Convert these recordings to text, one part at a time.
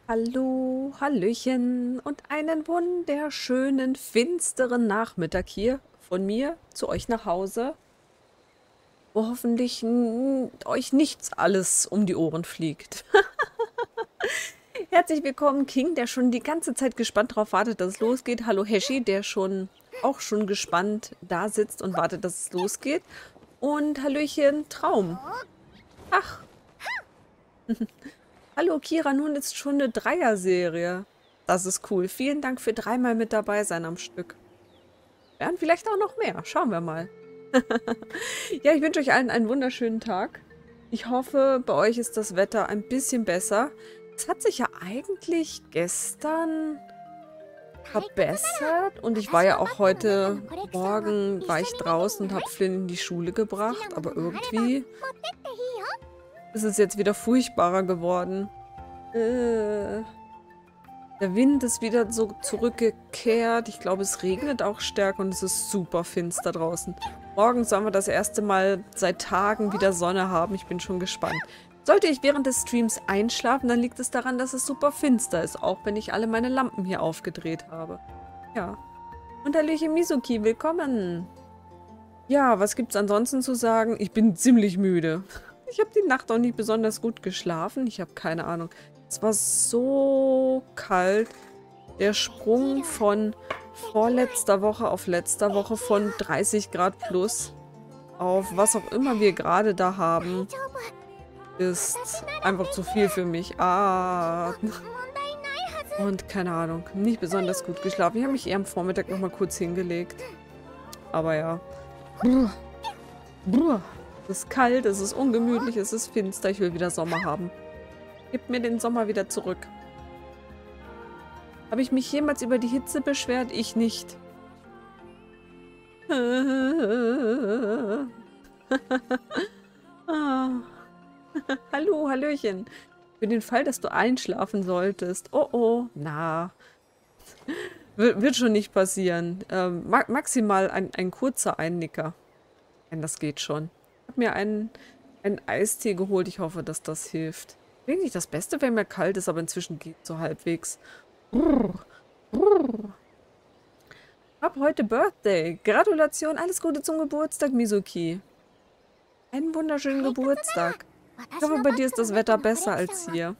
Hallo, Hallöchen und einen wunderschönen, finsteren Nachmittag hier von mir zu euch nach Hause, wo hoffentlich euch nichts alles um die Ohren fliegt. Herzlich willkommen, King, der schon die ganze Zeit gespannt darauf wartet, dass es losgeht. Hallo, Heshi, der auch schon gespannt da sitzt und wartet, dass es losgeht. Und Hallöchen, Traum. Ach, hallo Kira, nun ist schon eine Dreier-Serie. Das ist cool. Vielen Dank für dreimal mit dabei sein am Stück. Werden vielleicht auch noch mehr. Schauen wir mal. Ja, ich wünsche euch allen einen wunderschönen Tag. Ich hoffe, bei euch ist das Wetter ein bisschen besser. Es hat sich ja eigentlich gestern verbessert. Und ich war ja auch heute Morgen, war ich draußen und habe Flynn in die Schule gebracht. Aber irgendwie ist es jetzt wieder furchtbarer geworden. Der Wind ist wieder so zurückgekehrt. Ich glaube, es regnet auch stärker und es ist super finster draußen. Morgen sollen wir das erste Mal seit Tagen wieder Sonne haben. Ich bin schon gespannt. Sollte ich während des Streams einschlafen, dann liegt es daran, dass es super finster ist. Auch wenn ich alle meine Lampen hier aufgedreht habe. Ja. Und Hallöchen Mizuki, willkommen. Ja, was gibt's ansonsten zu sagen? Ich bin ziemlich müde. Ich habe die Nacht auch nicht besonders gut geschlafen. Ich habe keine Ahnung. Es war so kalt. Der Sprung von vorletzter Woche auf letzter Woche von 30 Grad plus auf was auch immer wir gerade da haben, ist einfach zu viel für mich. Und keine Ahnung, nicht besonders gut geschlafen. Ich habe mich eher am Vormittag nochmal kurz hingelegt. Aber ja. Es ist kalt, es ist ungemütlich, es ist finster. Ich will wieder Sommer haben. Gib mir den Sommer wieder zurück. Habe ich mich jemals über die Hitze beschwert? Ich nicht. Hallo, Hallöchen. Für den Fall, dass du einschlafen solltest. Oh, oh. Na. Wird schon nicht passieren. Maximal ein kurzer Einnicker. Nein, das geht schon. Ich habe mir einen Eistee geholt. Ich hoffe, dass das hilft. Eigentlich das Beste, wenn mir kalt ist, aber inzwischen geht so halbwegs. Hab heute Birthday. Gratulation, alles Gute zum Geburtstag, Mizuki. Einen wunderschönen Geburtstag. Ich hoffe, bei dir ist das Wetter besser als hier.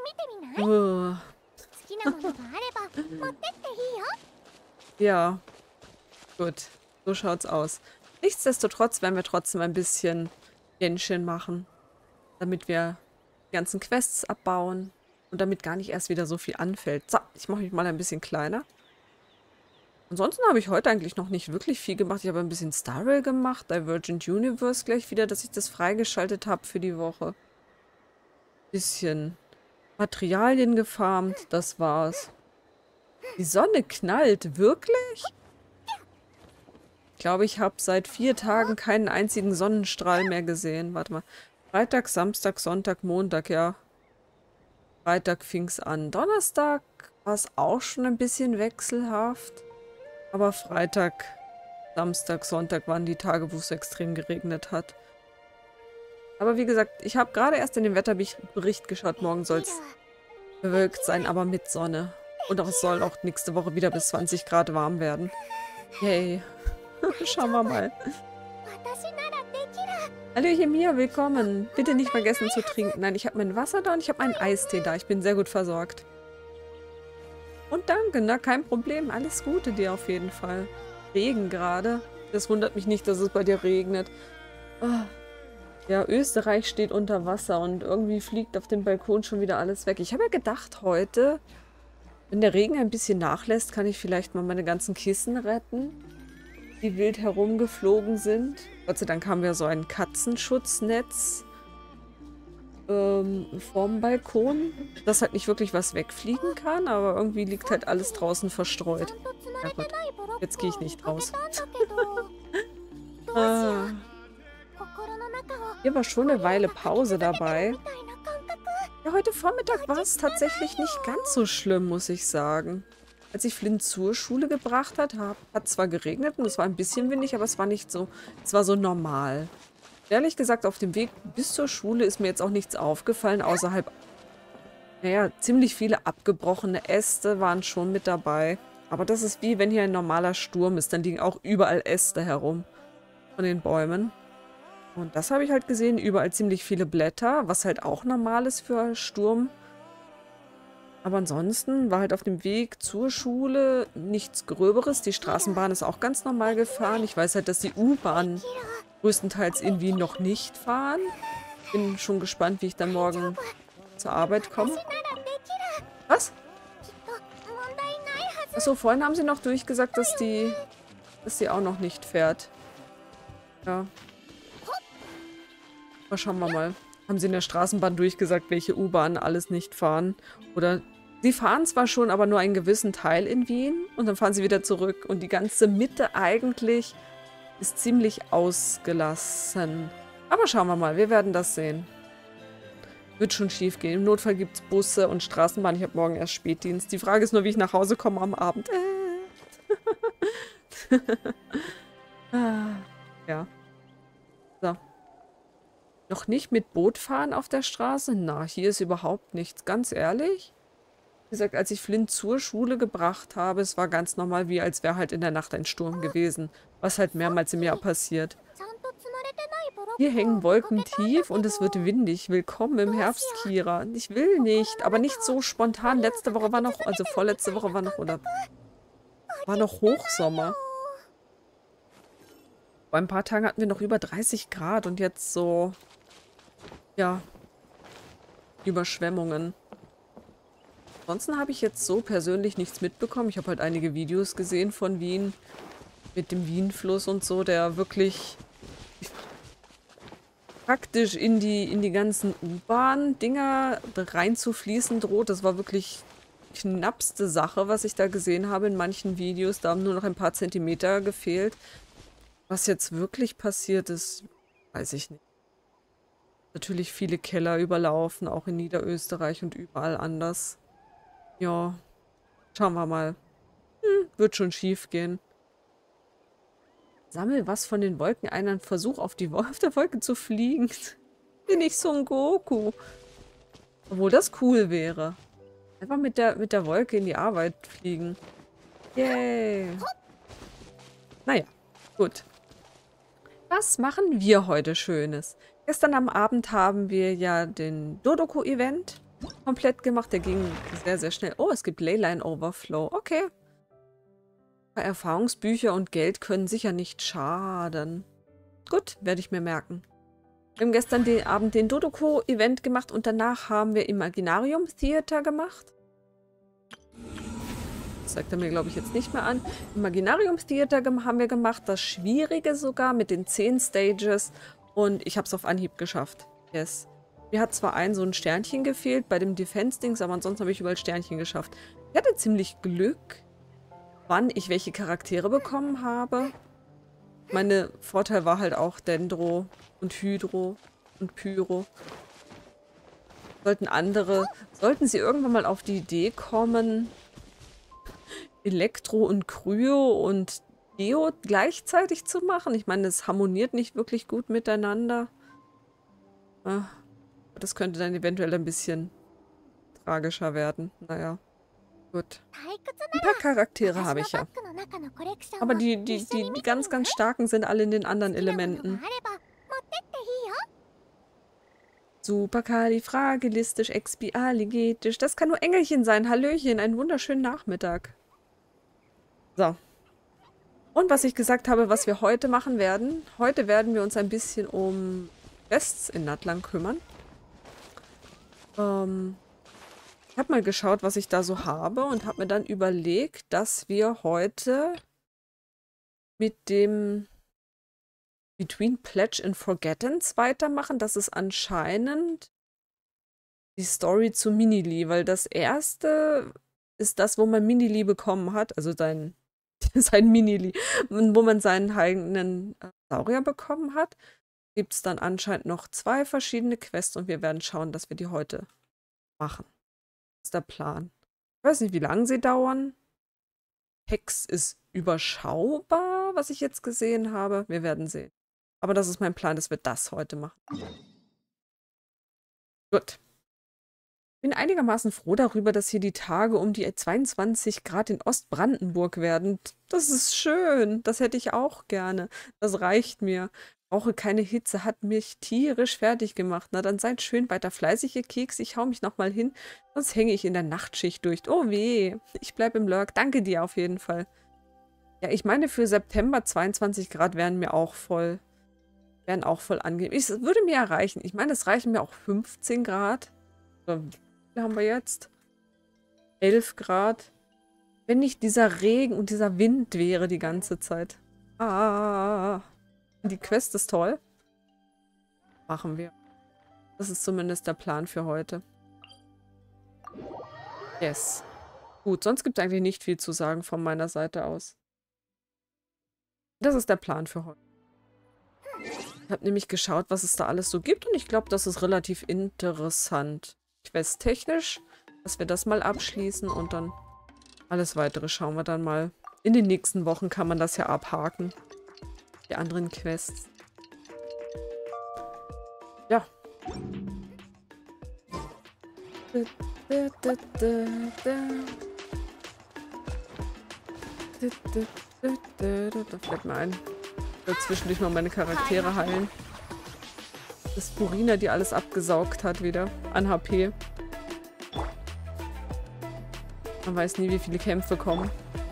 Ja, gut. So schaut's aus. Nichtsdestotrotz werden wir trotzdem ein bisschen Genshin machen, damit wir die ganzen Quests abbauen und damit gar nicht erst wieder so viel anfällt. So, ich mache mich mal ein bisschen kleiner. Ansonsten habe ich heute eigentlich noch nicht wirklich viel gemacht. Ich habe ein bisschen Star Rail gemacht, Divergent Universe gleich wieder, dass ich das freigeschaltet habe für die Woche. Bisschen Materialien gefarmt, das war's. Die Sonne knallt, wirklich? Ich glaube, ich habe seit 4 Tagen keinen einzigen Sonnenstrahl mehr gesehen. Warte mal. Freitag, Samstag, Sonntag, Montag, ja. Freitag fing es an. Donnerstag war es auch schon ein bisschen wechselhaft. Aber Freitag, Samstag, Sonntag waren die Tage, wo es extrem geregnet hat. Aber wie gesagt, ich habe gerade erst in den Wetterbericht geschaut. Morgen soll es bewölkt sein, aber mit Sonne. Und auch, es soll auch nächste Woche wieder bis 20 Grad warm werden. Yay. Schauen wir mal. Hallöchen Mia, willkommen. Bitte nicht vergessen zu trinken. Nein, ich habe mein Wasser da und ich habe meinen Eistee da. Ich bin sehr gut versorgt. Und danke, na, kein Problem. Alles Gute dir auf jeden Fall. Regen gerade. Das wundert mich nicht, dass es bei dir regnet. Oh. Ja, Österreich steht unter Wasser und irgendwie fliegt auf dem Balkon schon wieder alles weg. Ich habe ja gedacht heute, wenn der Regen ein bisschen nachlässt, kann ich vielleicht mal meine ganzen Kissen retten, die wild herumgeflogen sind. Gott sei Dank haben wir so ein Katzenschutznetz vorm Balkon, dass halt nicht wirklich was wegfliegen kann, aber irgendwie liegt halt alles draußen verstreut. Ja gut, jetzt gehe ich nicht raus. Hier war schon eine Weile Pause dabei. Ja, heute Vormittag war es tatsächlich nicht ganz so schlimm, muss ich sagen. Als ich Flynn zur Schule gebracht hat zwar geregnet und es war ein bisschen windig, aber es war nicht so, es war so normal. Ehrlich gesagt, auf dem Weg bis zur Schule ist mir jetzt auch nichts aufgefallen, außerhalb Naja, ziemlich viele abgebrochene Äste waren schon mit dabei. Aber das ist wie, wenn hier ein normaler Sturm ist. Dann liegen auch überall Äste herum von den Bäumen. Und das habe ich halt gesehen. Überall ziemlich viele Blätter, was halt auch normal ist für Sturm. Aber ansonsten war halt auf dem Weg zur Schule nichts Gröberes. Die Straßenbahn ist auch ganz normal gefahren. Ich weiß halt, dass die U-Bahn größtenteils irgendwie noch nicht fahren. Bin schon gespannt, wie ich dann morgen zur Arbeit komme. Was? Achso, vorhin haben sie noch durchgesagt, dass sie auch noch nicht fährt. Ja. Aber schauen wir mal. Haben sie in der Straßenbahn durchgesagt, welche U-Bahnen alles nicht fahren? Oder sie fahren zwar schon, aber nur einen gewissen Teil in Wien und dann fahren sie wieder zurück. Und die ganze Mitte eigentlich ist ziemlich ausgelassen. Aber schauen wir mal, wir werden das sehen. Wird schon schief gehen. Im Notfall gibt es Busse und Straßenbahn. Ich habe morgen erst Spätdienst. Die Frage ist nur, wie ich nach Hause komme am Abend. Ja. So. Noch nicht mit Boot fahren auf der Straße? Na, hier ist überhaupt nichts. Ganz ehrlich? Wie gesagt, als ich Flint zur Schule gebracht habe, es war ganz normal, wie als wäre halt in der Nacht ein Sturm gewesen. Was halt mehrmals im Jahr passiert. Hier hängen Wolken tief und es wird windig. Willkommen im Herbst, Kira. Ich will nicht, aber nicht so spontan. Letzte Woche war noch, also vorletzte Woche war noch, oder war noch Hochsommer. Vor ein paar Tagen hatten wir noch über 30 Grad und jetzt so, ja, Überschwemmungen. Ansonsten habe ich jetzt so persönlich nichts mitbekommen. Ich habe halt einige Videos gesehen von Wien mit dem Wienfluss und so, der wirklich praktisch in die ganzen U-Bahn-Dinger reinzufließen droht. Das war wirklich knappste Sache, was ich da gesehen habe in manchen Videos. Da haben nur noch ein paar Zentimeter gefehlt. Was jetzt wirklich passiert ist, weiß ich nicht. Natürlich viele Keller überlaufen, auch in Niederösterreich und überall anders. Ja, schauen wir mal. Wird schon schief gehen. Sammel was von den Wolken ein, einen Versuch auf der Wolke zu fliegen. Bin ich Son Goku. Obwohl das cool wäre. Einfach mit der Wolke in die Arbeit fliegen. Yay. Naja, gut. Was machen wir heute Schönes? Gestern am Abend haben wir ja den Dodoco-Event komplett gemacht. Der ging sehr, sehr schnell. Oh, es gibt Leyline Overflow. Okay. Erfahrungsbücher und Geld können sicher nicht schaden. Gut, werde ich mir merken. Wir haben gestern den Abend den Dodoco-Event gemacht und danach haben wir Imaginarium Theater gemacht. Das zeigt er mir, glaube ich, jetzt nicht mehr an. Imaginarium Theater haben wir gemacht, das Schwierige sogar mit den 10 Stages und ich habe es auf Anhieb geschafft. Yes. Mir hat zwar so ein Sternchen gefehlt bei dem Defense-Dings, aber ansonsten habe ich überall Sternchen geschafft. Ich hatte ziemlich Glück, wann ich welche Charaktere bekommen habe. Mein Vorteil war halt auch Dendro und Hydro und Pyro. Sollten sie irgendwann mal auf die Idee kommen, Elektro und Kryo und Geo gleichzeitig zu machen. Ich meine, es harmoniert nicht wirklich gut miteinander. Das könnte dann eventuell ein bisschen tragischer werden. Naja, gut. Ein paar Charaktere habe ich ja. Aber die ganz, ganz starken sind alle in den anderen Elementen. Superkalifragilistisch, expialigetisch. Das kann nur Engelchen sein. Hallöchen, einen wunderschönen Nachmittag. So. Und was ich gesagt habe, was wir heute machen werden. Heute werden wir uns ein bisschen um Quests in Natlan kümmern. Ich habe mal geschaut, was ich da so habe und habe mir dann überlegt, dass wir heute mit dem Between Pledge and Forgettance weitermachen. Das ist anscheinend die Story zu Minili, weil das erste ist das, wo man Minili bekommen hat, also sein Minili, wo man seinen eigenen Saurier bekommen hat. Gibt es dann anscheinend noch 2 verschiedene Quests und wir werden schauen, dass wir die heute machen. Das ist der Plan. Ich weiß nicht, wie lange sie dauern. Hex ist überschaubar, was ich jetzt gesehen habe. Wir werden sehen. Aber das ist mein Plan, dass wir das heute machen. Gut. Bin einigermaßen froh darüber, dass hier die Tage um die 22 Grad in Ostbrandenburg werden. Das ist schön. Das hätte ich auch gerne. Das reicht mir. Brauche keine Hitze, hat mich tierisch fertig gemacht. Na, dann seid schön weiter fleißig, ihr Keks. Ich hau mich nochmal hin, sonst hänge ich in der Nachtschicht durch. Oh weh, ich bleib im Lurk. Danke dir auf jeden Fall. Ja, ich meine, für September 22 Grad wären auch voll angenehm. Es würde mir erreichen. Ich meine, es reichen mir auch 15 Grad. So, wie viel haben wir jetzt? 11 Grad. Wenn nicht dieser Regen und dieser Wind wäre die ganze Zeit. Ah. Die Quest ist toll. Machen wir. Das ist zumindest der Plan für heute. Yes. Gut, sonst gibt es eigentlich nicht viel zu sagen von meiner Seite aus. Das ist der Plan für heute. Ich habe nämlich geschaut, was es da alles so gibt und ich glaube, das ist relativ interessant. Questtechnisch, dass wir das mal abschließen und dann alles weitere schauen wir dann mal. In den nächsten Wochen kann man das ja abhaken. Die anderen Quests. Ja. Da fällt mir ein. Ich will zwischendurch mal meine Charaktere heilen. Das ist Purina, die alles abgesaugt hat wieder. An HP. Man weiß nie, wie viele Kämpfe kommen.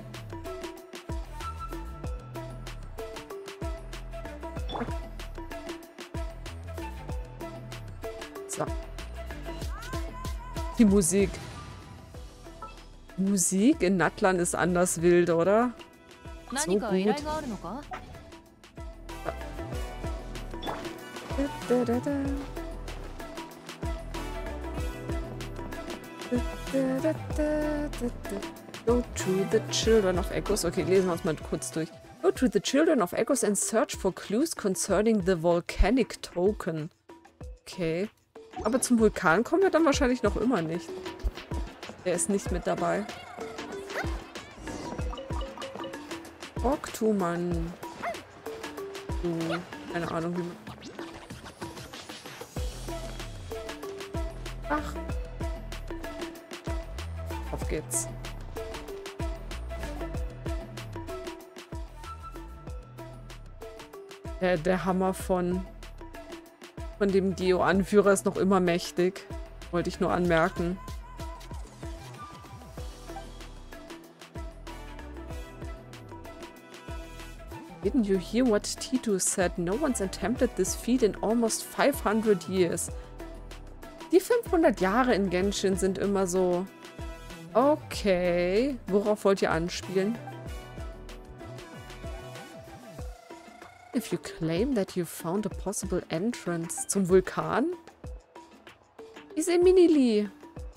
So. Die Musik. Musik in Natlan ist anders wild, oder? So gut. Go to the Children of Echoes. Okay, lesen wir uns mal kurz durch. Go to the Children of Echoes and search for clues concerning the volcanic token. Okay. Aber zum Vulkan kommen wir dann wahrscheinlich noch immer nicht. Der ist nicht mit dabei. Oktuman. Keine Ahnung, wie man... Ach. Auf geht's. Der Hammer von dem Geo-Anführer ist noch immer mächtig. Wollte ich nur anmerken. Didn't you hear what Tito said? No one's attempted this feat in almost 500 years. Die 500 Jahre in Genshin sind immer so... Okay. Worauf wollt ihr anspielen? If you claim that you found a possible entrance zum Vulkan? Diese Minili.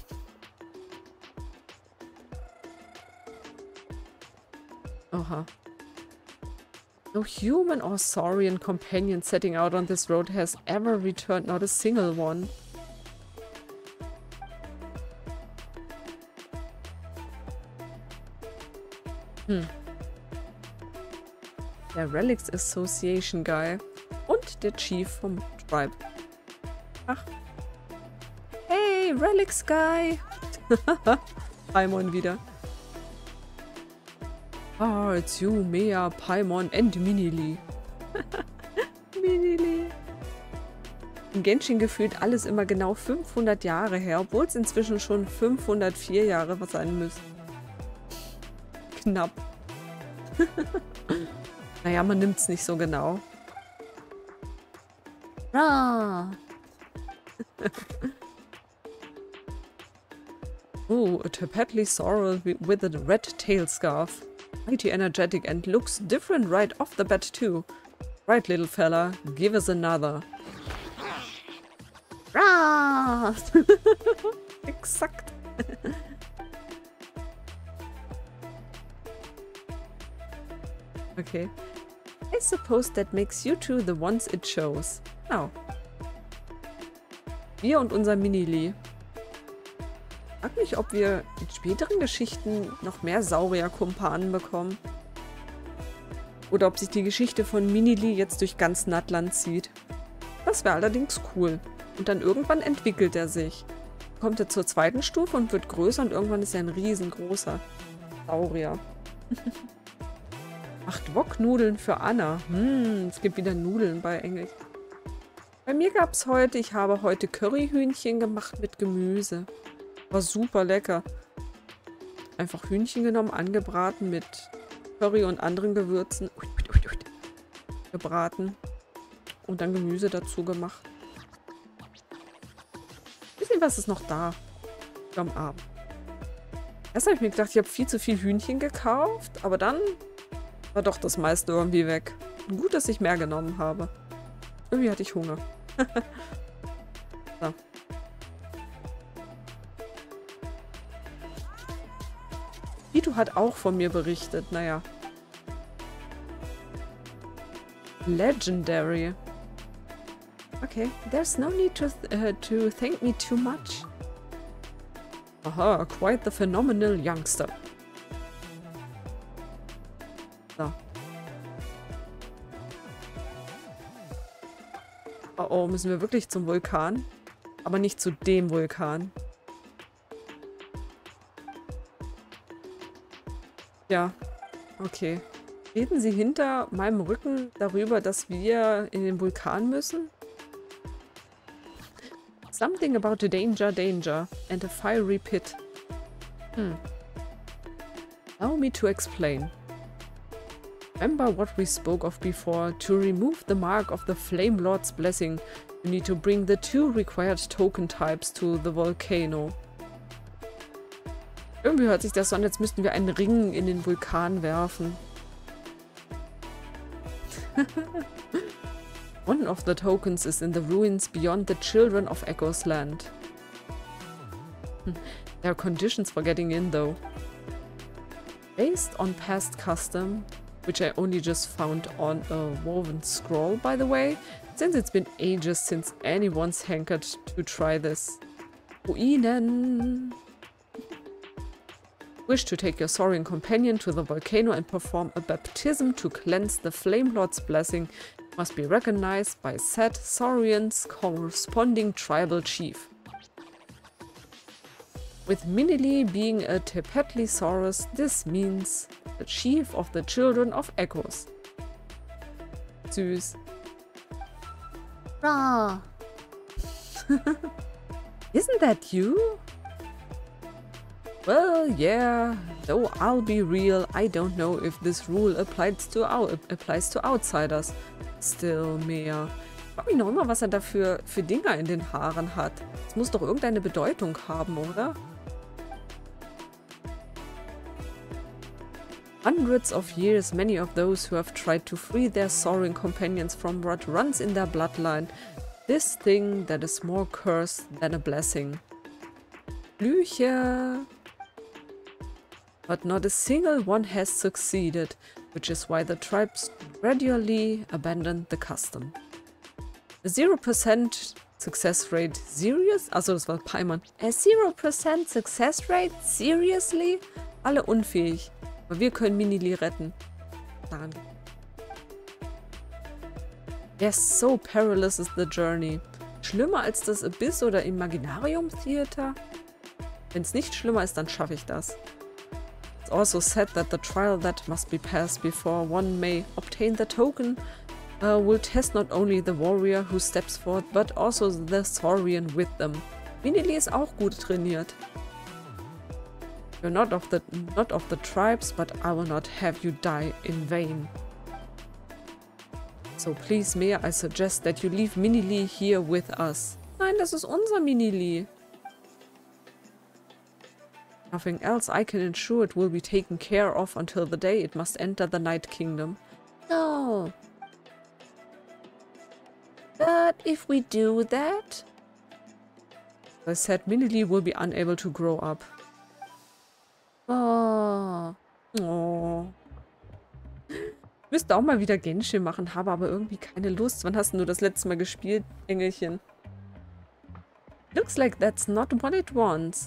Oha. No human or saurian companion setting out on this road has ever returned, not a single one. Der Relics Association Guy und der Chief vom Tribe. Ach. Hey, Relics Guy. Paimon wieder. Ah, it's you, Mea, Paimon and Minili. Minili. In Genshin gefühlt alles immer genau 500 Jahre her, obwohl es inzwischen schon 504 Jahre sein müssen. Knapp. Naja, man nimmt es nicht so genau. Ah. Oh, a Tepetli sorrel with a red tail scarf. Mighty energetic and looks different right off the bat too. Right, little fella, give us another. Ah. Exakt. Okay. I suppose that makes you two the ones it shows. Oh. Wir und unser Minili. Ich frag mich, ob wir in späteren Geschichten noch mehr Saurier-Kumpanen bekommen. Oder ob sich die Geschichte von Minili jetzt durch ganz Natlan zieht. Das wäre allerdings cool. Und dann irgendwann entwickelt er sich. kommt er zur zweiten Stufe und wird größer und irgendwann ist er ein riesengroßer Saurier. 8 Woknudeln für Anna. Es gibt wieder Nudeln bei Engel. Bei mir gab es heute, ich habe heute Curryhühnchen gemacht mit Gemüse. War super lecker. Einfach Hühnchen genommen, angebraten mit Curry und anderen Gewürzen. Gebraten. Und dann Gemüse dazu gemacht. Bisschen was ist noch da. Am Abend. Erst habe ich mir gedacht, ich habe viel zu viel Hühnchen gekauft, aber dann war doch das meiste irgendwie weg. Gut, dass ich mehr genommen habe. Irgendwie hatte ich Hunger. So. Vito hat auch von mir berichtet, naja. Legendary. Okay, there's no need to thank me too much. Aha, quite the phenomenal youngster. So. Oh, oh, müssen wir wirklich zum Vulkan? Aber nicht zu dem Vulkan. Ja, okay. Reden Sie hinter meinem Rücken darüber, dass wir in den Vulkan müssen? Something about a danger and a fiery pit. Allow me to explain. Remember what we spoke of before. To remove the mark of the Flame Lord's blessing, you need to bring the 2 required token types to the volcano. Irgendwie hört sich das so an, als müssten wir einen Ring in den Vulkan werfen. One of the tokens is in the ruins beyond the Children of Echo's land. There are conditions for getting in though. Based on past custom, which I only just found on a woven scroll by the way, since it's been ages since anyone's hankered to try this. Ruinen! Wish to take your Saurian companion to the volcano and perform a baptism to cleanse the Flame Lord's blessing. Must be recognized by said Saurian's corresponding tribal chief. With Minili being a Tepetlisaurus, this means the chief of the Children of Echoes. Süß. Raw. Isn't that you? Well, yeah, though I'll be real, I don't know if this rule applies to outsiders. Still mehr. Ich frage mich noch immer, was er da für Dinger in den Haaren hat. Das muss doch irgendeine Bedeutung haben, oder? Hundreds of years, many of those who have tried to free their soaring companions from what runs in their bloodline. This thing that is more curse than a blessing. Flüche. But not a single one has succeeded, which is why the tribes gradually abandoned the custom. A 0% success rate, serious? Also das war Paimon. A 0% success rate? Seriously? Alle unfähig. Aber wir können Minili retten. Daran. Yes, so perilous is the journey. Schlimmer als das Abyss oder Imaginarium Theater? Wenn es nicht schlimmer ist, dann schaffe ich das. It's also said that the trial that must be passed before one may obtain the token will test not only the warrior who steps forth, but also the Saurian with them. Minili ist auch gut trainiert. You're not of the tribes, but I will not have you die in vain. So please, may I suggest that you leave Minili here with us. Nein, das ist unser Minili. Nothing else I can ensure it will be taken care of until the day it must enter the Night Kingdom. No. But if we do that? I said Minili will be unable to grow up. Oh. Oh. Ich müsste auch mal wieder Genshin machen, habe aber irgendwie keine Lust. Wann hast du das letzte Mal gespielt, Engelchen? Looks like that's not what it wants.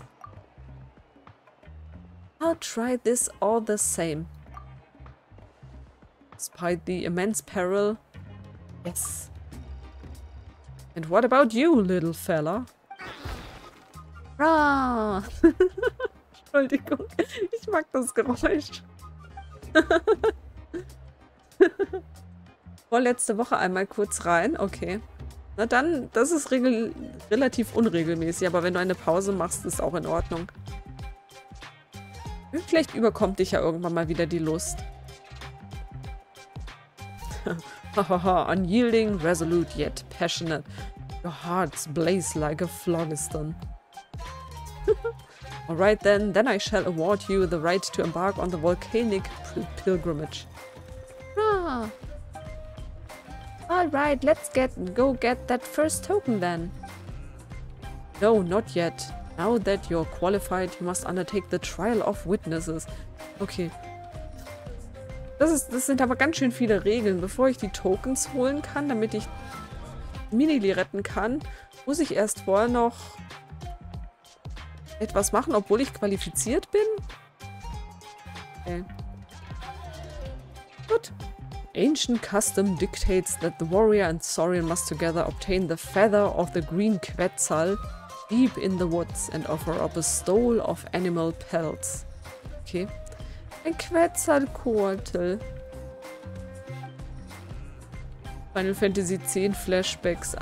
I'll try this all the same. Despite the immense peril. Yes. And what about you, little fella? Rah. Entschuldigung, ich mag das Geräusch. Vorletzte Woche einmal kurz rein, okay. Na dann, das ist relativ unregelmäßig, aber wenn du eine Pause machst, ist auch in Ordnung. Vielleicht überkommt dich ja irgendwann mal wieder die Lust. Hahaha, unyielding, resolute, yet passionate. Your hearts blaze like a phlogiston. Alright then I shall award you the right to embark on the volcanic pilgrimage. Rah. Alright, let's go get that first token then. No, not yet. Now that you're qualified, you must undertake the trial of witnesses. Okay. Das sind aber ganz schön viele Regeln. Bevor ich die Tokens holen kann, damit ich Minili retten kann, muss ich erst vorher noch etwas machen, obwohl ich qualifiziert bin? Okay. Gut. Ancient custom dictates that the warrior and Saurian must together obtain the feather of the green Quetzal deep in the woods and offer up a stole of animal pelts. Okay. Ein Quetzalcoatl. Final Fantasy X Flashbacks.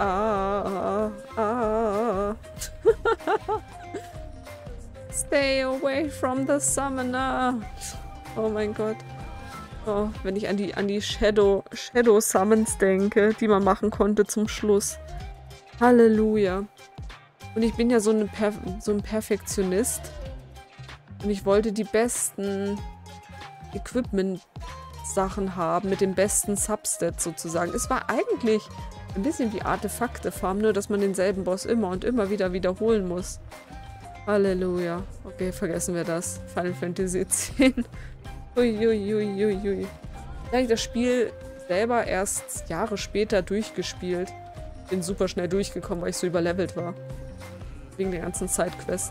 Stay away from the summoner. Oh mein Gott. Oh, wenn ich an die Shadow Summons denke, die man machen konnte zum Schluss. Halleluja. Und ich bin ja so ein Perfektionist. Und ich wollte die besten Equipment-Sachen haben, mit den besten Substats sozusagen. Es war eigentlich ein bisschen wie Artefakte-Farm, nur dass man denselben Boss immer und immer wieder wiederholen muss. Halleluja. Okay, vergessen wir das. Final Fantasy X. Uiuiuiui. Da habe ich das Spiel selber erst Jahre später durchgespielt. Bin super schnell durchgekommen, weil ich so überlevelt war. Wegen der ganzen Sidequests.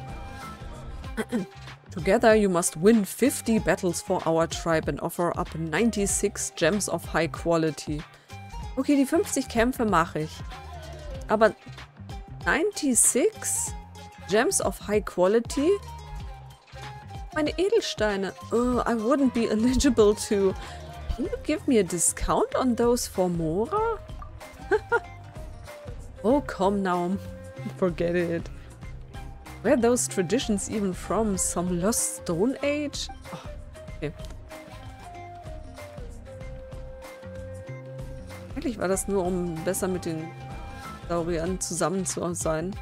Together you must win 50 battles for our tribe and offer up 96 gems of high quality. Okay, die 50 Kämpfe mache ich. Aber 96 gems of high quality? Meine Edelsteine. Oh, I wouldn't be eligible to... Can you give me a discount on those for Mora? Oh, come now. Forget it. Where are those traditions even from? Some lost Stone Age? Oh, okay. Eigentlich war das nur, um besser mit den Sauriern zusammen zu sein.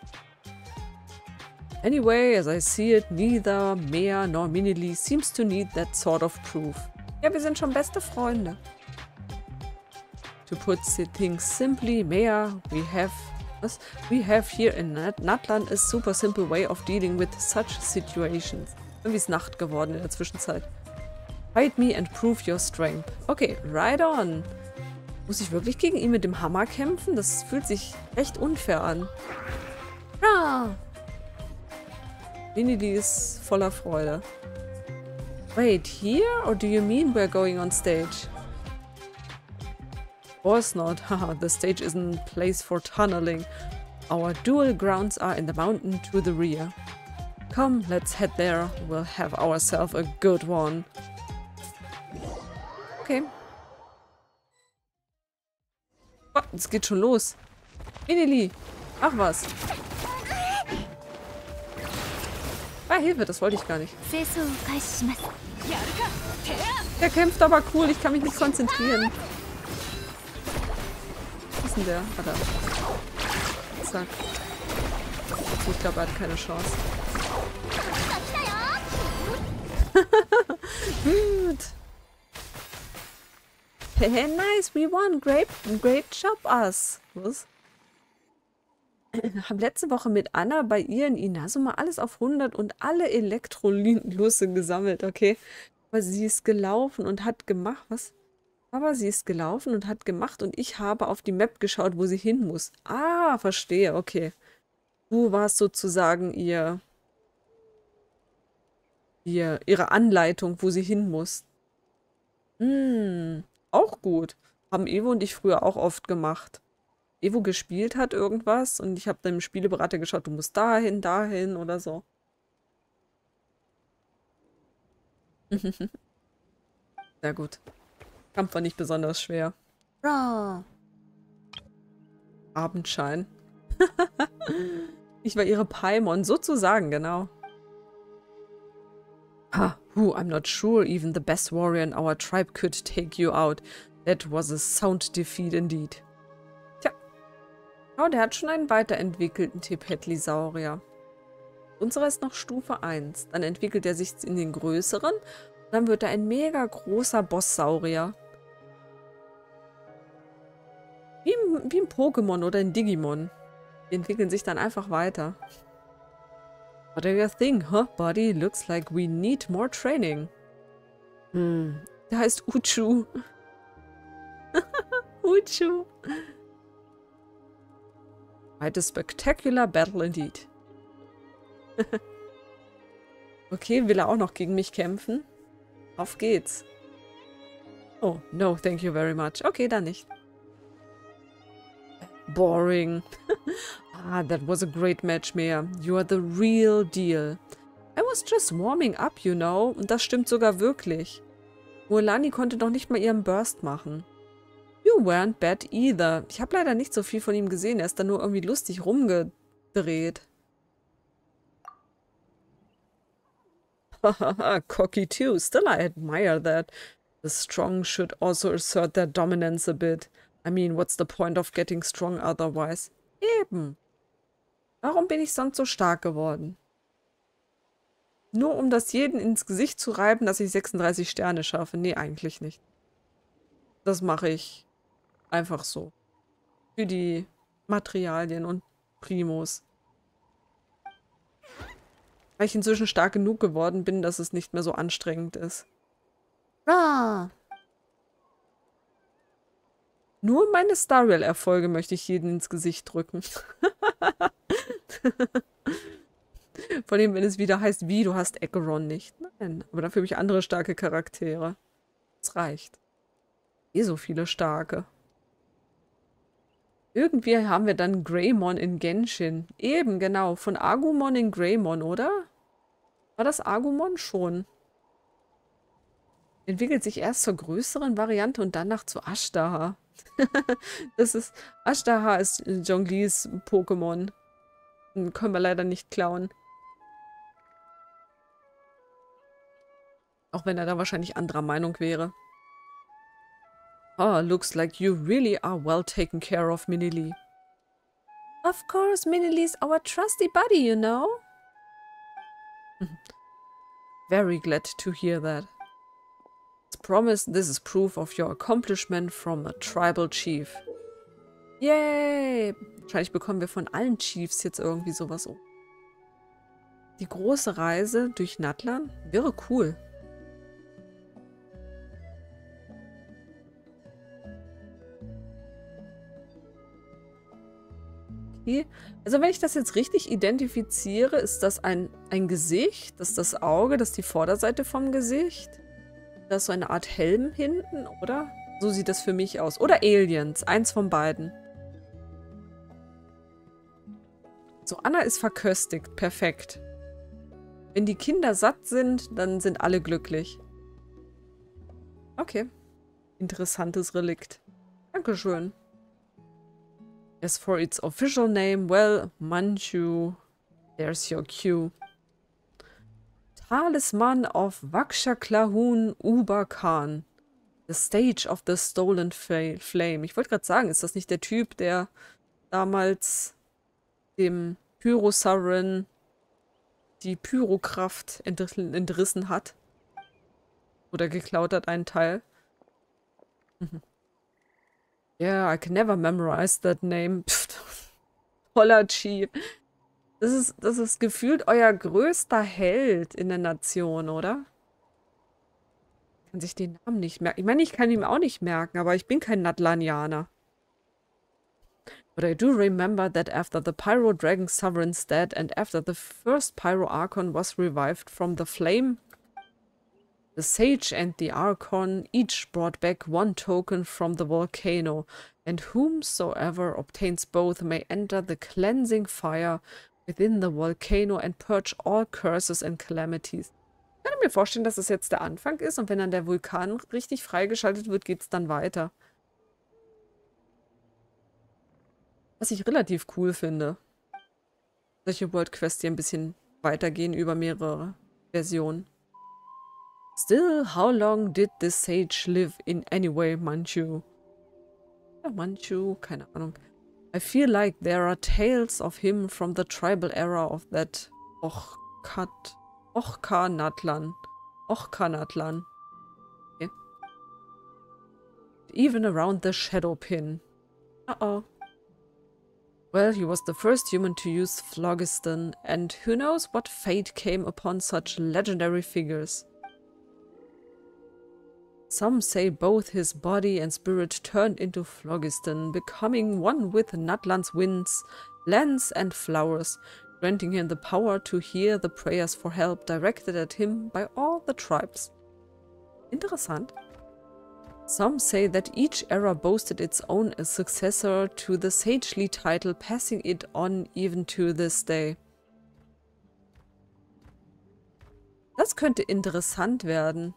Anyway, as I see it, neither Mea nor Minili seems to need that sort of proof. Ja, wir sind schon beste Freunde. To put the things simply, Mea, we have here in Natlan a super simple way of dealing with such situations. Irgendwie ist Nacht geworden in der Zwischenzeit. Fight me and prove your strength. Okay, right on. Muss ich wirklich gegen ihn mit dem Hammer kämpfen? Das fühlt sich recht unfair an. Rah. Minili ist voller Freude. Wait, here? Or do you mean we're going on stage? Of course not. Haha, the stage isn't a place for tunneling. Our dual grounds are in the mountain to the rear. Come, let's head there. We'll have ourselves a good one. Okay. Oh, es geht schon los. Minili, mach was. Ah, Hilfe, das wollte ich gar nicht. Der kämpft aber cool, ich kann mich nicht konzentrieren. Wo ist denn der? Ah, da. Zack. Okay, ich glaube, er hat keine Chance. Gut. Hey, nice, we won. Great job, us. Was? Habe letzte Woche mit Anna bei ihr in Inazuma alles auf 100 und alle Elektrolyse gesammelt, okay? Aber sie ist gelaufen und hat gemacht, was? Aber sie ist gelaufen und hat gemacht und ich habe auf die Map geschaut, wo sie hin muss. Ah, verstehe, okay. Du warst sozusagen ihre Anleitung, wo sie hin muss. Auch gut. Haben Evo und ich früher auch oft gemacht. Evo gespielt hat, irgendwas. Und ich habe dann im Spieleberater geschaut, du musst dahin, dahin oder so. Sehr gut. Kampf war nicht besonders schwer. Raw. Abendschein. Ich war ihre Paimon, sozusagen, genau. I'm not sure even the best warrior in our tribe could take you out. That was a sound defeat indeed. Tja. Oh, der hat schon einen weiterentwickelten Tepetli-Saurier. Unserer ist noch Stufe 1. Dann entwickelt er sich in den größeren. Dann wird er ein mega großer Boss-Saurier. Wie ein Pokémon oder ein Digimon. Die entwickeln sich dann einfach weiter. What do you think, huh, buddy? Looks like we need more training. Der heißt Uchu. Uchu. Quite a spectacular battle indeed. Okay, will er auch noch gegen mich kämpfen? Auf geht's. Oh, no, thank you very much. Okay, dann nicht. Boring. That was a great match, Mea. You are the real deal. I was just warming up, you know. Und das stimmt sogar wirklich. Mualani konnte doch nicht mal ihren Burst machen. You weren't bad either. Ich habe leider nicht so viel von ihm gesehen. Er ist da nur irgendwie lustig rumgedreht. Hahaha, cocky too. Still I admire that. The strong should also assert their dominance a bit. I mean, what's the point of getting strong otherwise? Eben. Warum bin ich sonst so stark geworden? Nur um das jeden ins Gesicht zu reiben, dass ich 36 Sterne schaffe? Nee, eigentlich nicht. Das mache ich einfach so. Für die Materialien und Primos. Weil ich inzwischen stark genug geworden bin, dass es nicht mehr so anstrengend ist. Raw. Nur meine Stariel-Erfolge möchte ich jeden ins Gesicht drücken. Vor allem, wenn es wieder heißt, wie, du hast Acheron nicht. Nein, aber dafür habe ich andere starke Charaktere. Das reicht. So viele starke. Irgendwie haben wir dann Greymon in Genshin. Eben, genau. Von Agumon in Greymon, oder? War das Agumon schon? Entwickelt sich erst zur größeren Variante und danach zu Ashtaha. Das ist... Ashtaha ist Zhonglis Pokémon. Können wir leider nicht klauen. Auch wenn er da wahrscheinlich anderer Meinung wäre. Oh, looks like you really are well taken care of, Minili. Of course, Minili's our trusty buddy, you know. Very glad to hear that. As promised, this is proof of your accomplishment from a tribal chief. Yay! Wahrscheinlich bekommen wir von allen Chiefs jetzt irgendwie sowas um. Die große Reise durch Natlan wäre cool. Okay. Also wenn ich das jetzt richtig identifiziere, ist das ein Gesicht, das ist das Auge, das ist die Vorderseite vom Gesicht. Da ist so eine Art Helm hinten, oder? So sieht das für mich aus. Oder Aliens, eins von beiden. So, Anna ist verköstigt. Perfekt. Wenn die Kinder satt sind, dann sind alle glücklich. Okay. Interessantes Relikt. Dankeschön. As for its official name, well, Manchu, there's your cue. Talisman of Vakshaklahun Uba Khan. The Stage of the Stolen Flame. Ich wollte gerade sagen, ist das nicht der Typ, der damals dem Pyrosaurn die Pyrokraft entrissen hat? Oder geklaut hat, einen Teil? Yeah, I can never memorize that name. Pfft. Toller Chief. Das ist gefühlt euer größter Held in der Nation, oder? Kann sich den Namen nicht merken. Ich meine, ich kann ihn auch nicht merken, aber ich bin kein Natlanianer. But I do remember that after the Pyro Dragon Sovereign's dead and after the first Pyro Archon was revived from the flame, The sage and the archon each brought back one token from the volcano, and whomsoever obtains both may enter the cleansing fire within the volcano and purge all curses and calamities. Ich kann mir vorstellen, dass es jetzt der Anfang ist und wenn dann der Vulkan richtig freigeschaltet wird, geht es dann weiter. Was ich relativ cool finde. Solche World Quests, die ein bisschen weitergehen über mehrere Versionen. Still, how long did this sage live in anyway, Manchu? Ja, Manchu, keine Ahnung. I feel like there are tales of him from the tribal era of that Ochkanatlan. Okay. Even around the Shadow Pin. Uh-oh. Well, he was the first human to use phlogiston, and who knows what fate came upon such legendary figures. Some say both his body and spirit turned into phlogiston, becoming one with Natlan's winds, lands and flowers, granting him the power to hear the prayers for help directed at him by all the tribes. Interessant. Some say that each era boasted its own successor to the sagely title, passing it on even to this day. Das könnte interessant werden.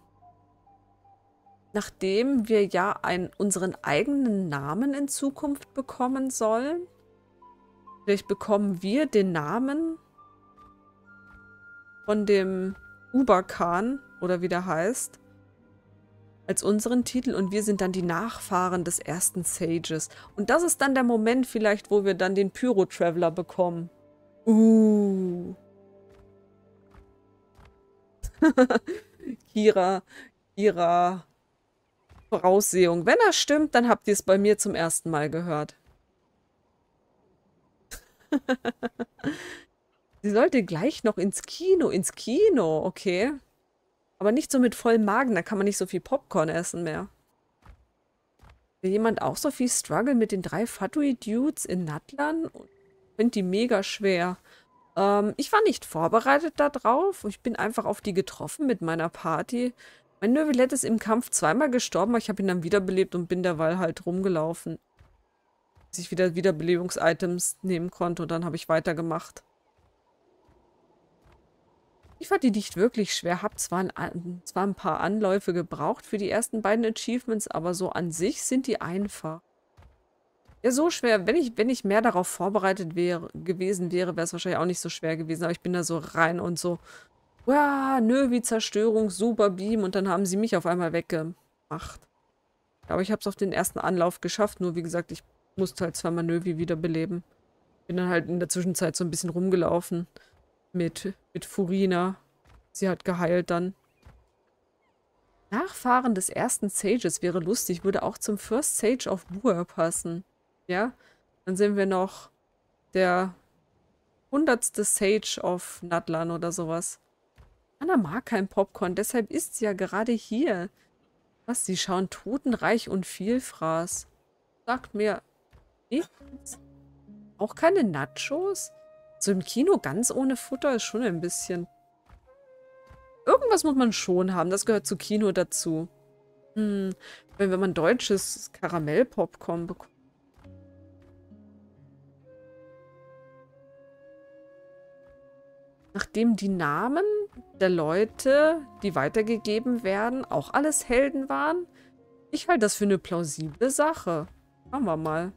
Nachdem wir ja unseren eigenen Namen in Zukunft bekommen sollen, vielleicht bekommen wir den Namen von dem Uber-Khan, oder wie der heißt, als unseren Titel und wir sind dann die Nachfahren des ersten Sages. Und das ist dann der Moment vielleicht, wo wir dann den Pyro-Traveler bekommen. Kira Voraussehung. Wenn er stimmt, dann habt ihr es bei mir zum ersten Mal gehört. Sie sollte gleich noch ins Kino. Ins Kino, okay. Aber nicht so mit vollem Magen, da kann man nicht so viel Popcorn essen mehr. Will jemand auch so viel Struggle mit den 3 Fatui-Dudes in Natlan? Ich finde die mega schwer. Ich war nicht vorbereitet darauf. Ich bin einfach auf die getroffen mit meiner Party. Mein Neuvillette ist im Kampf zweimal gestorben, aber ich habe ihn dann wiederbelebt und bin derweil halt rumgelaufen. Bis ich wieder Wiederbelebungs-Items nehmen konnte und dann habe ich weitergemacht. Ich fand die nicht wirklich schwer. Hab zwar ein paar Anläufe gebraucht für die ersten beiden Achievements, aber so an sich sind die einfach. Ja, so schwer. Wenn ich mehr darauf vorbereitet gewesen wäre, wäre es wahrscheinlich auch nicht so schwer gewesen. Aber ich bin da so rein und so, wow, Növi, Zerstörung, super Beam. Und dann haben sie mich auf einmal weggemacht. Aber ich habe es auf den ersten Anlauf geschafft. Nur wie gesagt, ich musste halt zweimal Növi wiederbeleben. Bin dann halt in der Zwischenzeit so ein bisschen rumgelaufen. Mit Furina. Sie hat geheilt dann. Nachfahren des ersten Sages wäre lustig. Würde auch zum First Sage of Bua passen. Ja? Dann sind wir noch der 100. Sage of Natlan oder sowas. Anna mag kein Popcorn, deshalb ist sie ja gerade hier. Was? Sie schauen totenreich und Vielfraß. Sagt mir nichts. Auch keine Nachos? So im Kino ganz ohne Futter ist schon ein bisschen... Irgendwas muss man schon haben. Das gehört zu Kino dazu. Wenn man deutsches Karamell-Popcorn bekommt. Nachdem die Namen der Leute, die weitergegeben werden, auch alles Helden waren, ich halte das für eine plausible Sache. Schauen wir mal.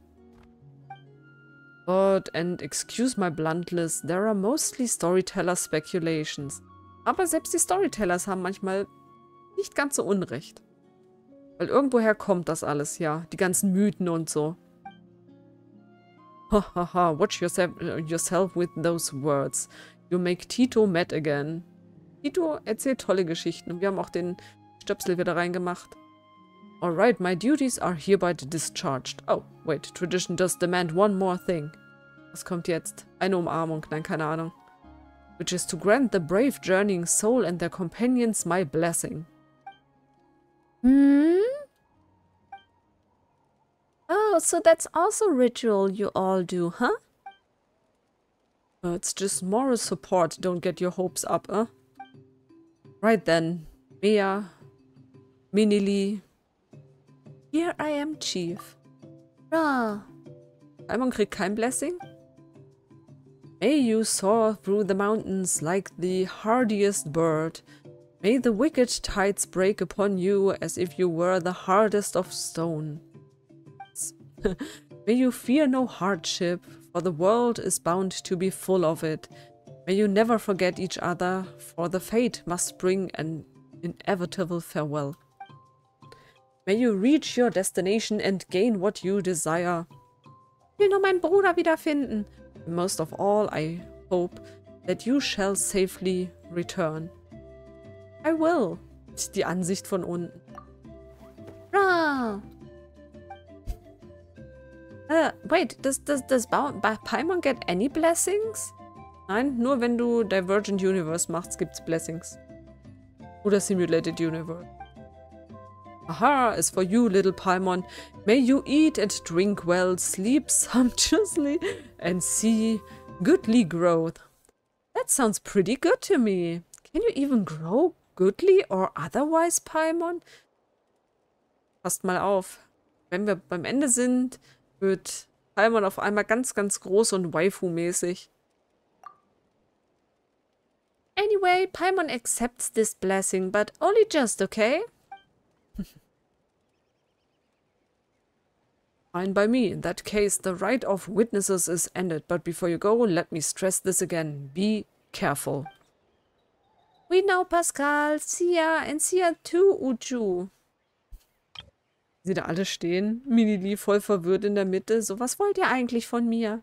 But, and excuse my bluntness, there are mostly storyteller speculations. Aber selbst die Storytellers haben manchmal nicht ganz so Unrecht. Weil irgendwoher kommt das alles, ja. Die ganzen Mythen und so. Hahaha, watch yourself with those words. You make Tito mad again. Tito erzählt tolle Geschichten und wir haben auch den Stöpsel wieder reingemacht. Alright, my duties are hereby discharged. Oh, wait, tradition does demand one more thing. Was kommt jetzt? Eine Umarmung, nein, keine Ahnung. Which is to grant the brave journeying soul and their companions my blessing. Oh, so that's also a ritual you all do, huh? It's just moral support, don't get your hopes up, huh? Right then. Mea, Minili. Here I am, Chief. Ra. Paimon kriegt kein Blessing. May you soar through the mountains like the hardiest bird. May the wicked tides break upon you as if you were the hardest of stone. May you fear no hardship, for the world is bound to be full of it. May you never forget each other, for the fate must bring an inevitable farewell. May you reach your destination and gain what you desire. Ich will nur meinen Bruder wiederfinden. Most of all, I hope that you shall safely return. I will. Die Ansicht von unten. Ra. Wait, does Paimon get any blessings? Nein, nur wenn du Divergent Universe machst, gibt's Blessings. Oder Simulated Universe. Aha, is for you, little Paimon. May you eat and drink well, sleep sumptuously, and see goodly growth. That sounds pretty good to me. Can you even grow goodly or otherwise, Paimon? Passt mal auf. Wenn wir beim Ende sind, wird Paimon auf einmal ganz, ganz groß und Waifu-mäßig. Anyway, Paimon accepts this blessing, but only just, okay? Fine by me. In that case, the right of witnesses is ended. But before you go, let me stress this again. Be careful. We know, Pascal. See ya, and see ya too, Uju. Sie da alle stehen. Minili voll verwirrt in der Mitte. So, was wollt ihr eigentlich von mir?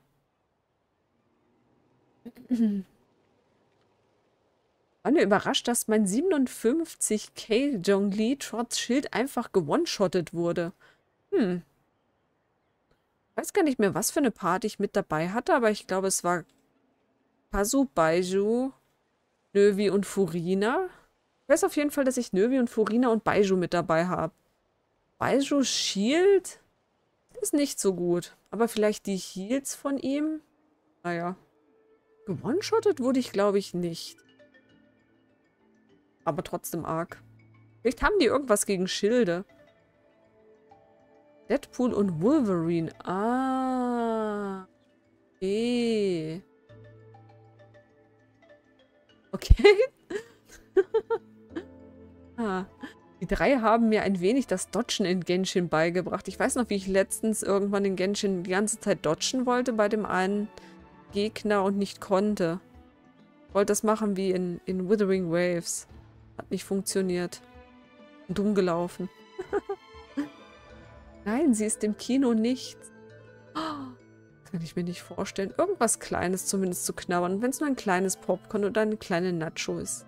War nur überrascht, dass mein 57k Zhongli trotz Schild einfach gewone-shottet wurde. Ich weiß gar nicht mehr, was für eine Party ich mit dabei hatte, aber ich glaube, es war Kazu, Baizhu, Növi und Furina. Ich weiß auf jeden Fall, dass ich Növi und Furina und Baizhu mit dabei habe. Baizhus Shield ist nicht so gut, aber vielleicht die Heals von ihm? Naja. Gewone-shottet wurde ich, glaube ich, nicht. Aber trotzdem arg. Vielleicht haben die irgendwas gegen Schilde. Deadpool und Wolverine. Ah. Okay. Okay. Die drei haben mir ein wenig das Dodgen in Genshin beigebracht. Ich weiß noch, wie ich letztens irgendwann in Genshin die ganze Zeit dodgen wollte bei dem einen Gegner und nicht konnte. Ich wollte das machen wie in Withering Waves. Hat nicht funktioniert. Dumm gelaufen. Nein, sie ist im Kino nicht. Das kann ich mir nicht vorstellen. Irgendwas Kleines zumindest zu knabbern. Wenn es nur ein kleines Popcorn oder eine kleine Nacho ist.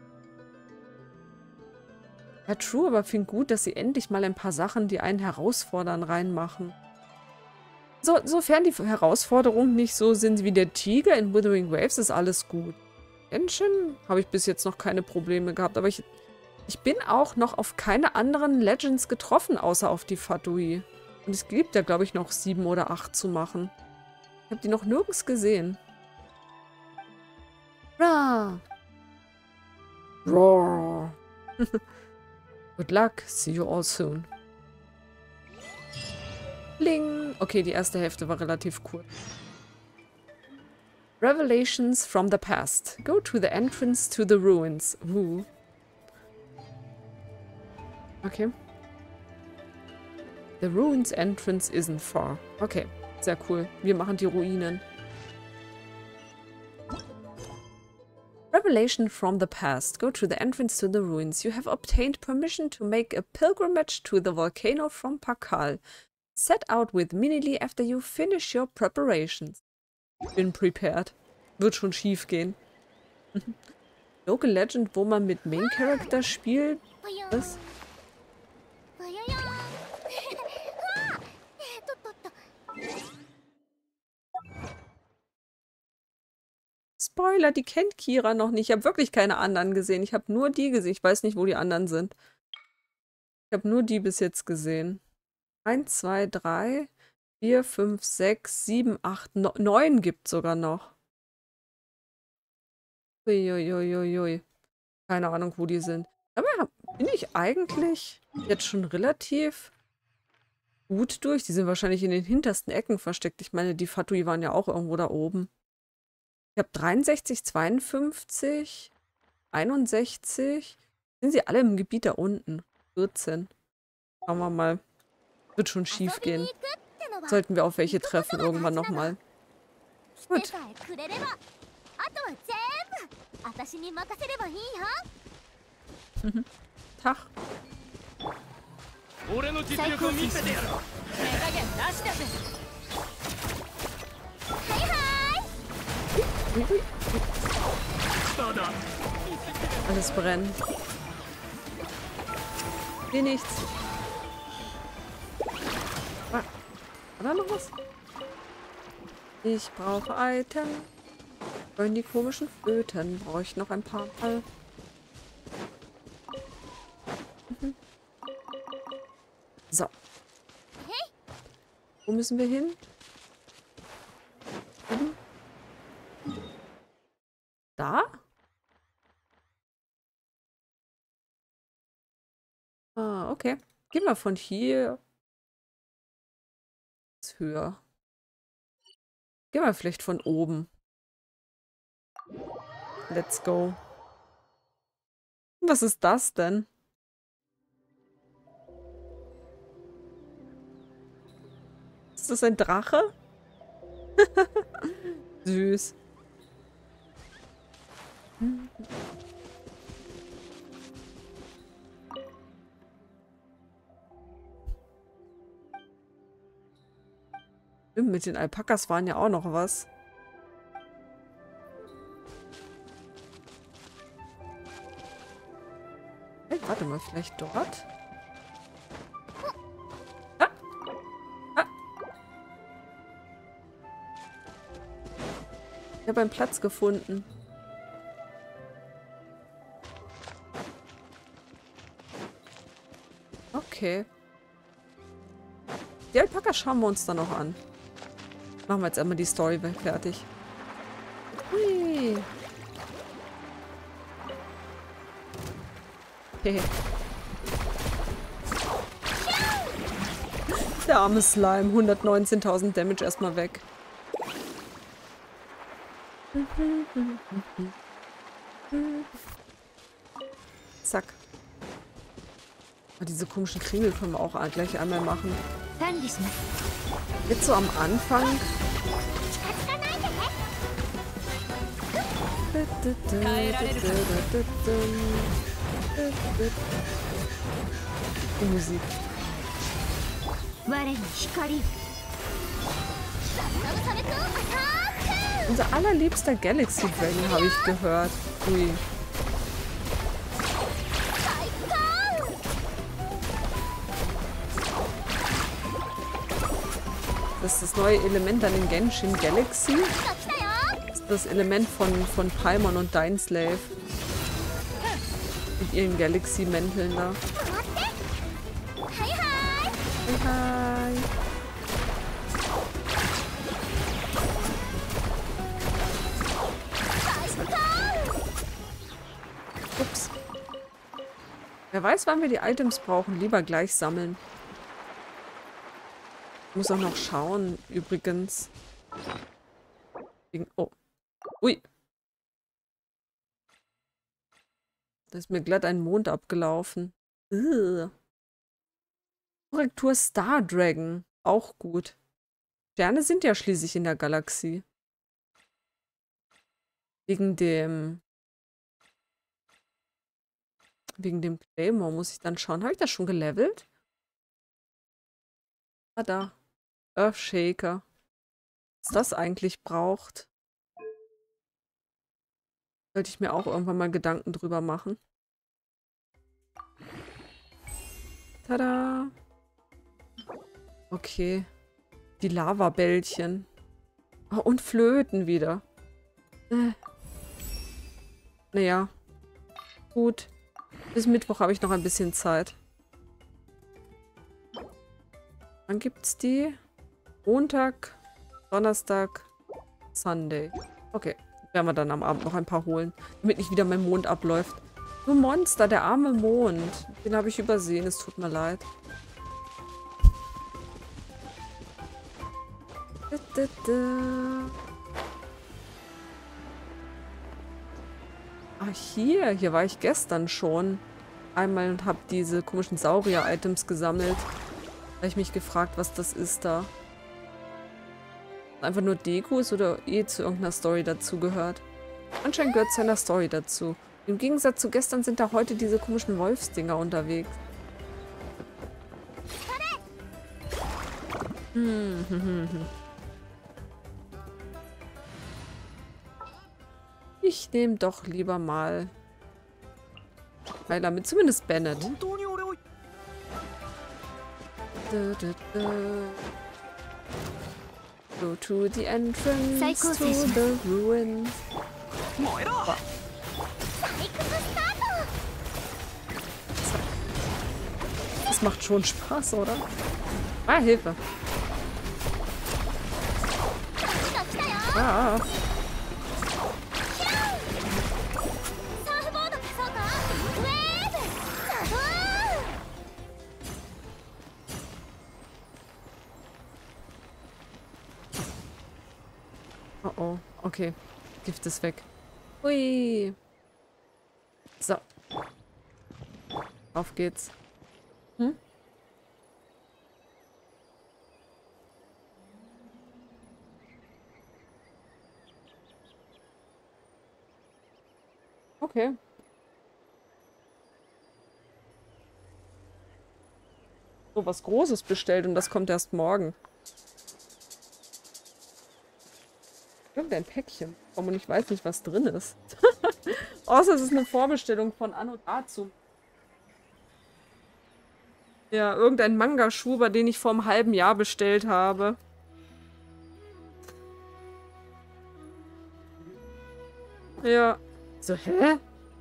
Ja, true, aber finde gut, dass sie endlich mal ein paar Sachen, die einen herausfordern, reinmachen. Sofern die Herausforderungen nicht so sind wie der Tiger in Withering Waves, ist alles gut. Genshin habe ich bis jetzt noch keine Probleme gehabt, aber ich bin auch noch auf keine anderen Legends getroffen, außer auf die Fatui. Und es gibt ja, glaube ich, noch 7 oder 8 zu machen. Ich habe die noch nirgends gesehen. Ra. Roar. Good luck. See you all soon. Bling. Okay, die erste Hälfte war relativ kurz. Revelations from the past. Go to the entrance to the ruins. Okay. The ruins entrance isn't far. Okay, sehr cool. Wir machen die Ruinen. Revelation from the past. Go to the entrance to the ruins. You have obtained permission to make a pilgrimage to the volcano from Pakal. Set out with Minili after you finish your preparations. Bin prepared. Wird schon schief gehen. Local Legend, wo man mit Main Character spielt. Was? Spoiler, die kennt Kira noch nicht. Ich habe wirklich keine anderen gesehen. Ich habe nur die gesehen. Ich weiß nicht, wo die anderen sind. Ich habe nur die bis jetzt gesehen. 1, 2, 3, 4, 5, 6, 7, 8, 9 gibt es sogar noch. Uiuiuiui. Keine Ahnung, wo die sind. Aber bin ich eigentlich jetzt schon relativ gut durch. Die sind wahrscheinlich in den hintersten Ecken versteckt. Ich meine, die Fatui waren ja auch irgendwo da oben. Ich habe 63, 52, 61. Sind sie alle im Gebiet da unten? 14. Schauen wir mal. Wird schon schief gehen. Sollten wir auf welche treffen irgendwann nochmal. Gut. Tag. Alles brennt. Hier nichts. War da noch was? Ich brauche Item. Wollen die komischen Flöten? Brauche ich noch ein paar Mal. So. Wo müssen wir hin? Da? Ah, okay. Gehen wir von hier höher. Gehen wir vielleicht von oben. Let's go. Was ist das denn? Ist das ein Drache? Süß. Mit den Alpakas waren ja auch noch was. Hey, warte mal, vielleicht dort? Ah! Ah! Ich habe einen Platz gefunden. Okay. Die Alpakas schauen wir uns dann noch an. Machen wir jetzt einmal die Story fertig. Hui. Hehe. Der arme Slime. 119.000 Damage erstmal weg. Zack. Diese komischen Kringel können wir auch gleich einmal machen. Jetzt so am Anfang. Die Musik. Unser allerliebster Galaxy Dragon habe ich gehört. Ui. Das ist das neue Element an den Genshin Galaxy. Das ist das Element von Paimon und Dainsleif. Mit ihren Galaxy-Mänteln da. Hi, hi. Ups. Wer weiß, wann wir die Items brauchen. Lieber gleich sammeln. Ich muss auch noch schauen, übrigens. Oh. Ui. Da ist mir glatt ein Mond abgelaufen. Korrektur Star Dragon. Auch gut. Sterne sind ja schließlich in der Galaxie. Wegen dem Claymore muss ich dann schauen. Habe ich das schon gelevelt? Ah, da. Earthshaker. Was das eigentlich braucht. Sollte ich mir auch irgendwann mal Gedanken drüber machen. Tada! Okay. Die Lavabällchen. Oh, und Flöten wieder. Naja. Gut. Bis Mittwoch habe ich noch ein bisschen Zeit. Wann gibt's die? Montag, Donnerstag, Sunday. Okay. Werden wir dann am Abend noch ein paar holen. Damit nicht wieder mein Mond abläuft. Du Monster, der arme Mond. Den habe ich übersehen, es tut mir leid. Ah, hier. Hier war ich gestern schon. Einmal und habe diese komischen Saurier-Items gesammelt. Da habe ich mich gefragt, was das ist da. Einfach nur Deko ist oder eh zu irgendeiner Story dazugehört. Anscheinend gehört es zu einer Story dazu. Im Gegensatz zu gestern sind da heute diese komischen Wolfsdinger unterwegs. Ich nehme doch lieber mal Heiler mit, zumindest Bennett. Go to the entrance to the ruins. Oh. Das macht schon Spaß, oder? Ah, Hilfe. Ah. Oh oh, okay. Gift ist weg. Hui. So. Auf geht's. Hm? Okay. So was Großes bestellt und das kommt erst morgen. Irgendein Päckchen. Und ich weiß nicht, was drin ist. Außer es ist eine Vorbestellung von Anno Dazu. Ja, irgendein Manga-Schuber, den ich vor einem halben Jahr bestellt habe. Ja. So, hä?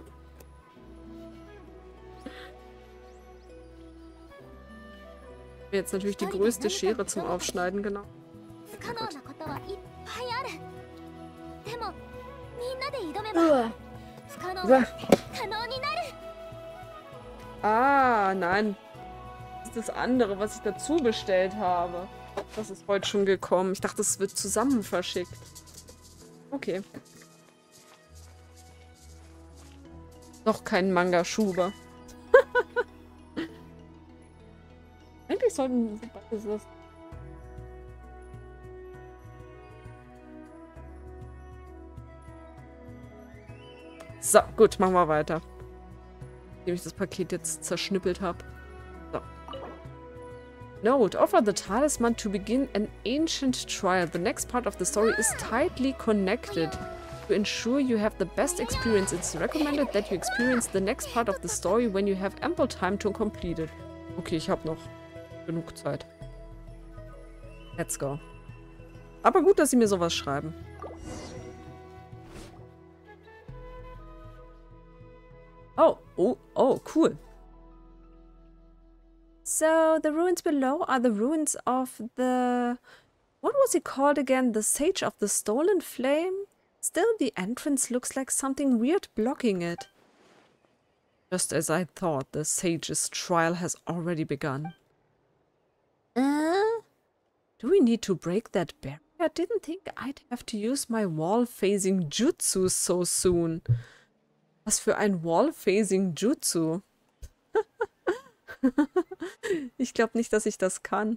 Jetzt natürlich die größte Schere zum Aufschneiden, genau. Ah, nein. Das ist das andere, was ich dazu bestellt habe. Das ist heute schon gekommen. Ich dachte, es wird zusammen verschickt. Okay. Noch kein Manga-Schuber. Eigentlich sollten das. So, gut, machen wir weiter. Indem ich das Paket jetzt zerschnippelt habe. So. Note, offer the talisman to begin an ancient trial. The next part of the story is tightly connected. To ensure you have the best experience, it's recommended that you experience the next part of the story when you have ample time to complete it. Okay, ich habe noch genug Zeit. Let's go. Aber gut, dass sie mir sowas schreiben. Oh, cool. So, the ruins below are the ruins of the... What was it called again? The Sage of the Stolen Flame? Still, the entrance looks like something weird blocking it. Just as I thought, the sage's trial has already begun. Do we need to break that barrier? I didn't think I'd have to use my wall-phasing jutsu so soon. Was für ein Wall-phasing Jutsu? Ich glaube nicht, dass ich das kann.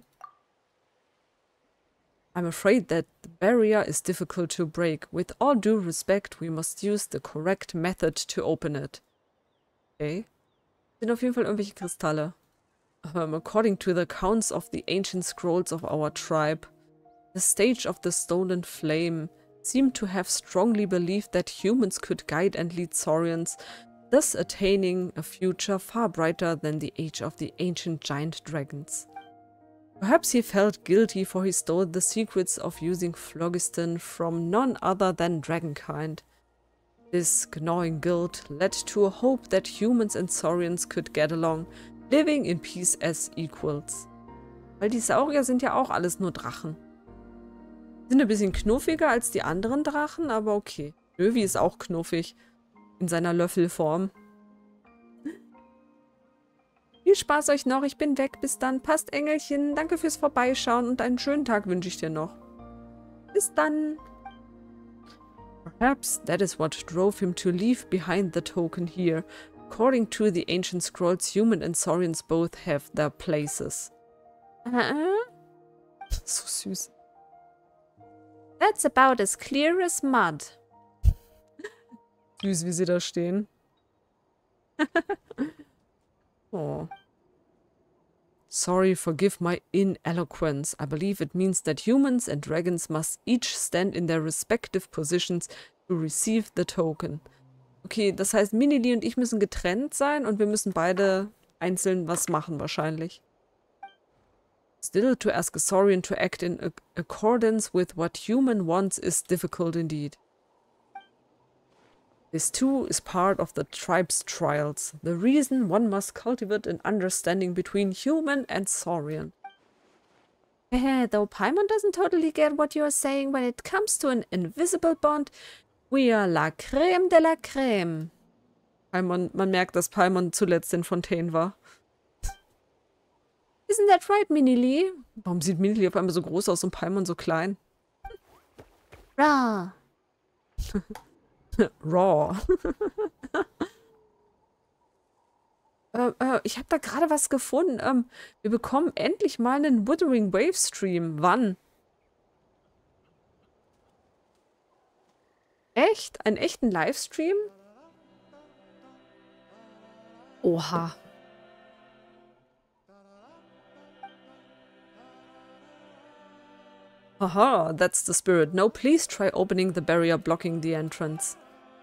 I'm afraid that the barrier is difficult to break. With all due respect, we must use the correct method to open it. Okay. Sind auf jeden Fall irgendwelche Kristalle. According to the accounts of the ancient scrolls of our tribe, the stage of the stolen flame seemed to have strongly believed that humans could guide and lead Saurians, thus attaining a future far brighter than the age of the ancient giant dragons. Perhaps he felt guilty for he stole the secrets of using phlogiston from none other than dragonkind. This gnawing guilt led to a hope that humans and Saurians could get along, living in peace as equals. Weil die Saurier sind ja auch alles nur Drachen. Sind ein bisschen knuffiger als die anderen Drachen, aber okay. Löwy ist auch knuffig. In seiner Löffelform. Viel Spaß euch noch. Ich bin weg. Bis dann. Passt, Engelchen. Danke fürs Vorbeischauen und einen schönen Tag wünsche ich dir noch. Bis dann. Perhaps that is what drove him to leave behind the token here. According to the ancient scrolls, human and saurians both have their places. So süß. That's about as clear as mud. Süß, wie sie da stehen. Oh. Sorry, forgive my ineloquence. I believe it means that humans and dragons must each stand in their respective positions to receive the token. Okay, das heißt, Minili und ich müssen getrennt sein und wir müssen beide einzeln was machen wahrscheinlich. Still, to ask a saurian to act in accordance with what human wants is difficult indeed. This too is part of the tribe's trials. The reason one must cultivate an understanding between human and saurian. Though Paimon doesn't totally get what you're saying when it comes to an invisible bond, we are la crème de la crème. Paimon, man merkt, dass Paimon zuletzt in Fontaine war. Isn't that right, Minili? Warum sieht Minili auf einmal so groß aus und Paimon so klein? Raw. Raw. Ich habe da gerade was gefunden. Wir bekommen endlich mal einen Wuthering Wave Stream. Wann? Echt? Einen echten Livestream? Oha. Haha, that's the spirit. Now please try opening the barrier blocking the entrance.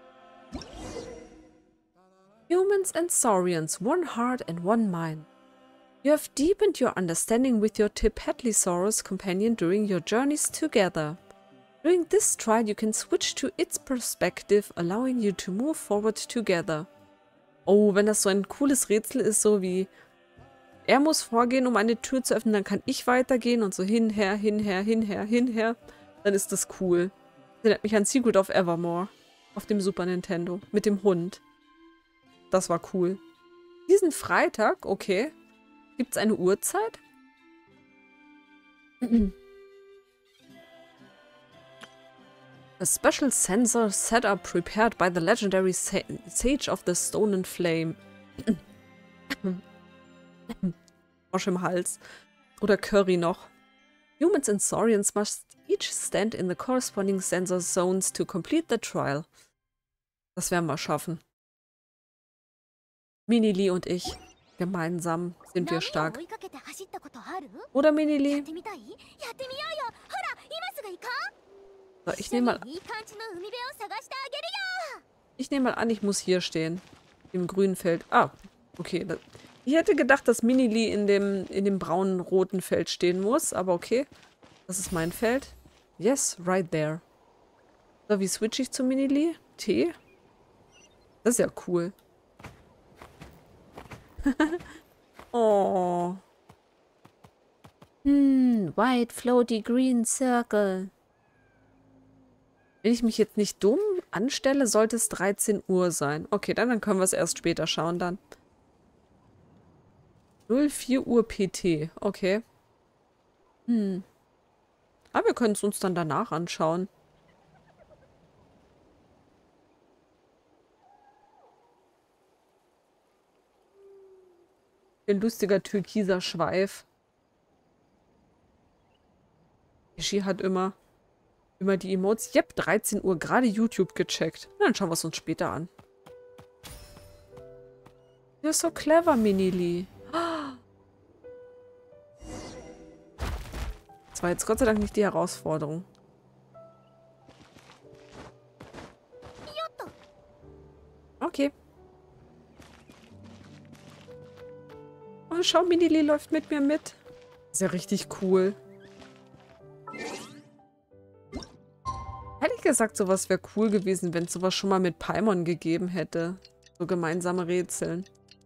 Humans and saurians, one heart and one mind. You have deepened your understanding with your Tipetlisaurus companion during your journeys together. During this trial you can switch to its perspective, allowing you to move forward together. Oh, wenn das so ein cooles Rätsel ist, so wie er muss vorgehen, um eine Tür zu öffnen, dann kann ich weitergehen und so hinher, hinher, hinher, hinher. Dann ist das cool. Das erinnert mich an Secret of Evermore auf dem Super Nintendo mit dem Hund. Das war cool. Diesen Freitag, okay. Gibt es eine Uhrzeit? A special sensor setup prepared by the legendary Sage of the Stolen Flame. Frosch im Hals. Oder Curry noch. Humans and saurians must each stand in the corresponding sensor zones to complete the trial. Das werden wir schaffen. Minili und ich. Gemeinsam sind wir stark. Oder Minili? So, ich nehme mal an, ich muss hier stehen. Im grünen Feld. Ah, okay. Ich hätte gedacht, dass Minili in dem braunen, roten Feld stehen muss. Aber okay. Das ist mein Feld. Yes, right there. So, wie switche ich zu Minili? T? Das ist ja cool. Oh. White floaty green circle. Wenn ich mich jetzt nicht dumm anstelle, sollte es 13 Uhr sein. Okay, dann können wir es erst später schauen dann. 04 Uhr PT. Okay. Aber wir können es uns dann danach anschauen. Ein lustiger türkiser Schweif. Ishi hat immer die Emotes. Yep, 13 Uhr, gerade YouTube gecheckt. Na, dann schauen wir es uns später an. You're so clever, Minili. Das war jetzt Gott sei Dank nicht die Herausforderung. Okay. Oh, schau, Minili läuft mit mir mit. Ist ja richtig cool. Ehrlich gesagt, sowas wäre cool gewesen, wenn es sowas schon mal mit Paimon gegeben hätte. So gemeinsame Rätseln.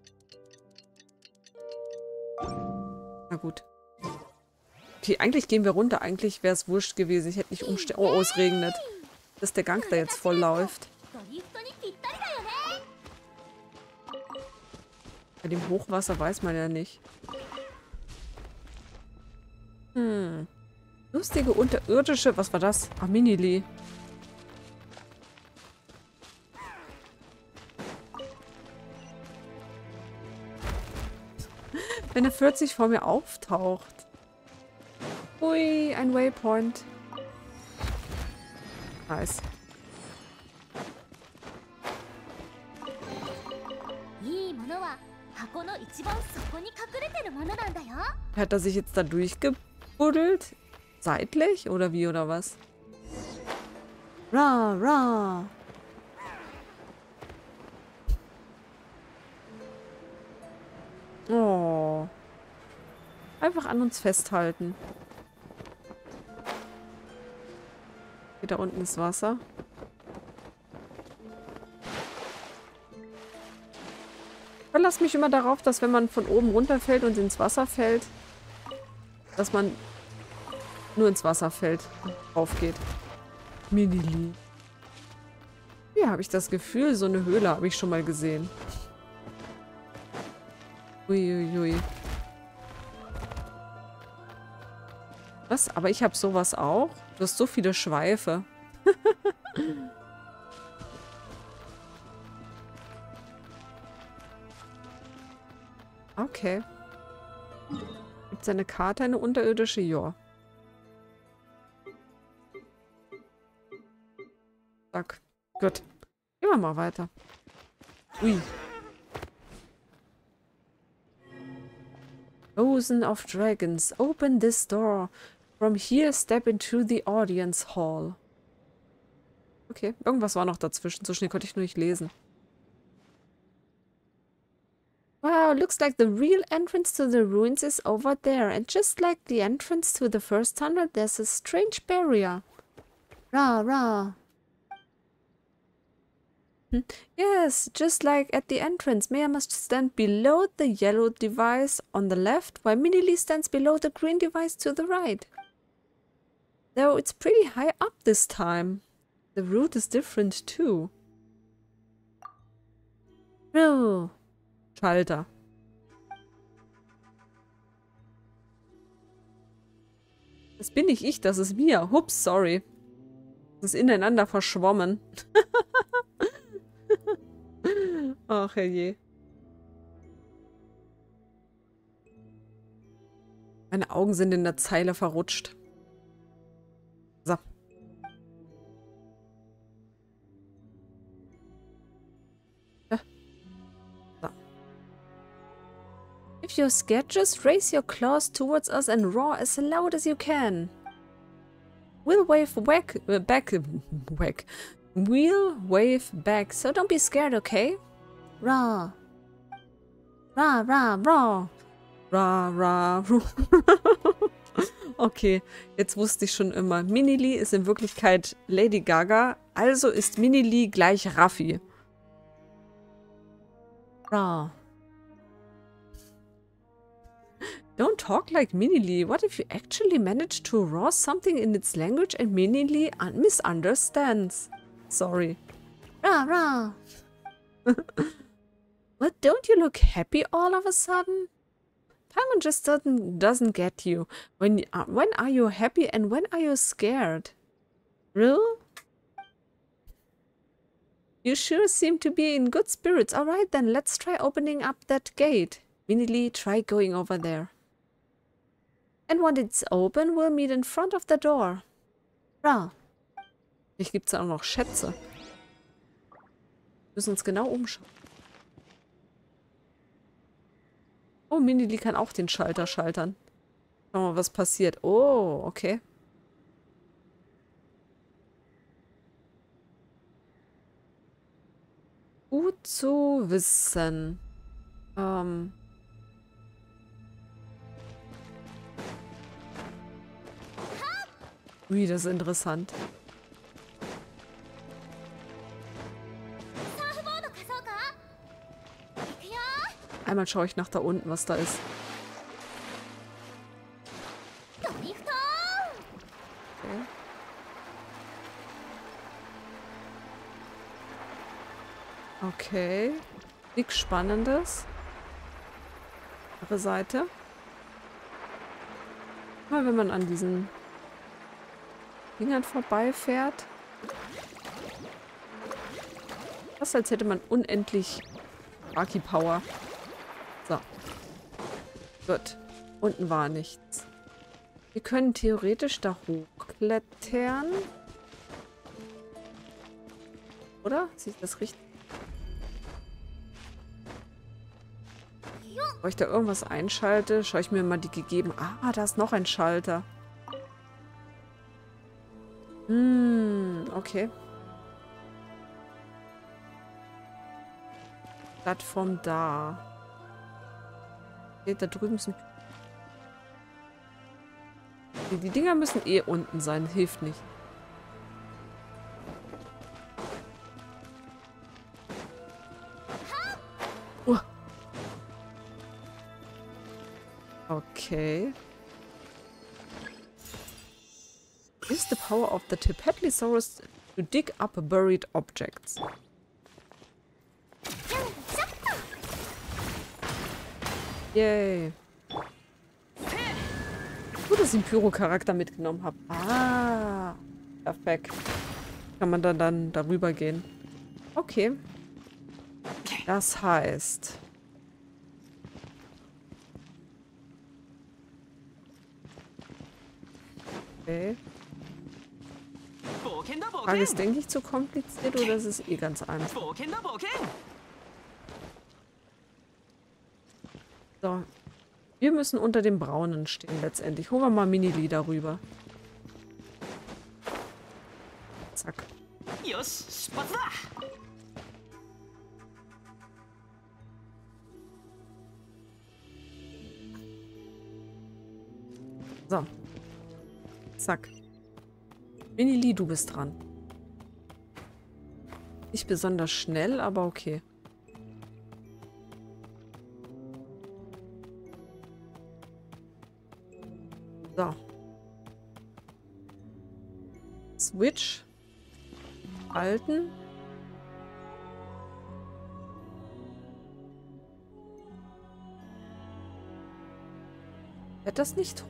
Na gut. Okay, eigentlich gehen wir runter. Eigentlich wäre es wurscht gewesen. Ich hätte nicht umstellen... Oh, es regnet. Dass der Gang da jetzt voll läuft. Bei dem Hochwasser weiß man ja nicht. Lustige unterirdische... Was war das? Ah, Minili. Wenn er 40 vor mir auftaucht. Ui, ein Waypoint. Nice. Hat er sich jetzt da durchgebuddelt? Seitlich? Oder wie, oder was? Ra, ra. Oh. Einfach an uns festhalten. Hier da unten ist Wasser. Ich verlasse mich immer darauf, dass wenn man von oben runterfällt und ins Wasser fällt, dass man nur ins Wasser fällt und aufgeht. Minili. Hier habe ich das Gefühl, so eine Höhle habe ich schon mal gesehen. Uiuiui. Was? Aber ich habe sowas auch? Du hast so viele Schweife. Okay. Gibt es eine Karte, eine unterirdische? Ja. Zack. Gut. Gehen wir mal weiter. Ui. Chosen of Dragons. Open this door. From here, step into the audience hall. Okay, irgendwas war noch dazwischen. So schnell konnte ich nur nicht lesen. Wow, looks like the real entrance to the ruins is over there. And just like the entrance to the first tunnel, there's a strange barrier. Ra, ra. Yes, just like at the entrance, Maya must stand below the yellow device on the left, while Minili stands below the green device to the right. Though it's pretty high up this time. The route is different too. Oh. Schalter. Das bin nicht ich, das ist Mia. Hups, sorry. Das ist ineinander verschwommen. Ach, herrje. Meine Augen sind in der Zeile verrutscht. So. Ja. So. If you're scared, just raise your claws towards us and roar as loud as you can. We'll wave back. We'll wave back, so don't be scared, okay? Ra. Ra, ra, ra. Ra, ra, ra. Okay, jetzt wusste ich schon immer. Minili ist in Wirklichkeit Lady Gaga, also ist Minili gleich Raffi. Ra. Don't talk like Minili. What if you actually manage to roar something in its language and Minili misunderstands? Sorry. Ra, ra. But don't you look happy all of a sudden? Paimon just doesn't get you. When are you happy and when are you scared? Real? You sure seem to be in good spirits. Alright then, let's try opening up that gate. Minili, try going over there. And when it's open, we'll meet in front of the door. Ra. Vielleicht gibt es da auch noch Schätze. Wir müssen uns genau umschauen. Oh, Minili kann auch den Schalter schaltern. Schauen wir mal, was passiert. Oh, okay. Gut zu wissen. Ui, das ist interessant. Einmal schaue ich nach da unten, was da ist. Okay. Okay. Nichts Spannendes. andere Seite. Mal, wenn man an diesen Dingern vorbeifährt. Fast als hätte man unendlich Aki Power. So. Gut. Unten war nichts. Wir können theoretisch da hochklettern. Oder? Sehe ich das richtig? Bevor ich da irgendwas einschalte, schaue ich mir mal die gegeben. Ah, da ist noch ein Schalter. Okay. Plattform da. Okay, da drüben sind... Die Dinger müssen eh unten sein. Hilft nicht. Okay. Use the power of the Tipetlisaurus to dig up buried objects. Yay. Gut, dass ich den Pyro-Charakter mitgenommen habe. Ah. Perfekt. Kann man dann darüber gehen. Okay. Das heißt... Okay. Frage ist, denke ich, zu kompliziert oder ist es eh ganz einfach? So. Wir müssen unter dem Braunen stehen letztendlich. Holen wir mal Mini-Lee darüber. Zack. So. Zack. Mini-Lee, du bist dran. Nicht besonders schnell, aber okay. So. Switch. Halten. Wird das nicht hoch?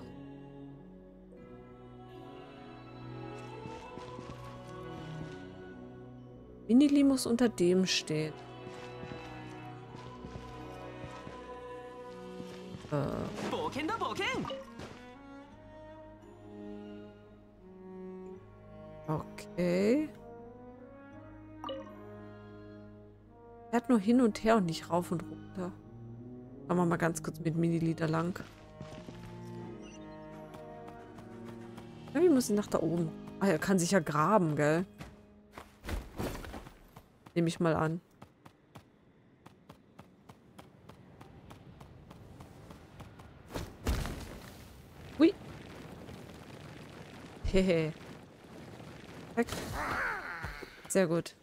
Mini-Lee muss unter dem stehen. Okay. Er hat nur hin und her und nicht rauf und runter. Machen wir mal ganz kurz mit Mini-Lee da lang. Ja, wie muss ich nach da oben? Ah, er kann sich ja graben, gell? Nehme ich mal an. Hui. Hehe. Weg. Sehr gut.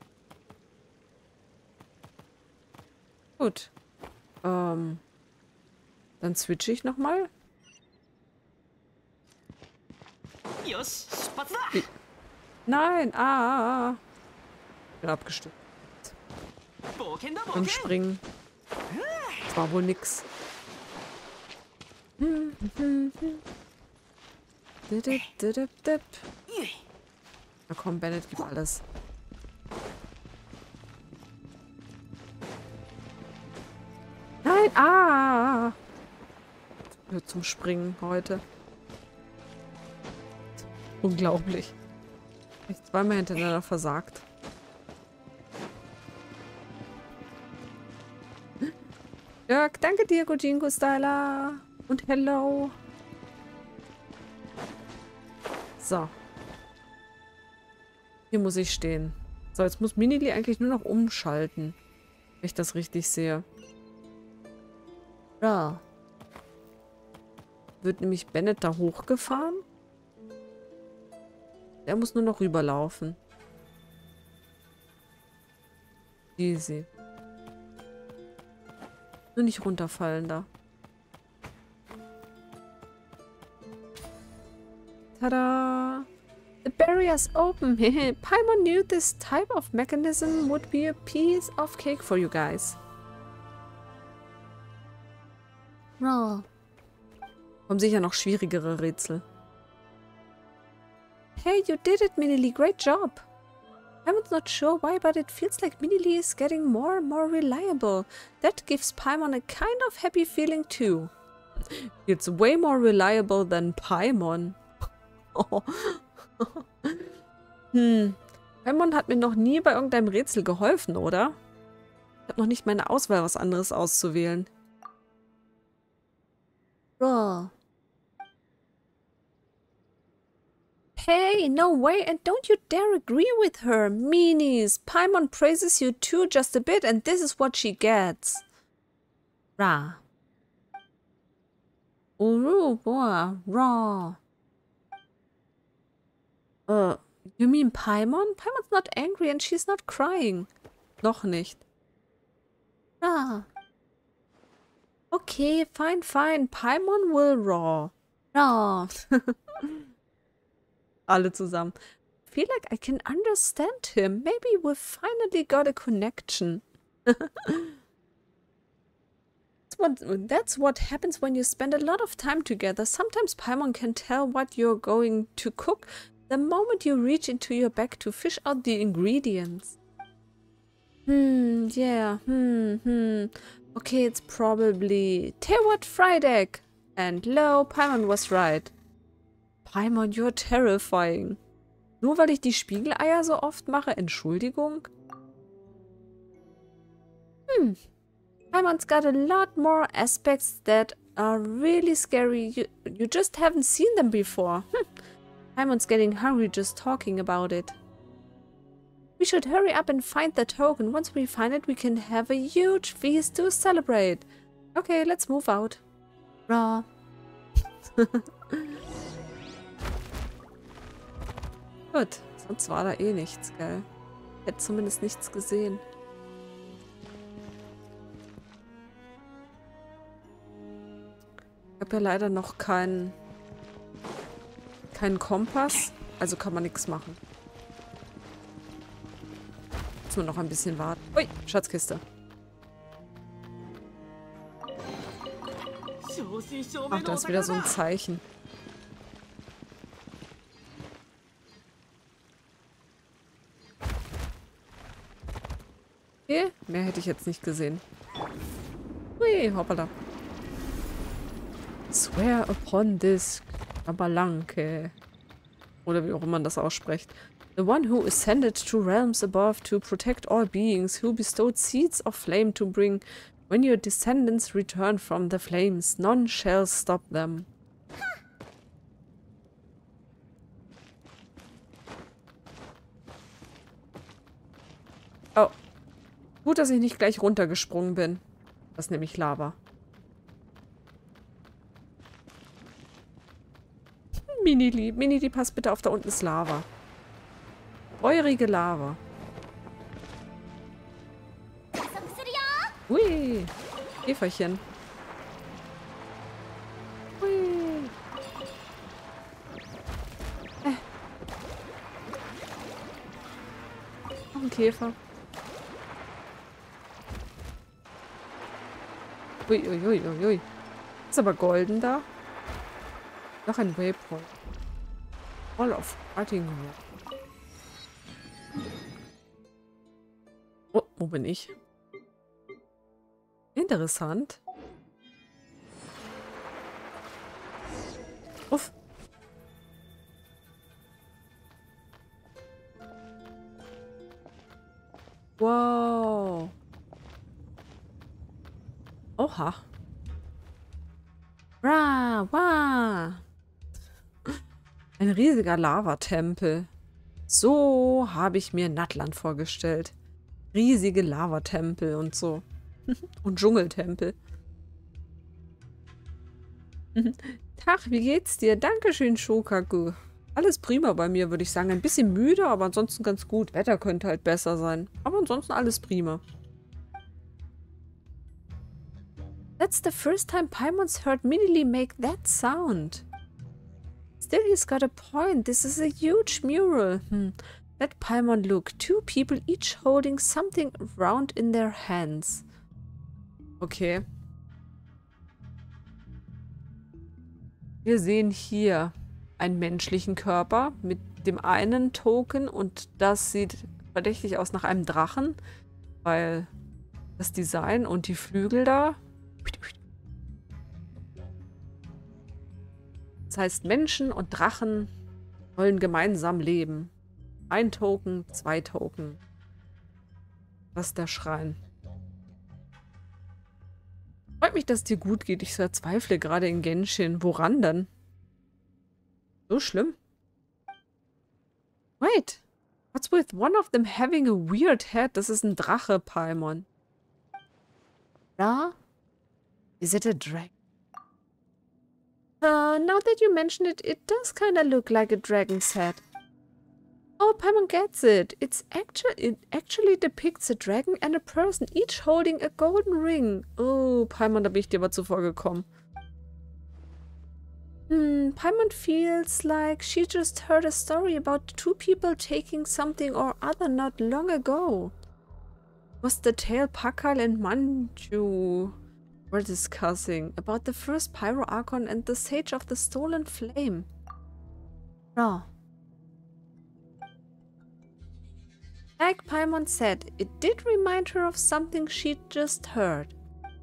Gut. Dann switche ich nochmal. Nein! Ah! Bin abgestürzt. Beim Springen. Das war wohl nix. Na komm, Bennett, gib alles. Nein! Ah! Hört zum Springen heute. Unglaublich. Ich habe zweimal hintereinander versagt. Jörg, danke dir, Gojingo Styler. Und hello. So. Hier muss ich stehen. So, jetzt muss Mini-Lee eigentlich nur noch umschalten. Wenn ich das richtig sehe. Ja. Wird nämlich Bennett da hochgefahren. Der muss nur noch rüberlaufen. Easy. Nur nicht runterfallen da. Tada! The barrier's open. Paimon knew this type of mechanism would be a piece of cake for you guys. Raw. Kommen sicher noch schwierigere Rätsel. Hey, you did it, Minnie. Great job. I'm not sure why, but it feels like Minnie is getting more and more reliable. That gives Paimon a kind of happy feeling too. It's way more reliable than Paimon. Oh. Paimon hat mir noch nie bei irgendeinem Rätsel geholfen, oder? Ich habe noch nicht meine Auswahl, was anderes auszuwählen. Raw. Hey, no way, and don't you dare agree with her. Meanies, Paimon praises you too just a bit, and this is what she gets. Ra. Uru, boah, raw. You mean Paimon? Paimon's not angry and she's not crying. Noch nicht. Ra. Okay, fine, fine. Paimon will raw. Raw. Alle zusammen. I feel like I can understand him. Maybe we've finally got a connection. That's what happens when you spend a lot of time together. Sometimes Paimon can tell what you're going to cook the moment you reach into your bag to fish out the ingredients. Yeah, Okay, it's probably Tewat fried egg. And lo, Paimon was right. Paimon, you're terrifying. Nur weil ich die Spiegeleier so oft mache, Entschuldigung? Paimon's got a lot more aspects that are really scary. You just haven't seen them before. Paimon's getting hungry just talking about it. We should hurry up and find the token. Once we find it, we can have a huge feast to celebrate. Okay, let's move out. Raw. Gut, sonst war da eh nichts, gell? Hätte zumindest nichts gesehen. Ich habe ja leider noch keinen Kompass, also kann man nichts machen. Muss man noch ein bisschen warten. Ui, Schatzkiste. Ach, da ist wieder so ein Zeichen. Okay, mehr hätte ich jetzt nicht gesehen. Hui, hoppala. Swear upon this Abalanke. Oder wie auch immer man das ausspricht. The one who ascended to realms above to protect all beings, who bestowed seeds of flame to bring when your descendants return from the flames, none shall stop them. Oh. Gut, dass ich nicht gleich runtergesprungen bin. Das ist nämlich Lava. Minili, pass bitte auf, da unten ist Lava. Feurige Lava. Hui. Käferchen. Hui. Noch ein Käfer. Ui. Ist aber golden da. Noch ein Waypoint. All of Parting. Oh, wo bin ich? Interessant. Uff. Wow. Oha. Wow. Ein riesiger Lavatempel. So habe ich mir Natland vorgestellt. Riesige Lavatempel und so. Und Dschungeltempel. Tag, wie geht's dir? Dankeschön, Shokaku. Alles prima bei mir, würde ich sagen. Ein bisschen müde, aber ansonsten ganz gut. Wetter könnte halt besser sein. Aber ansonsten alles prima. That's the first time Paimon's heard Minili make that sound. Still, he's got a point. This is a huge mural. Let Paimon look. 2 people each holding something round in their hands. Okay. Wir sehen hier einen menschlichen Körper mit dem einen Token und das sieht verdächtig aus nach einem Drachen, weil das Design und die Flügel da. Das heißt, Menschen und Drachen wollen gemeinsam leben. Ein Token, 2 Token. Das ist der Schrein. Freut mich, dass es dir gut geht. Ich verzweifle gerade in Genshin. Woran denn? So schlimm? Wait. What's with one of them having a weird head? Das ist ein Drache, Paimon. Ja? Is it a dragon? Now that you mention it, it does kind of look like a dragon's head. Oh, Paimon gets it. It actually depicts a dragon and a person, each holding a golden ring. Oh, Paimon, da bin ich dir aber zuvor gekommen. Paimon feels like she just heard a story about 2 people taking something or other not long ago. Was the tale Pakal and Manju were discussing about the first Pyro Archon and the Sage of the Stolen Flame. No. Like Paimon said, it did remind her of something she'd just heard.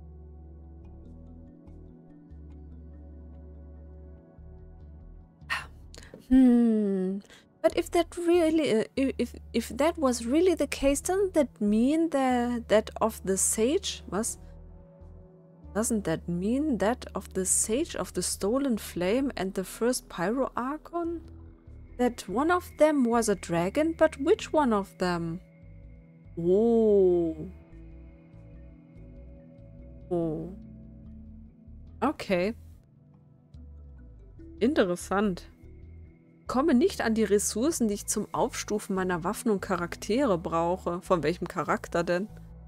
But if that really, if that was really the case, doesn't that mean that of the Sage? Was? Doesn't that mean that of the Sage of the Stolen Flame and the first Pyro Archon? That one of them was a dragon, but which one of them? Oh. Oh. Okay. Interessant. Ich komme nicht an die Ressourcen, die ich zum Aufstufen meiner Waffen und Charaktere brauche. Von welchem Charakter denn?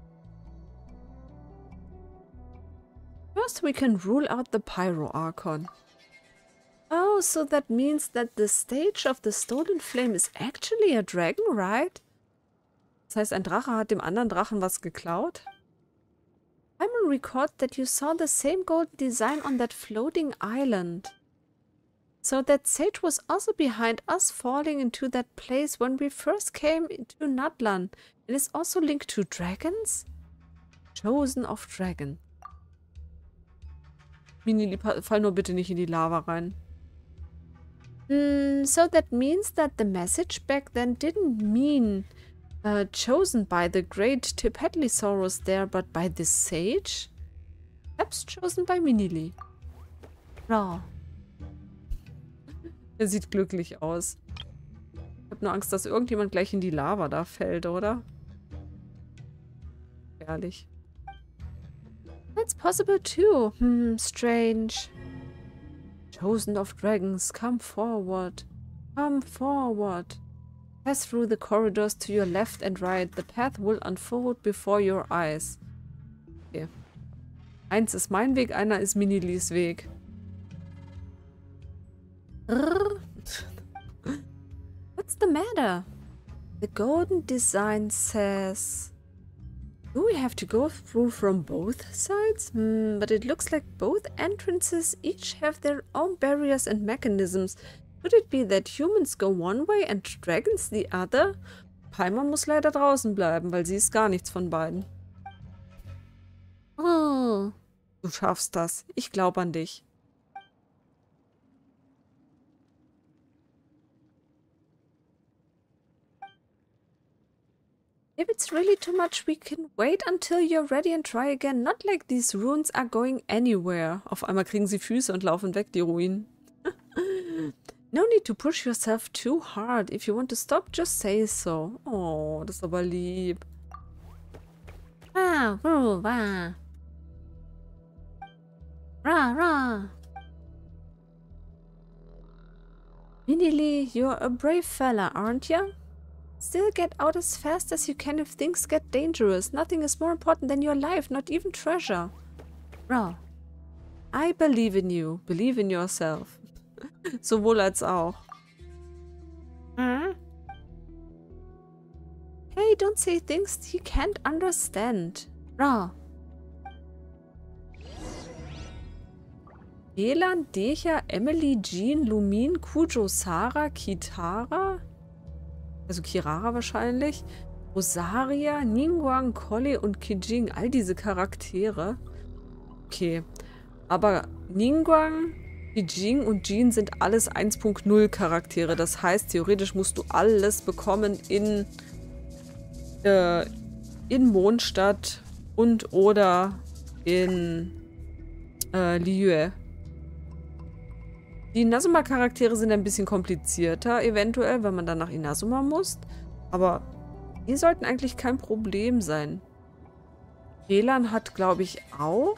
First we can rule out the Pyro Archon. Oh, so that means that the stage of the Stolen Flame is actually a dragon, right? Das heißt, ein Drache hat dem anderen Drachen was geklaut? Paimon recalled that you saw the same golden design on that floating island. So that sage was also behind us falling into that place when we first came into Natlan. It is also linked to dragons? Chosen of Dragon. Minili, fall nur bitte nicht in die Lava rein. So that means that the message back then didn't mean chosen by the great Tipetlisaurus there, but by this sage? Perhaps chosen by Minili. Ja. Er sieht glücklich aus. Ich habe nur Angst, dass irgendjemand gleich in die Lava da fällt, oder? Ehrlich. That's possible too. Strange. Chosen of Dragons, come forward. Come forward. Pass through the corridors to your left and right. The path will unfold before your eyes. Okay. Eins ist mein Weg, einer ist Minilis Weg. What's the matter? The golden design says... Do we have to go through from both sides? But it looks like both entrances each have their own barriers and mechanisms. Could it be that humans go one way and dragons the other? Paimon muss leider draußen bleiben, weil sie ist gar nichts von beiden. Oh. Du schaffst das. Ich glaube an dich. If it's really too much, we can wait until you're ready and try again. Not like these ruins are going anywhere. Auf einmal kriegen sie Füße und laufen weg, die Ruinen. No need to push yourself too hard. If you want to stop, just say so. Oh, das ist aber lieb. Ra, ra. Ra, ra. Minili, you're a brave fella, aren't you? Still get out as fast as you can if things get dangerous. Nothing is more important than your life, not even treasure. Ra. I believe in you. Believe in yourself. Sowohl als auch. Huh? Hey, don't say things you can't understand. Ra. Elan, Decha, Emily, Jean, Lumin, Kujo, Sarah, Kitara. Also Kirara wahrscheinlich. Rosaria, Ningguang, Collei und Kijing. All diese Charaktere. Okay. Aber Ningguang, Kijing und Jean sind alles 1.0 Charaktere. Das heißt, theoretisch musst du alles bekommen in Mondstadt und oder in Liyue. Die Inazuma-Charaktere sind ein bisschen komplizierter, eventuell, wenn man dann nach Inazuma muss. Aber die sollten eigentlich kein Problem sein. Elan hat, glaube ich, auch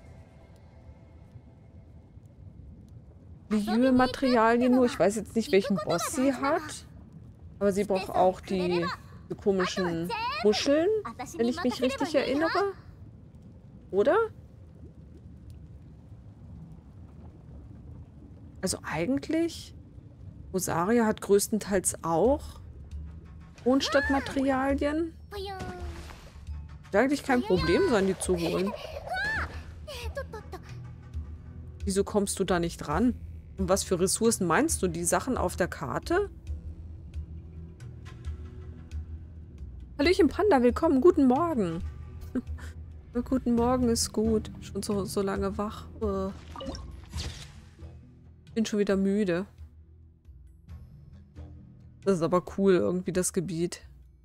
Liyue-Materialien nur. Ich weiß jetzt nicht, welchen Boss sie hat. Aber sie braucht auch die komischen Muscheln, wenn ich mich richtig erinnere. Oder? Also eigentlich, Rosaria hat größtenteils auch Mondstadtmaterialien. Wird eigentlich kein Problem sein, die zu holen. Wieso kommst du da nicht ran? Und was für Ressourcen meinst du? Die Sachen auf der Karte? Hallöchen Panda, willkommen. Guten Morgen. Guten Morgen ist gut. Schon so lange wach. Bin schon wieder müde. Das ist aber cool, irgendwie das Gebiet.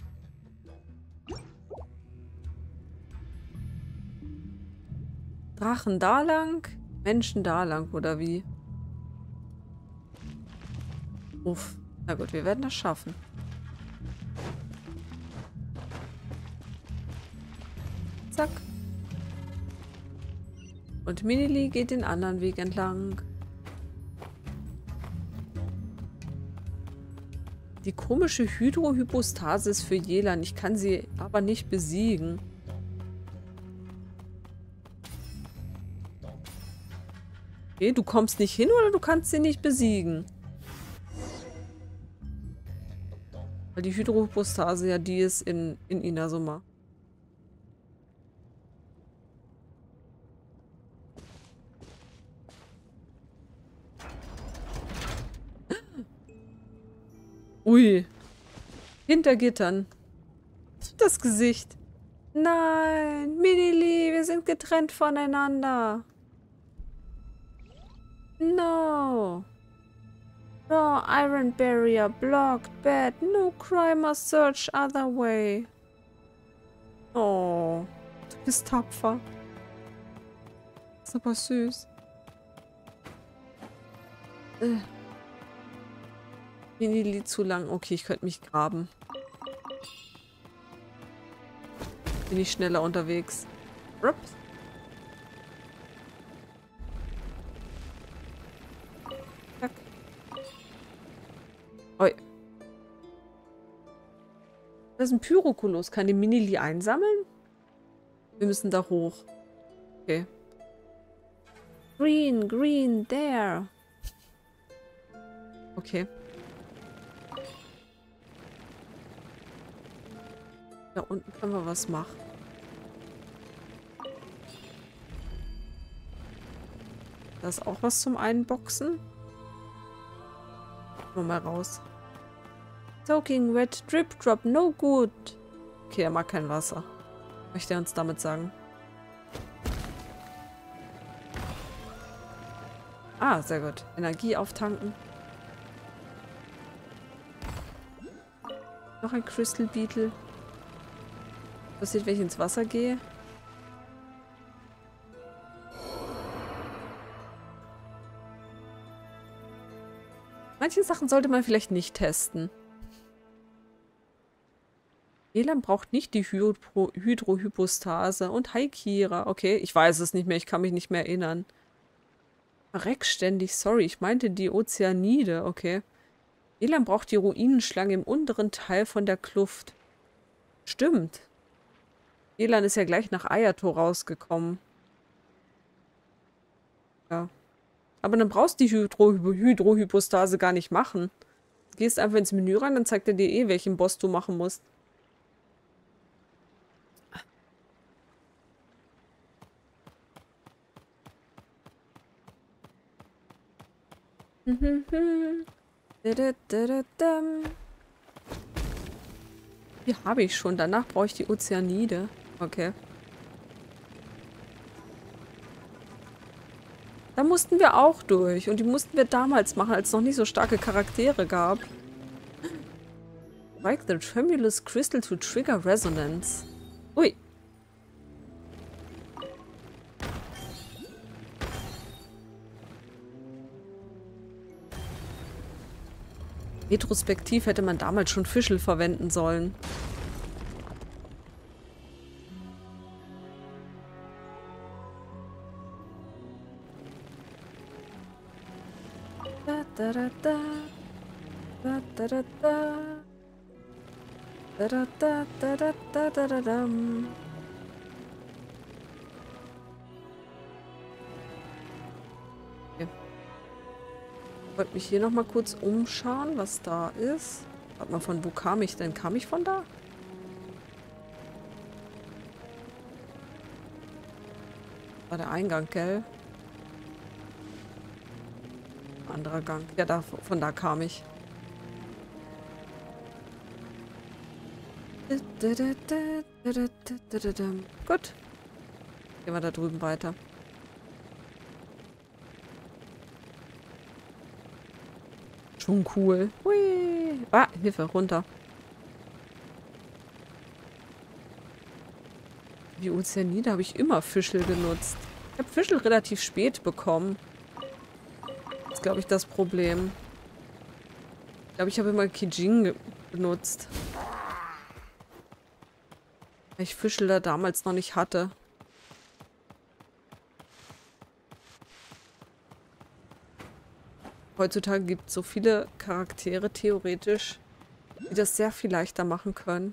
Drachen da lang, Menschen da lang, oder wie? Uff. Na gut, wir werden das schaffen. Zack. Und Minili geht den anderen Weg entlang. Die komische Hydrohypostasis für Yelan. Ich kann sie aber nicht besiegen. Okay, du kommst nicht hin oder du kannst sie nicht besiegen? Weil die Hydrohypostase ja die ist in Inazuma. Ui. Hinter Gittern. Das Gesicht. Nein, Minili, wir sind getrennt voneinander. No. No, Iron Barrier blocked. Bad. No cry, must search other way. Oh. Du bist tapfer. Ist aber süß. Minili zu lang. Okay, ich könnte mich graben. Bin ich schneller unterwegs. Ups. Zack. Oi. Das ist ein Pyrokulos. Kann die Minili einsammeln? Wir müssen da hoch. Okay. Green, green, there. Okay. Da unten können wir was machen. Da ist auch was zum Einboxen. Gucken wir mal raus. Soaking wet, drip drop, no good. Okay, er mag kein Wasser. Möchte er uns damit sagen. Ah, sehr gut. Energie auftanken. Noch ein Crystal Beetle. Was passiert, wenn ich ins Wasser gehe? Manche Sachen sollte man vielleicht nicht testen. Elan braucht nicht die Hydrohypostase. Und hi Kira. Okay, ich weiß es nicht mehr. Ich kann mich nicht mehr erinnern. Verreckständig, sorry. Ich meinte die Ozeanide. Okay. Elan braucht die Ruinenschlange im unteren Teil von der Kluft. Stimmt. Elan ist ja gleich nach Ayato rausgekommen. Ja. Aber dann brauchst du die Hydrohypostase gar nicht machen. Du gehst einfach ins Menü rein, dann zeigt er dir eh, welchen Boss du machen musst. Die habe ich schon. Danach brauche ich die Ozeanide. Okay. Da mussten wir auch durch. Und die mussten wir damals machen, als es noch nicht so starke Charaktere gab. Strike the tremulous crystal to trigger resonance. Ui. Retrospektiv hätte man damals schon Fischl verwenden sollen. Da, da, da, da. Da, da, da, da. Da, da, da, da, da, da, da, da, da. Okay. Ich wollte mich hier nochmal kurz umschauen, was da ist. Warte mal, von wo kam ich denn? Kam ich von da? War der Eingang, gell? Anderer Gang. Ja, da, von da kam ich. Gut. Gehen wir da drüben weiter. Schon cool. Hui. Ah, Hilfe, runter. Die Ozeanide habe ich immer Fischl genutzt. Ich habe Fischl relativ spät bekommen. Das ist, glaube ich, das Problem. Ich glaube, ich habe immer Kijing benutzt. Weil ich Fischl da damals noch nicht hatte. Heutzutage gibt es so viele Charaktere, theoretisch, die das sehr viel leichter machen können.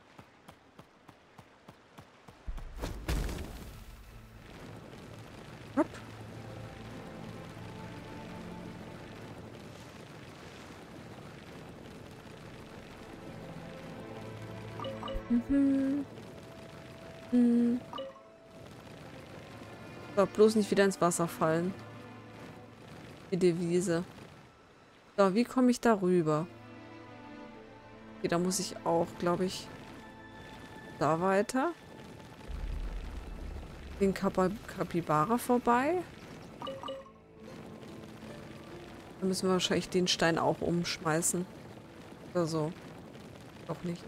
Hopp. So, bloß nicht wieder ins Wasser fallen. Die Devise. So, wie komme ich da rüber? Okay, da muss ich auch, glaube ich, da weiter. Den Kapibara vorbei. Dann müssen wir wahrscheinlich den Stein auch umschmeißen. Oder so. Doch nicht.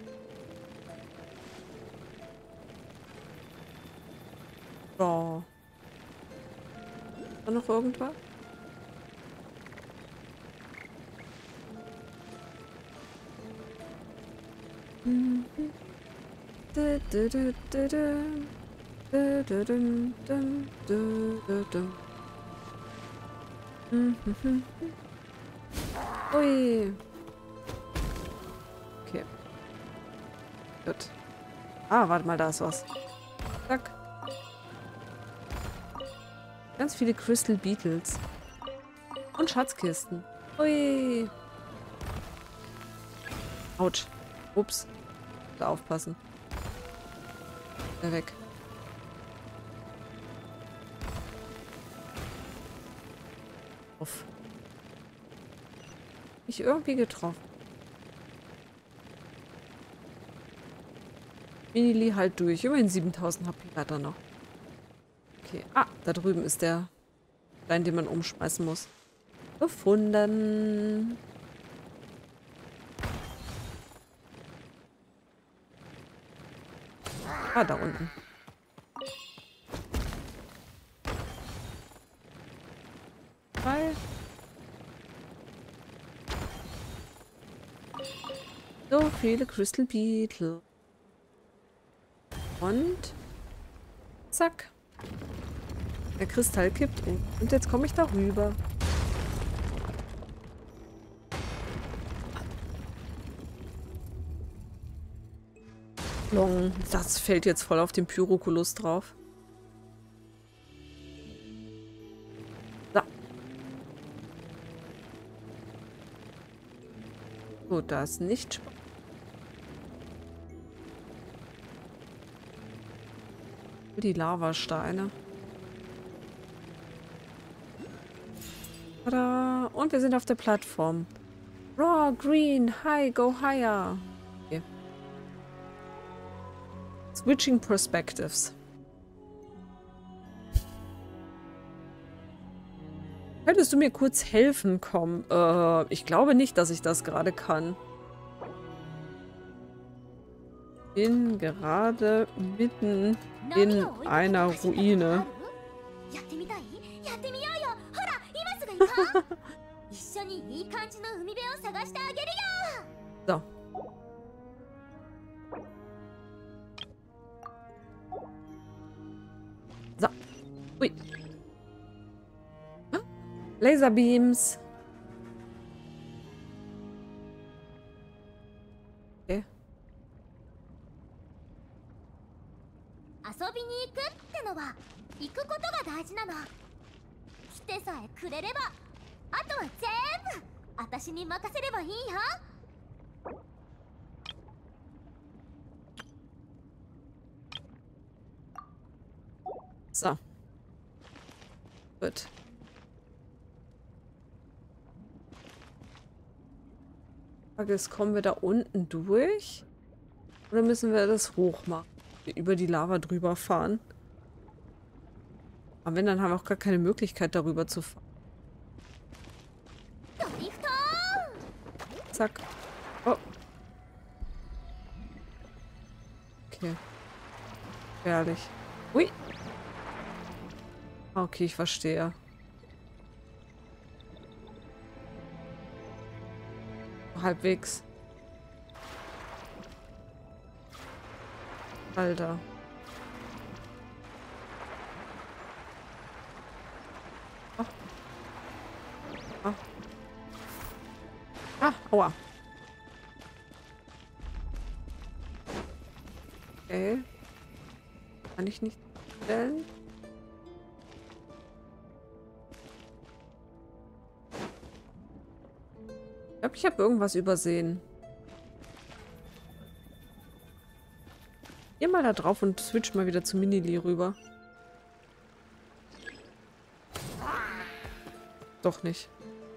So. Ist da noch irgendwas? Ui. Okay. Gut. Ah, warte mal, da ist was. Zack. Ganz viele Crystal Beetles. Und Schatzkisten. Ui. Autsch. Ups. Da aufpassen. Weg. Uff. Mich irgendwie getroffen. Minili halt durch. Immerhin 7000 HP hat er noch. Okay. Ah, da drüben ist der Stein, den man umschmeißen muss. Gefunden. Ah, da unten. Drei. So viele Crystal Beetle. Und zack. Der Kristall kippt um. Und jetzt komme ich da rüber. Long. Das fällt jetzt voll auf den Pyrokulus drauf. So. Gut, da ist nicht. Die Lavasteine. Tada. Und wir sind auf der Plattform. Raw, green, high, go higher. Okay. Switching Perspectives. Könntest du mir kurz helfen, komm? Ich glaube nicht, dass ich das gerade kann. Bin gerade mitten in einer Ruine. So. So. Ui. Laserbeams. Okay. 遊びに行くってのは行くことが大事なの。来てさえくれれば、あとは全部私に任せればいいよ。 So. Gut. Frage ist, kommen wir da unten durch? Oder müssen wir das hoch machen? Über die Lava drüber fahren? Aber wenn, dann haben wir auch gar keine Möglichkeit, darüber zu fahren. Zack. Oh. Okay. Gefährlich. Ui. Okay, ich verstehe. Halbwegs. Alter. Oh. Oh. Ah, aua. Okay. Kann ich nicht stellen? Ich glaube, ich habe irgendwas übersehen. Geh mal da drauf und switch mal wieder zu Minili rüber. Doch nicht.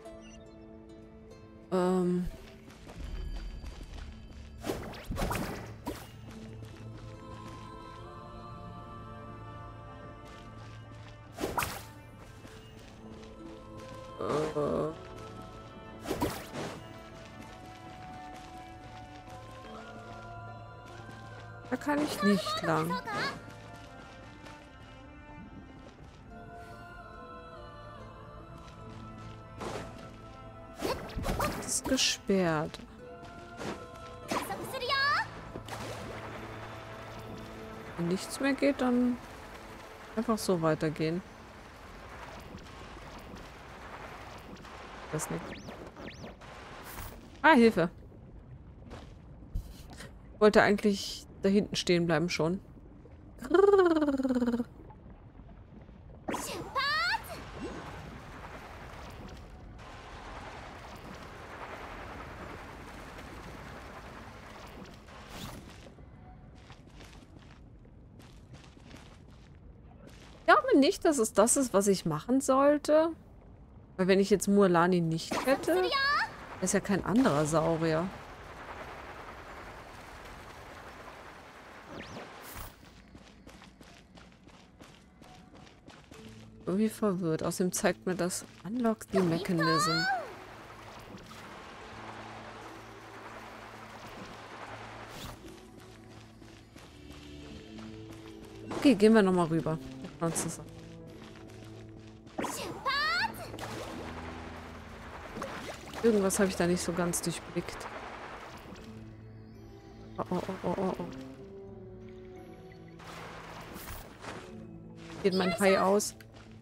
Da kann ich nicht lang. Das ist gesperrt. Wenn nichts mehr geht, dann einfach so weitergehen. Das nicht. Ah, Hilfe. Ich wollte eigentlich da hinten stehen bleiben schon. Ich glaube nicht, dass es das ist, was ich machen sollte. Weil wenn ich jetzt Mualani nicht hätte, ist ja kein anderer Saurier. Irgendwie verwirrt. Außerdem zeigt mir das Unlock the Mechanism. Okay, gehen wir nochmal rüber. Irgendwas habe ich da nicht so ganz durchblickt. Oh, oh, oh, oh, oh, oh. Geht mein Hai aus?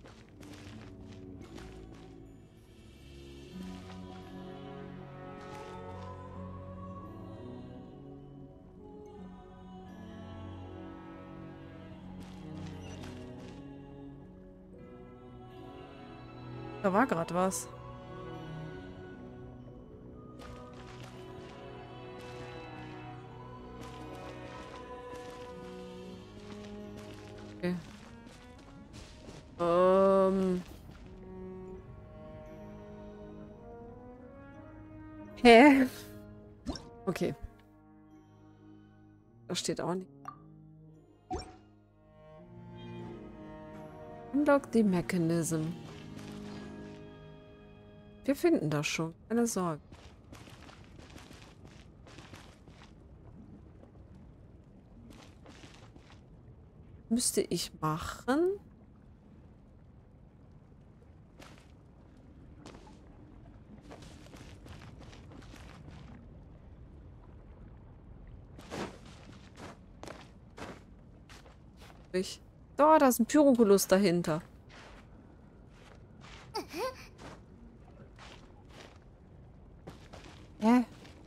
Da war gerade was. Okay. Hä? Okay. Das steht auch nicht. Unlock the mechanism. Wir finden das schon. Keine Sorge. Müsste ich machen? Da ist ein Pyrokulus dahinter. Hä?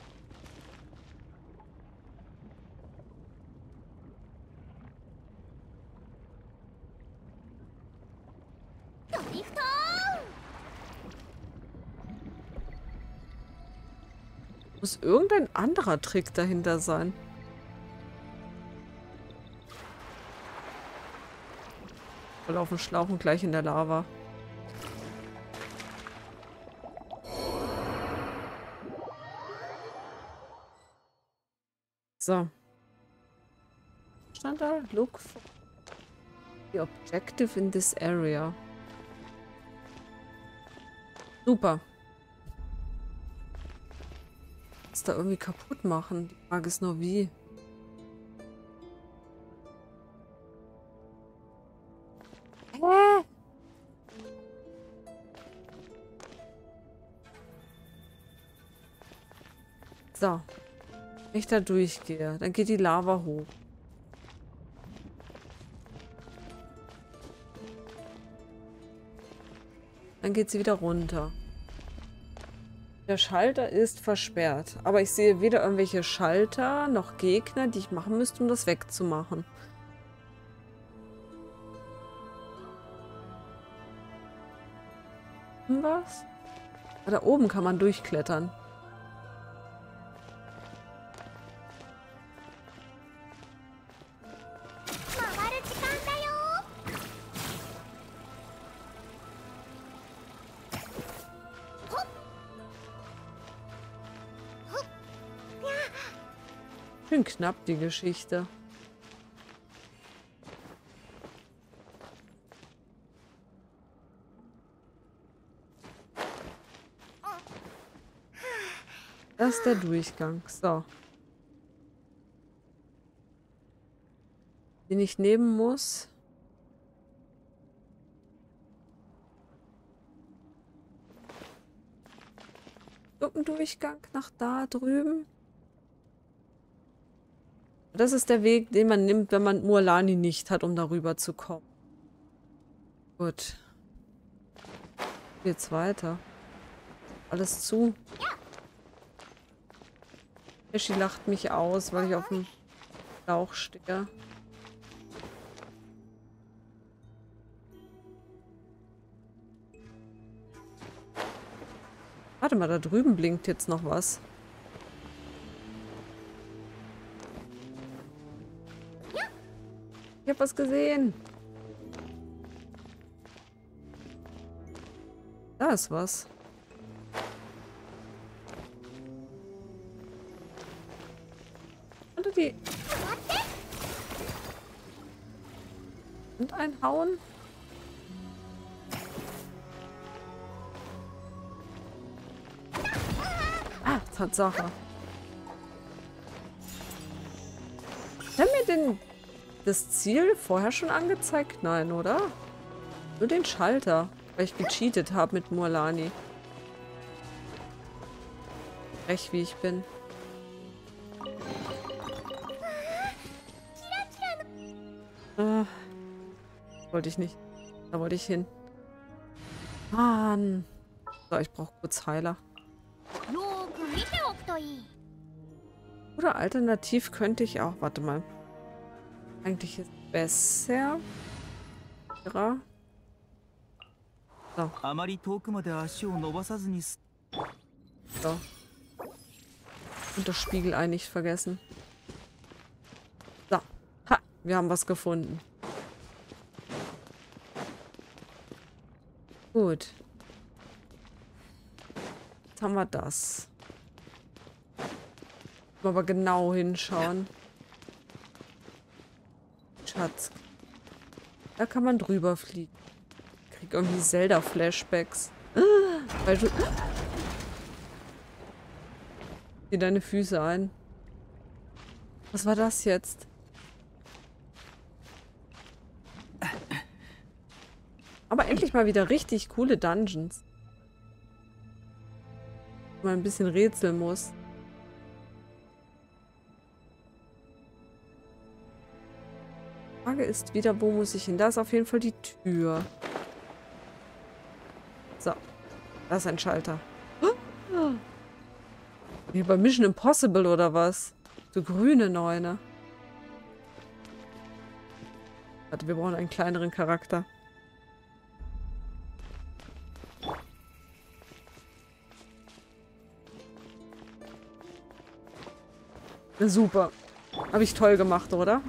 Muss irgendein anderer Trick dahinter sein. Voll auf dem Schlauch und gleich in der Lava. So. Stand da? Look for the objective in this area. Super. Das da irgendwie kaputt machen. Die Frage ist nur wie. Hä? So. Wenn ich da durchgehe, dann geht die Lava hoch. Dann geht sie wieder runter. Der Schalter ist versperrt. Aber ich sehe weder irgendwelche Schalter noch Gegner, die ich machen müsste, um das wegzumachen. Was? Ah, da oben kann man durchklettern. Schön knapp, die Geschichte. Das ist der Durchgang. So. Den ich nehmen muss. Irgendein Durchgang nach da drüben. Das ist der Weg, den man nimmt, wenn man Mualani nicht hat, um darüber zu kommen. Gut. Geht's weiter. Alles zu. Eschi lacht mich aus, weil ich auf dem Schlauch stehe. Warte mal, da drüben blinkt jetzt noch was. Ich habe was gesehen. Da ist was. Und die... Und einhauen. Ah, Tatsache. Haben wir denn das Ziel vorher schon angezeigt? Nein, oder? Nur den Schalter, weil ich gecheatet habe mit Mualani. Frech wie ich bin. Wollte ich nicht. Da wollte ich hin. Mann. So, ich brauche kurz Heiler. Oder alternativ könnte ich auch... Warte mal. Eigentlich ist es besser. Ja. So. So. Und das Spiegelei nicht vergessen. So. Ha! Wir haben was gefunden. Gut. Jetzt haben wir das. Aber genau hinschauen. Schatz. Da kann man drüber fliegen. Ich krieg irgendwie Zelda-Flashbacks. Weil du... Zieh deine Füße ein. Was war das jetzt? Aber endlich mal wieder richtig coole Dungeons. Wo man ein bisschen rätseln muss. Die Frage ist wieder, wo muss ich hin? Da ist auf jeden Fall die Tür. So. Da ist ein Schalter. Wie bei Mission Impossible oder was? So grüne Neune. Warte, wir brauchen einen kleineren Charakter. Super. Habe ich toll gemacht, oder?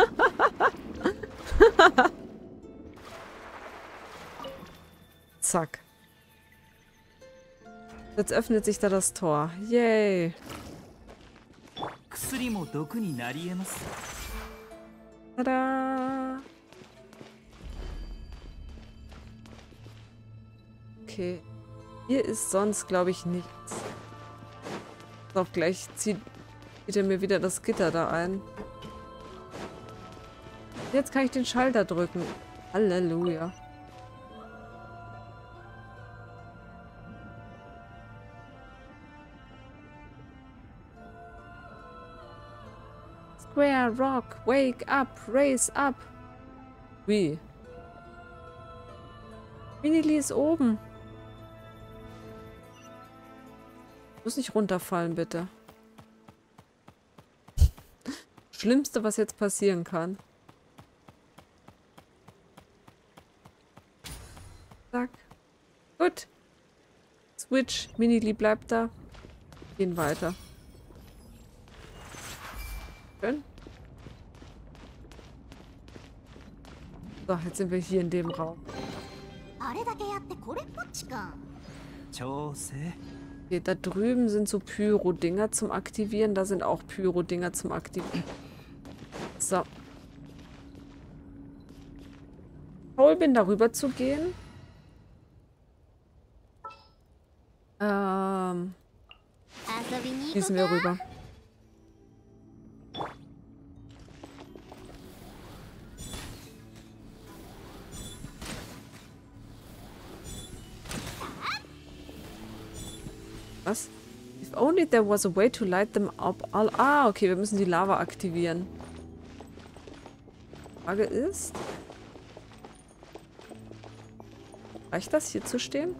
Zack. Jetzt öffnet sich da das Tor. Yay. Tada. Okay. Hier ist sonst, glaube ich, nichts. So, gleich zieht er mir wieder das Gitter da ein. Jetzt kann ich den Schalter drücken. Halleluja. Square Rock, wake up, raise up. Wie? Minili ist oben. Muss nicht runterfallen, bitte. Schlimmste, was jetzt passieren kann. Zack. Gut. Switch. Minili bleibt da. Gehen weiter. Schön. So, jetzt sind wir hier in dem Raum. Okay, da drüben sind so Pyro-Dinger zum Aktivieren. Da sind auch Pyro-Dinger zum Aktivieren. So. Toll bin, darüber zu gehen. Gießen wir rüber. Was? If only there was a way to light them up all... Ah, okay, wir müssen die Lava aktivieren. Die Frage ist... Reicht das, hier zu stehen?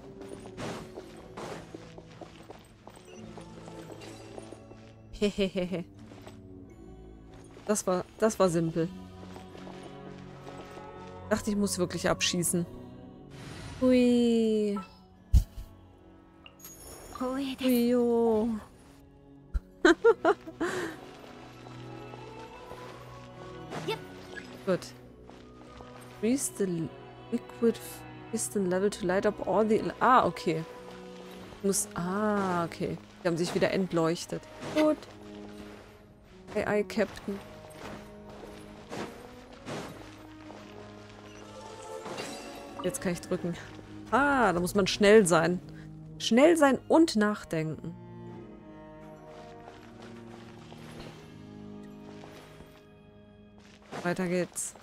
Hehehehe. Das war simpel. Dachte, ich muss wirklich abschießen. Hui. Uio. Gut. Increase the liquid piston level to light up all the... Ah, okay. Okay. Die haben sich wieder entleuchtet. Gut. AI Captain. Jetzt kann ich drücken. Ah, da muss man schnell sein. Schnell sein und nachdenken. Weiter geht's.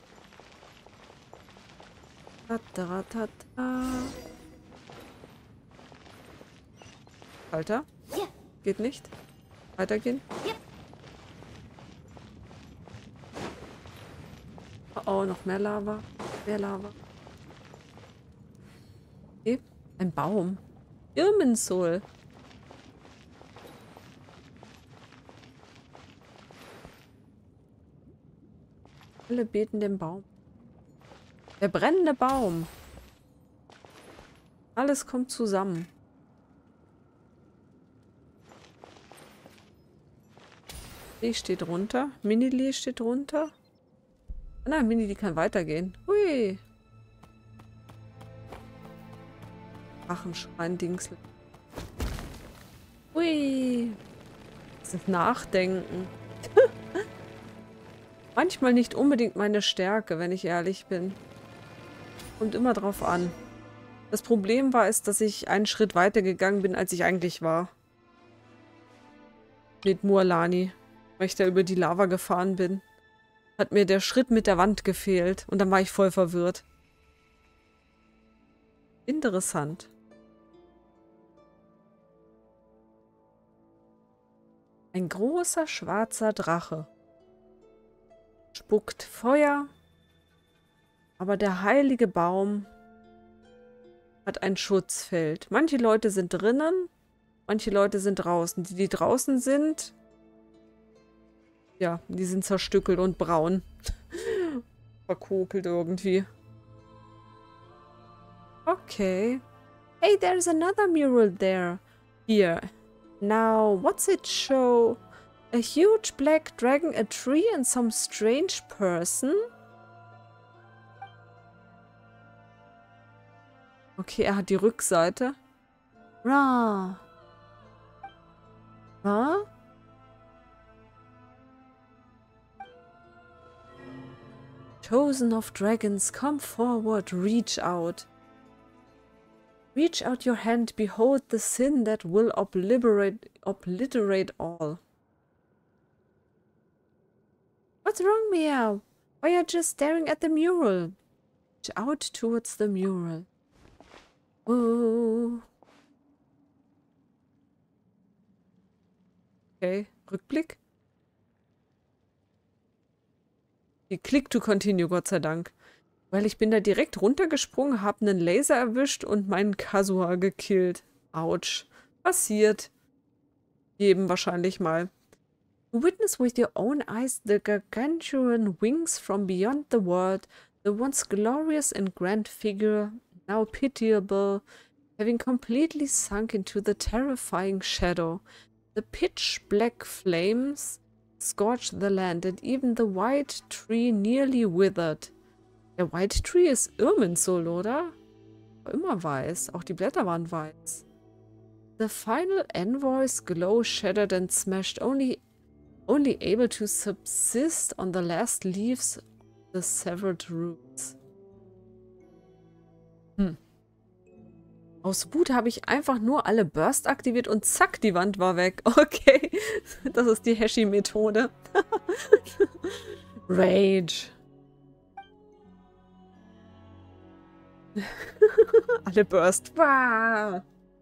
Alter. Geht nicht. Weitergehen. Oh, noch mehr Lava. Mehr Lava. Okay. Ein Baum. Irmensohl. Alle beten dem Baum. Der brennende Baum. Alles kommt zusammen. Lee steht runter. Minili steht runter. Na, Minili kann weitergehen. Hui. Drachenschrein Dingsel. Hui. Das Nachdenken. Manchmal nicht unbedingt meine Stärke, wenn ich ehrlich bin. Kommt immer drauf an. Das Problem war es, dass ich einen Schritt weiter gegangen bin, als ich eigentlich war. Mit Mualani. Weil ich da über die Lava gefahren bin. Hat mir der Schritt mit der Wand gefehlt. Und dann war ich voll verwirrt. Interessant. Ein großer schwarzer Drache. Spuckt Feuer. Aber der heilige Baum hat ein Schutzfeld. Manche Leute sind drinnen, manche Leute sind draußen. Die, die draußen sind, ja, die sind zerstückelt und braun. Verkokelt irgendwie. Okay. Hey, there's another mural there. Here. Now, what's it show? A huge black dragon, a tree and some strange person? Okay, er hat die Rückseite. Ra. Huh? Chosen of dragons, come forward, reach out. Reach out your hand, behold the sin that will obliterate all. What's wrong, Meow? Why are you just staring at the mural? Reach out towards the mural. Oh. Okay, Rückblick. Die Click to continue, Gott sei Dank. Weil ich bin da direkt runtergesprungen, habe einen Laser erwischt und meinen Kazuha gekillt. Autsch. Passiert. Jedem wahrscheinlich mal. To witness with your own eyes the gargantuan wings from beyond the world, the once glorious and grand figure, now pitiable, having completely sunk into the terrifying shadow. The pitch-black flames scorched the land, and even the white tree nearly withered. Der White Tree ist Irminsul, oder? War immer weiß. Auch die Blätter waren weiß. The final envoy's glow shattered and smashed, only able to subsist on the last leaves of the severed roots. Aus Wut habe ich einfach nur alle Burst aktiviert und zack, die Wand war weg. Okay, das ist die Heshi-Methode. Rage. Alle Burst. The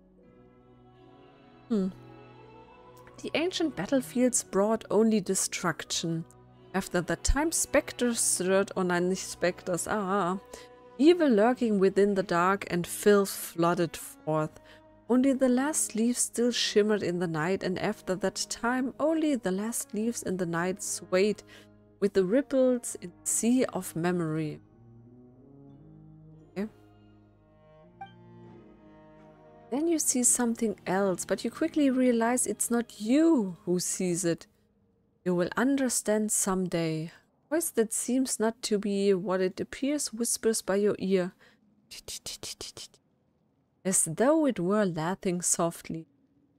ancient battlefields brought only destruction. After that time, specters stirred, oh nein, nicht specters, evil lurking within the dark and filth flooded forth. Only the last leaves still shimmered in the night, and after that time, only the last leaves in the night swayed with the ripples in the sea of memory. Okay. Then you see something else, but you quickly realize it's not you who sees it. You will understand someday. A voice that seems not to be what it appears whispers by your ear, as though it were laughing softly.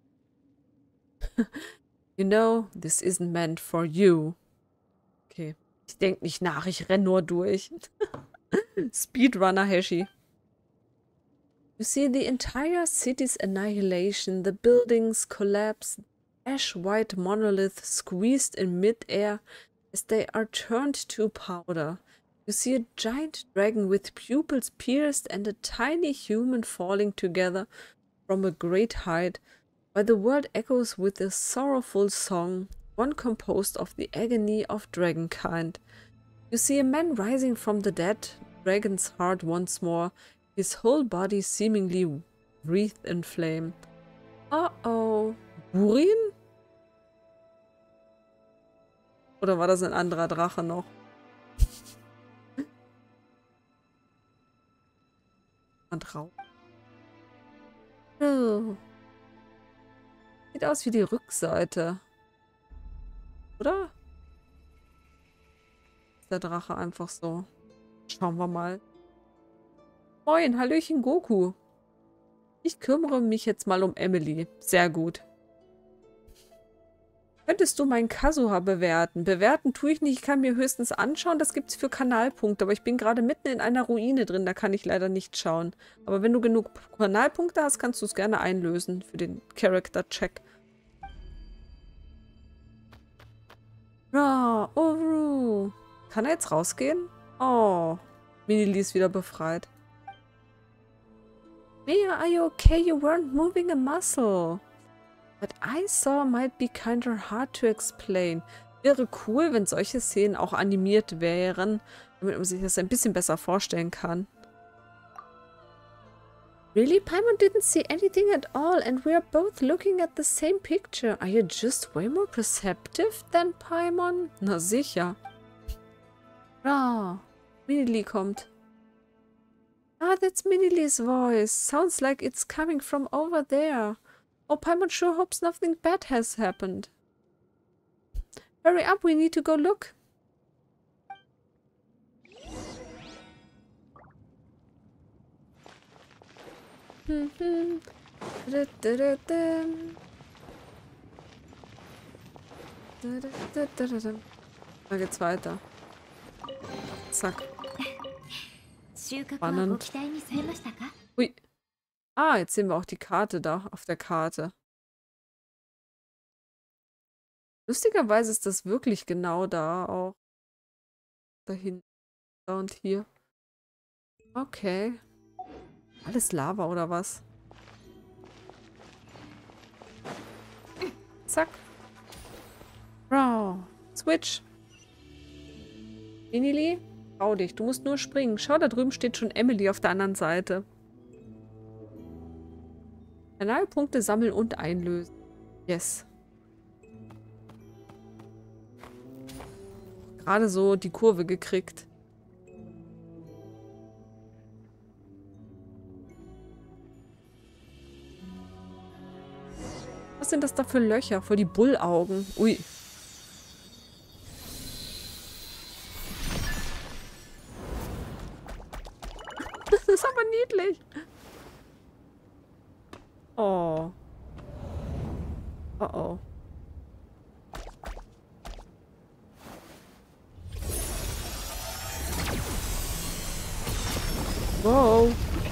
You know, this isn't meant for you. Okay, ich denke nicht nach, ich renn nur durch. Speedrunner Heshi. You see the entire city's annihilation, the buildings collapse, ash-white monolith squeezed in mid-air as they are turned to powder. You see a giant dragon with pupils pierced and a tiny human falling together from a great height, while the world echoes with a sorrowful song, one composed of the agony of dragonkind. You see a man rising from the dead, dragon's heart once more, his whole body seemingly wreathed in flame. Uh-oh. Burin? Oder war das ein anderer Drache noch? Und Rauch. Oh. Sieht aus wie die Rückseite. Oder? Ist der Drache einfach so. Schauen wir mal. Moin, Hallöchen Goku. Ich kümmere mich jetzt mal um Emily. Sehr gut. Könntest du meinen Kazuha bewerten? Bewerten tue ich nicht, ich kann mir höchstens anschauen. Das gibt es für Kanalpunkte, aber ich bin gerade mitten in einer Ruine drin, da kann ich leider nicht schauen. Aber wenn du genug Kanalpunkte hast, kannst du es gerne einlösen für den Character-Check. Ah, Oru. Kann er jetzt rausgehen? Oh, Minili ist wieder befreit. Mia, are you okay? You weren't moving a muscle. What I saw might be kinda hard to explain. Wäre cool, wenn solche Szenen auch animiert wären, damit man sich das ein bisschen besser vorstellen kann. Really? Paimon didn't see anything at all and we are both looking at the same picture. Are you just way more perceptive than Paimon? Na sicher. Ah, Minili kommt. Ah, that's Minili's voice. Sounds like it's coming from over there. Oh, Paimon sure hopes nothing bad has happened. Hurry up, we need to go look. Da geht's weiter. Zack. Spannend. Ui. Ah, jetzt sehen wir auch die Karte da, auf der Karte. Lustigerweise ist das wirklich genau da auch. Dahin. Da und hier. Okay. Alles Lava oder was? Zack. Wow. Switch. Minili, trau dich. Du musst nur springen. Schau, da drüben steht schon Emily auf der anderen Seite. Kanalpunkte sammeln und einlösen. Yes. Gerade so die Kurve gekriegt. Was sind das da für Löcher? Voll die Bullaugen. Ui. Das ist aber niedlich. Oh. Oh oh. Wow.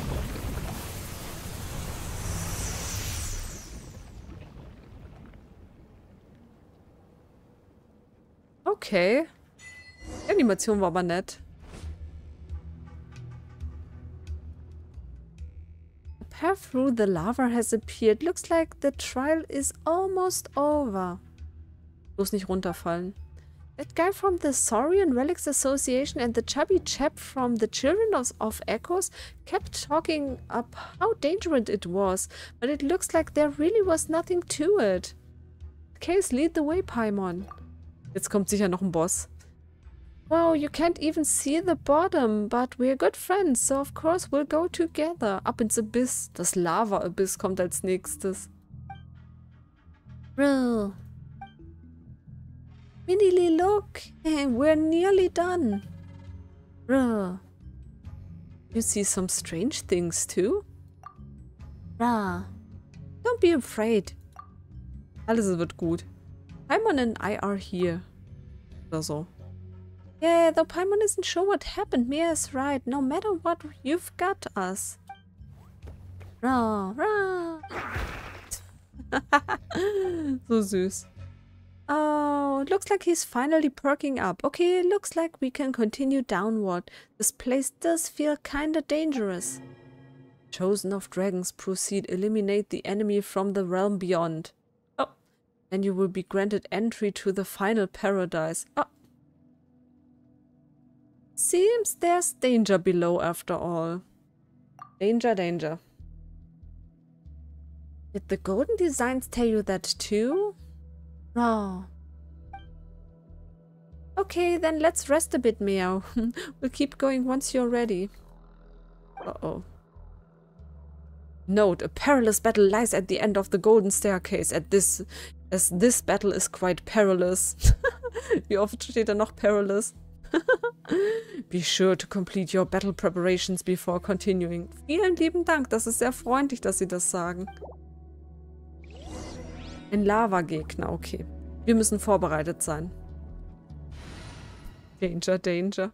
Okay. Die Animation war aber nett. A path through the lava has appeared. Looks like the trial is almost over. Bloß nicht runterfallen. That guy from the Saurian Relics Association and the chubby chap from the Children of Echoes kept talking up how dangerous it was, but it looks like there really was nothing to it. Case, lead the way, Paimon. Jetzt kommt sicher noch ein Boss. Wow, you can't even see the bottom, but we're good friends, so of course we'll go together. Up ins Abyss. Das Lava-Abyss kommt als nächstes. Bro. Minili, look! We're nearly done. Bro. You see some strange things too? Bra. Don't be afraid. Alles wird gut. Paimon and I are here. Oder so. Yeah, though Paimon isn't sure what happened, Mia is right. No matter what, you've got us. Rah, rah. So süß. Oh, it looks like he's finally perking up. Okay, looks like we can continue downward. This place does feel kinda dangerous. Chosen of dragons, proceed. Eliminate the enemy from the realm beyond. Oh. And you will be granted entry to the final paradise. Oh. Seems there's danger below after all. Danger, danger. Did the golden designs tell you that too? Oh. Okay, then let's rest a bit, Meow. We'll keep going once you're ready. Uh-oh. Note, a perilous battle lies at the end of the golden staircase. As this battle is quite perilous. Wie oft steht da noch perilous? Be sure to complete your battle preparations before continuing. Vielen lieben Dank, das ist sehr freundlich, dass Sie das sagen. Ein Lava-Gegner, okay. Wir müssen vorbereitet sein. Danger, Danger.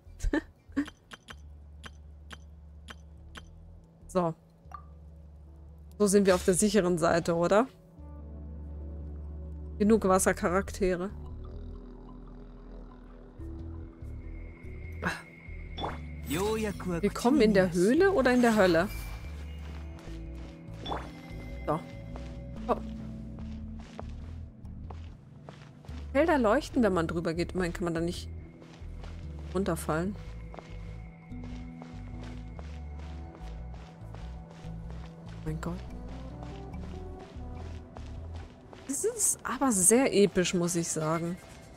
So. So sind wir auf der sicheren Seite, oder? Genug Wassercharaktere. Wir kommen in der Höhle oder in der Hölle? So. Oh. Felder leuchten, wenn man drüber geht. Immerhin kann man da nicht runterfallen. Mein Gott. Das ist aber sehr episch, muss ich sagen.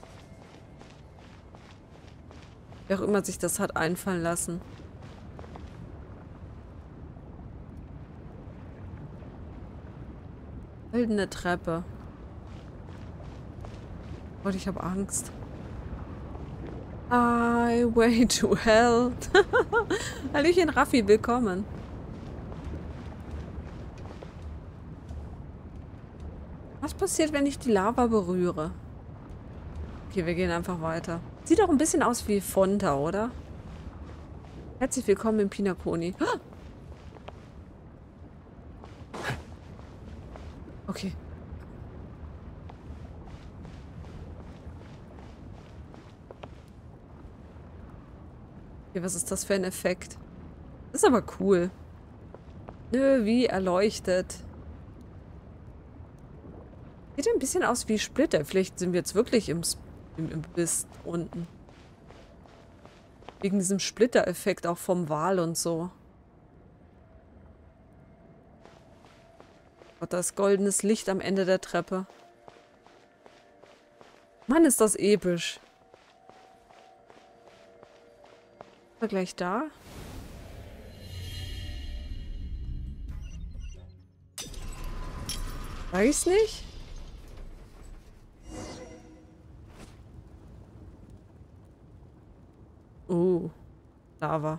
Wer auch immer sich das hat einfallen lassen. Goldene Treppe. Gott, ich habe Angst. Highway to Hell. Hallöchen Raffi, willkommen. Was passiert, wenn ich die Lava berühre? Okay, wir gehen einfach weiter. Sieht auch ein bisschen aus wie Fonta, oder? Herzlich willkommen im Pinakoni. Okay. Okay, was ist das für ein Effekt? Das ist aber cool. Nö, wie erleuchtet. Sieht ein bisschen aus wie Splitter. Vielleicht sind wir jetzt wirklich im Biss unten. Wegen diesem Splitter-Effekt auch vom Wal und so. Gott, da ist goldenes Licht am Ende der Treppe. Mann, ist das episch. Ist er gleich da? Weiß nicht. Lava.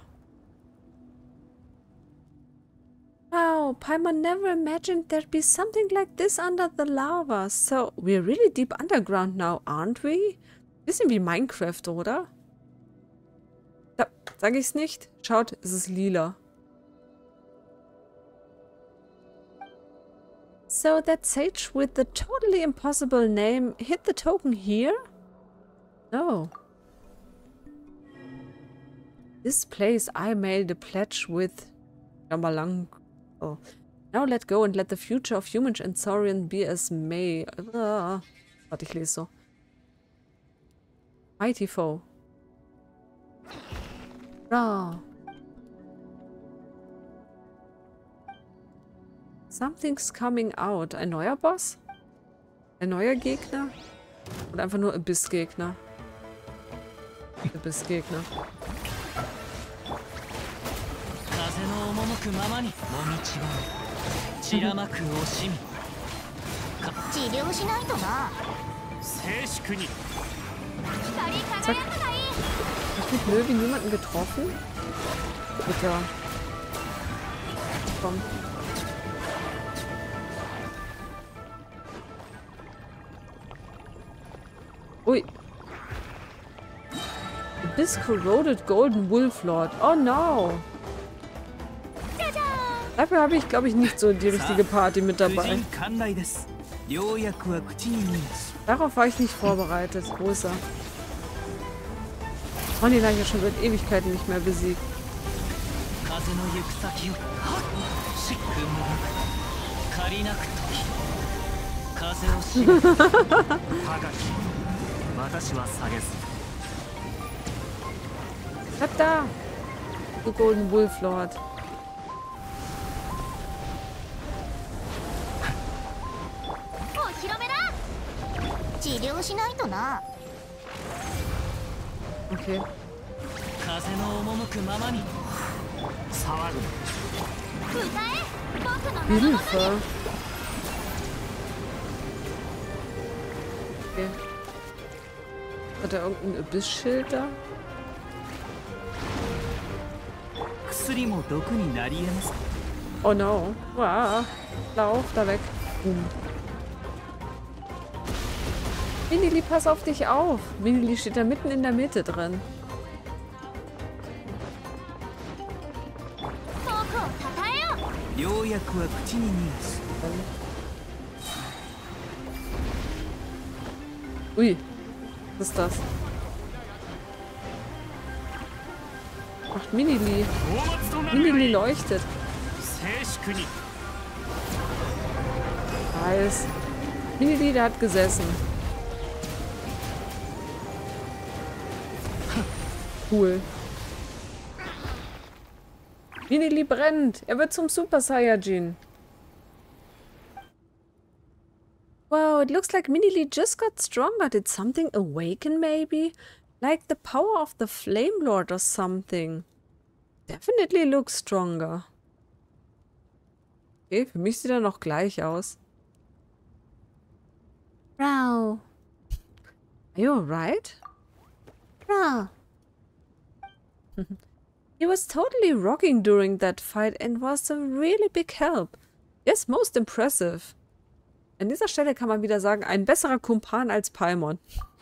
Wow, Paimon never imagined there'd be something like this under the lava. So, we're really deep underground now, aren't we? Bisschen wie Minecraft, oder? Da, sag ich's nicht? Schaut, es ist lila. So, that sage with the totally impossible name hid the token here? No. This place I made a pledge with Jamalang. Oh. Now let go and let the future of humans and Saurian be as may. Warte, ich lese so. Mighty Foe. Ra. Something's coming out. Ein neuer Boss? Ein neuer Gegner? Oder einfach nur Abyss-Gegner? Abyss-Gegner. Zack. Hat mit Löwy niemanden getroffen? Bitte. Komm. Ui. Abyss Corroded Golden Wolf Lord. Oh no. Dafür habe ich, glaube ich, nicht so die richtige Party mit dabei. Darauf war ich nicht vorbereitet. Wo ist er? Oh, den habe ich ja schon seit Ewigkeiten nicht mehr besiegt. Bleib da! Du Golden Wolf Lord. Okay. Hilfe. Okay. Hat er irgendein Abyss-Schild da? Oh no. Wow. Lauf da weg. Minili, pass auf dich auf. Minili steht da mitten in der Mitte drin. Ui, was ist das? Macht Minili. Minili leuchtet. Nice. Minili, der hat gesessen. Cool. Minili brennt. Er wird zum Super Saiyajin. Wow, it looks like Minili just got stronger. Did something awaken maybe? Like the power of the Flame Lord or something. Definitely looks stronger. Okay, für mich sieht er noch gleich aus. Rao. Are you alright? Rao. He was totally rocking during that fight and was a really big help. Yes, most impressive. An dieser Stelle kann man wieder sagen, ein besserer Kumpan als Paimon.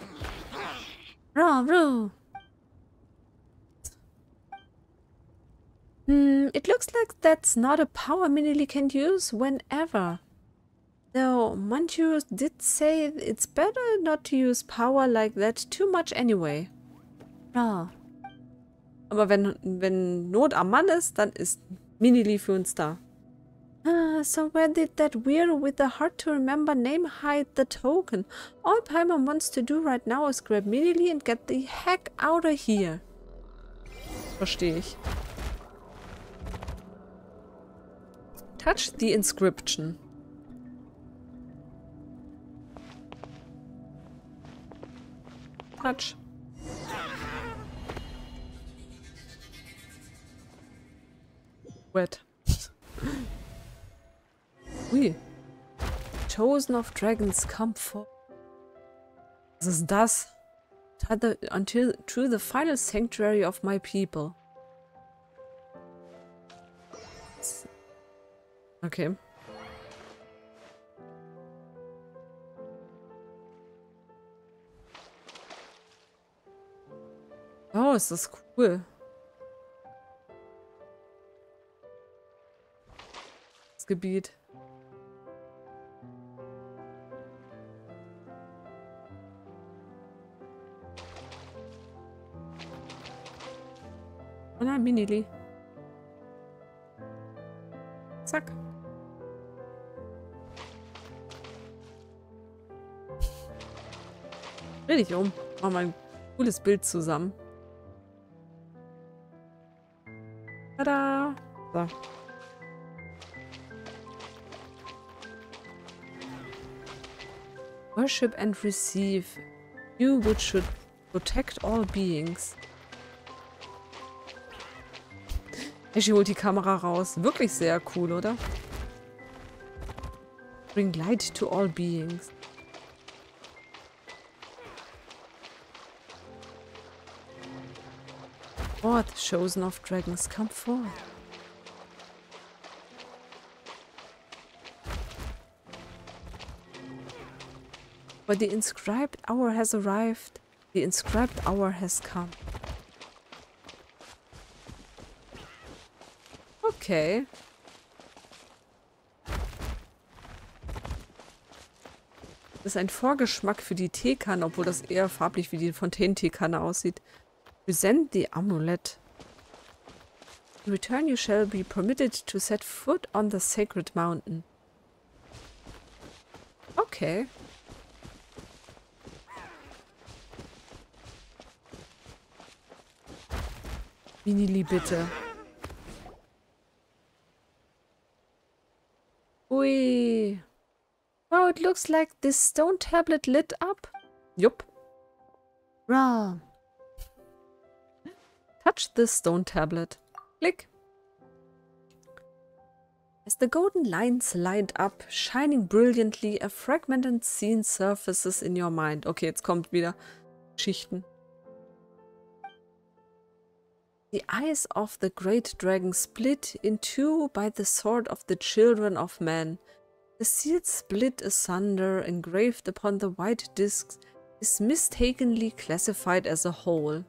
Rao. It looks like that's not a power Minili can use whenever. Though Manchu did say it's better not to use power like that too much anyway. Rao. Aber wenn Not am Mann ist, dann ist Minili für uns da. So where did that weirdo with the hard to remember name hide the token? All Paimon wants to do right now is grab Minili and get the heck out of here. Verstehe ich. Touch the inscription. Touch. Wet. Ui. Chosen of Dragons, come forth. Was ist das? Until to the final sanctuary of my people. Okay. Oh, ist das cool. Das Gebiet. Oh nein, Minili. Zack. Dreh dich um. Mach mal ein cooles Bild zusammen. Tada! So. Worship and receive. You which should protect all beings. Eshi holt die Kamera raus. Wirklich sehr cool, oder? Bring light to all beings. Forth, chosen of dragons, come forth. But the inscribed hour has arrived. The inscribed hour has come. Okay. Das ist ein Vorgeschmack für die Teekanne, obwohl das eher farblich wie die Fontaine-Teekanne aussieht. Present the amulet. In return you shall be permitted to set foot on the sacred mountain. Okay. Minili, bitte. Ui. Wow, it looks like this stone tablet lit up. Yup. Raw. Touch this stone tablet. Click. As the golden lines light up, shining brilliantly, a fragmented scene surfaces in your mind. Okay, jetzt kommt wieder Schichten. The eyes of the great dragon split in two by the sword of the children of men. The seals split asunder, engraved upon the white discs is mistakenly classified as a whole.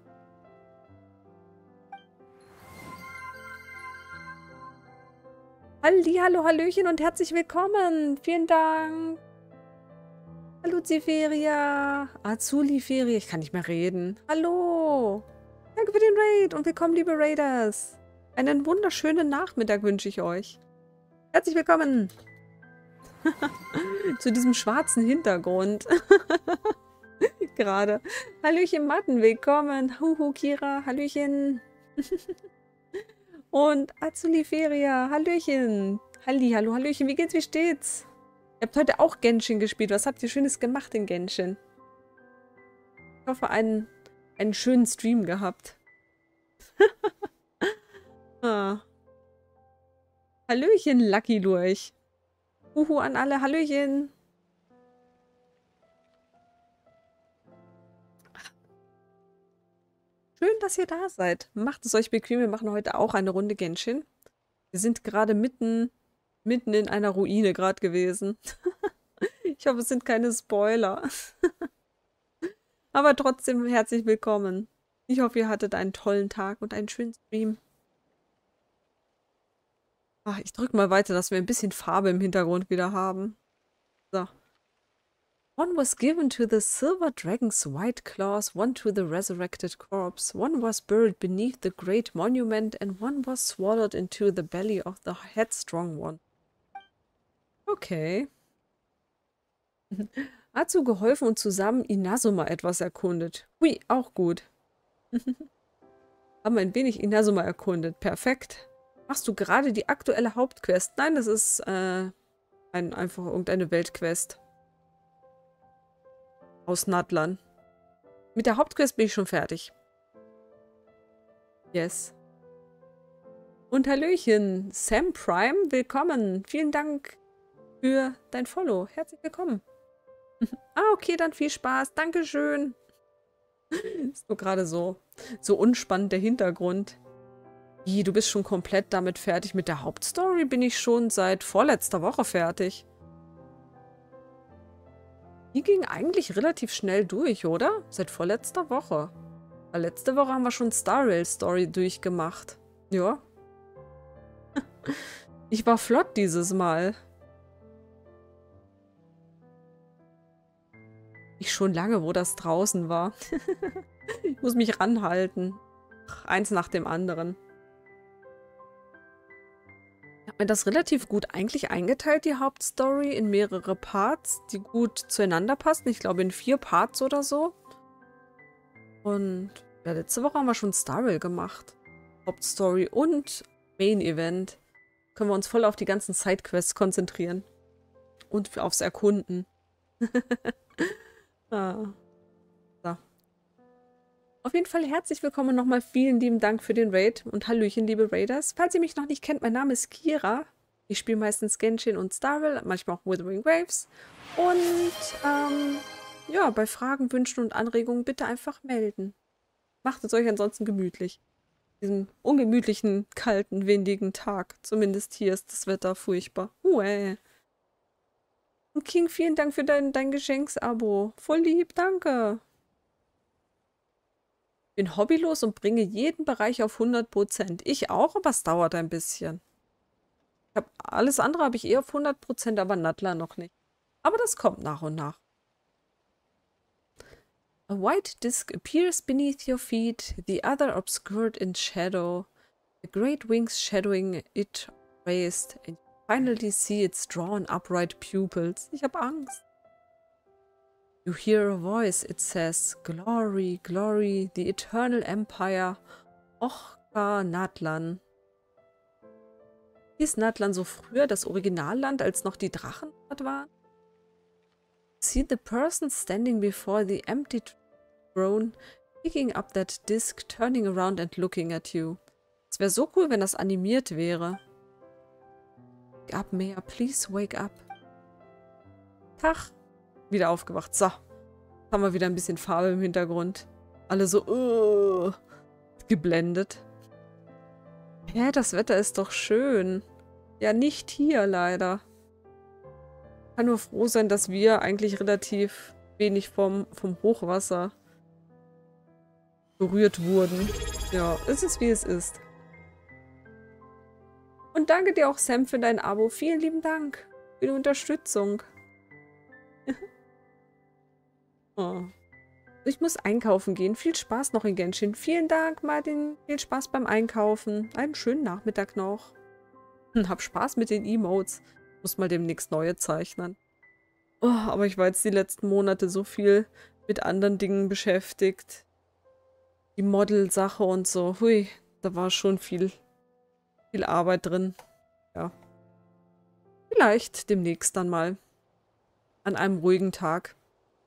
Hallo, hallöchen und herzlich willkommen. Vielen Dank. Hallo, Ziferia. Azuliferia. Ich kann nicht mehr reden. Hallo. Danke für den Raid und willkommen, liebe Raiders. Einen wunderschönen Nachmittag wünsche ich euch. Herzlich willkommen. Zu diesem schwarzen Hintergrund. Gerade. Hallöchen, Matten. Willkommen. Huhu, Kira. Hallöchen. Und Azuliferia, hallöchen. Hallo, hallöchen, wie geht's, wie steht's? Ihr habt heute auch Genshin gespielt. Was habt ihr Schönes gemacht in Genshin? Ich hoffe, einen schönen Stream gehabt. Ah. Hallöchen, Lucky Lurch. Uhu an alle, hallöchen. Schön, dass ihr da seid. Macht es euch bequem. Wir machen heute auch eine Runde Genshin. Wir sind gerade mitten in einer Ruine gerade gewesen. Ich hoffe, es sind keine Spoiler. Aber trotzdem herzlich willkommen. Ich hoffe, ihr hattet einen tollen Tag und einen schönen Stream. Ach, ich drücke mal weiter, dass wir ein bisschen Farbe im Hintergrund wieder haben. So. One was given to the silver dragon's white claws, one to the resurrected corpse, one was buried beneath the great monument, and one was swallowed into the belly of the headstrong one. Okay. Azu geholfen und zusammen Inazuma etwas erkundet. Hui, auch gut. Haben ein wenig Inazuma erkundet. Perfekt. Machst du gerade die aktuelle Hauptquest? Nein, das ist einfach irgendeine Weltquest. Aus Natlan. Mit der Hauptquest bin ich schon fertig. Yes. Und Hallöchen, Sam Prime, willkommen. Vielen Dank für dein Follow. Herzlich willkommen. Okay, dann viel Spaß. Dankeschön. Ist nur gerade so unspannend der Hintergrund. Wie, du bist schon komplett damit fertig? Mit der Hauptstory bin ich schon seit vorletzter Woche fertig. Die ging eigentlich relativ schnell durch, oder? Seit vorletzter Woche. Weil letzte Woche haben wir schon Star Rail Story durchgemacht. Ja. Ich war flott dieses Mal. Ich schon lange, wo das draußen war. Ich muss mich ranhalten. Ach, eins nach dem anderen. Ich habe mir das relativ gut eigentlich eingeteilt, die Hauptstory, in mehrere Parts, die gut zueinander passen. Ich glaube in 4 Parts oder so. Und ja, letzte Woche haben wir schon Star Rail gemacht. Hauptstory und Main Event. Können wir uns voll auf die ganzen Sidequests konzentrieren. Und aufs Erkunden. Ah. So. Auf jeden Fall herzlich willkommen nochmal. Vielen lieben Dank für den Raid und Hallöchen, liebe Raiders. Falls ihr mich noch nicht kennt, mein Name ist Kira. Ich spiele meistens Genshin und Star Rail, manchmal auch Wuthering Waves. Und ja, bei Fragen, Wünschen und Anregungen bitte einfach melden. Macht es euch ansonsten gemütlich. Diesen ungemütlichen, kalten, windigen Tag. Zumindest hier ist das Wetter furchtbar. Und King, vielen Dank für dein Geschenksabo. Voll lieb, danke. Bin hobbylos und bringe jeden Bereich auf 100%. Ich auch, aber es dauert ein bisschen. Alles andere habe ich eher auf 100%, aber Natla noch nicht. Aber das kommt nach und nach. A white disk appears beneath your feet, the other obscured in shadow. The great wings shadowing it raised, and you finally see its drawn upright pupils. Ich habe Angst. You hear a voice, it says, Glory, glory, the eternal empire, Ochka Natlan. Hieß Natlan so früher das Originalland, als noch die Drachen dort waren? See the person standing before the empty throne, picking up that disc, turning around and looking at you. Es wäre so cool, wenn das animiert wäre. Wake up, Mea, please wake up. Tag. Wieder aufgewacht. So. Jetzt haben wir wieder ein bisschen Farbe im Hintergrund. Alle so geblendet. Hä, das Wetter ist doch schön. Ja, nicht hier leider. Kann nur froh sein, dass wir eigentlich relativ wenig vom Hochwasser berührt wurden. Ja, es ist wie es ist. Und danke dir auch, Sam, für dein Abo. Vielen lieben Dank für die Unterstützung. Oh. Ich muss einkaufen gehen. Viel Spaß noch in Genshin. Vielen Dank, Martin. Viel Spaß beim Einkaufen. Einen schönen Nachmittag noch. Hab Spaß mit den Emotes. Muss mal demnächst neue zeichnen. Oh, aber ich war jetzt die letzten Monate so viel mit anderen Dingen beschäftigt. Die Model-Sache und so. Hui, da war schon viel Arbeit drin. Ja. Vielleicht demnächst dann mal. An einem ruhigen Tag.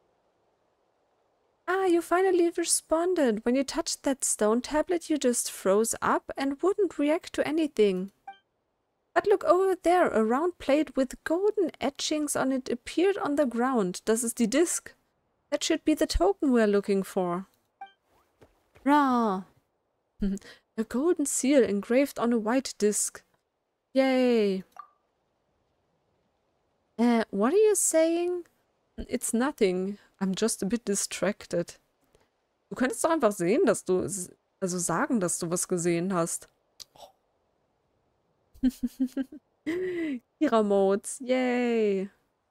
Ah, you finally responded. When you touched that stone tablet, you just froze up and wouldn't react to anything. But look over there, a round plate with golden etchings on it appeared on the ground. Das ist die Disk. That should be the token we're looking for. Rah! A golden seal engraved on a white disk. Yay! What are you saying? It's nothing. I'm just a bit distracted. Du könntest doch einfach sehen, dass du... Also sagen, dass du was gesehen hast. Kira-Modes. Yay!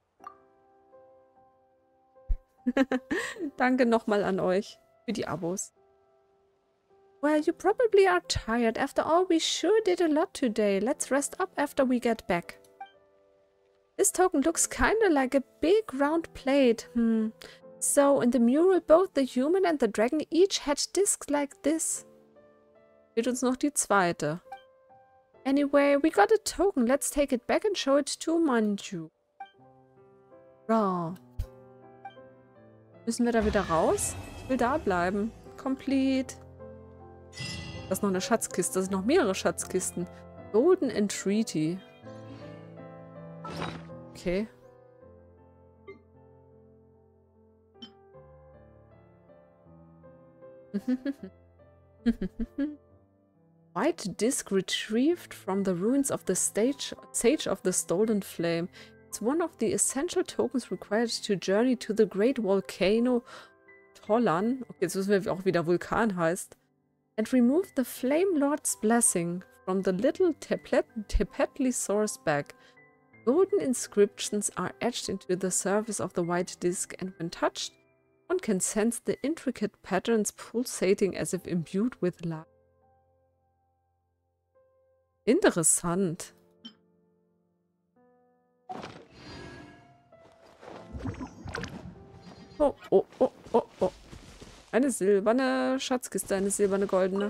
Danke nochmal an euch für die Abos. Well, you probably are tired. After all, we sure did a lot today. Let's rest up after we get back. This token looks kinda like a big round plate. So, in the mural, both the human and the dragon each had discs like this. Fehlt uns noch die zweite. Anyway, we got a token. Let's take it back and show it to Manju. Raw. Müssen wir da wieder raus? Ich will da bleiben. Complete. Das ist noch eine Schatzkiste. Das sind noch mehrere Schatzkisten. Golden Entreaty. Okay. White disc retrieved from the ruins of the Sage of the Stolen Flame. It's one of the essential tokens required to journey to the Great Volcano Tollan. Okay, jetzt wissen wir auch, wie der Vulkan heißt. And remove the Flame Lord's blessing from the little Tepetli source bag. Golden inscriptions are etched into the surface of the white disc, and when touched, one can sense the intricate patterns pulsating as if imbued with life. Interessant. Oh, oh, oh, oh, oh. Eine silberne Schatzkiste, eine silberne goldene.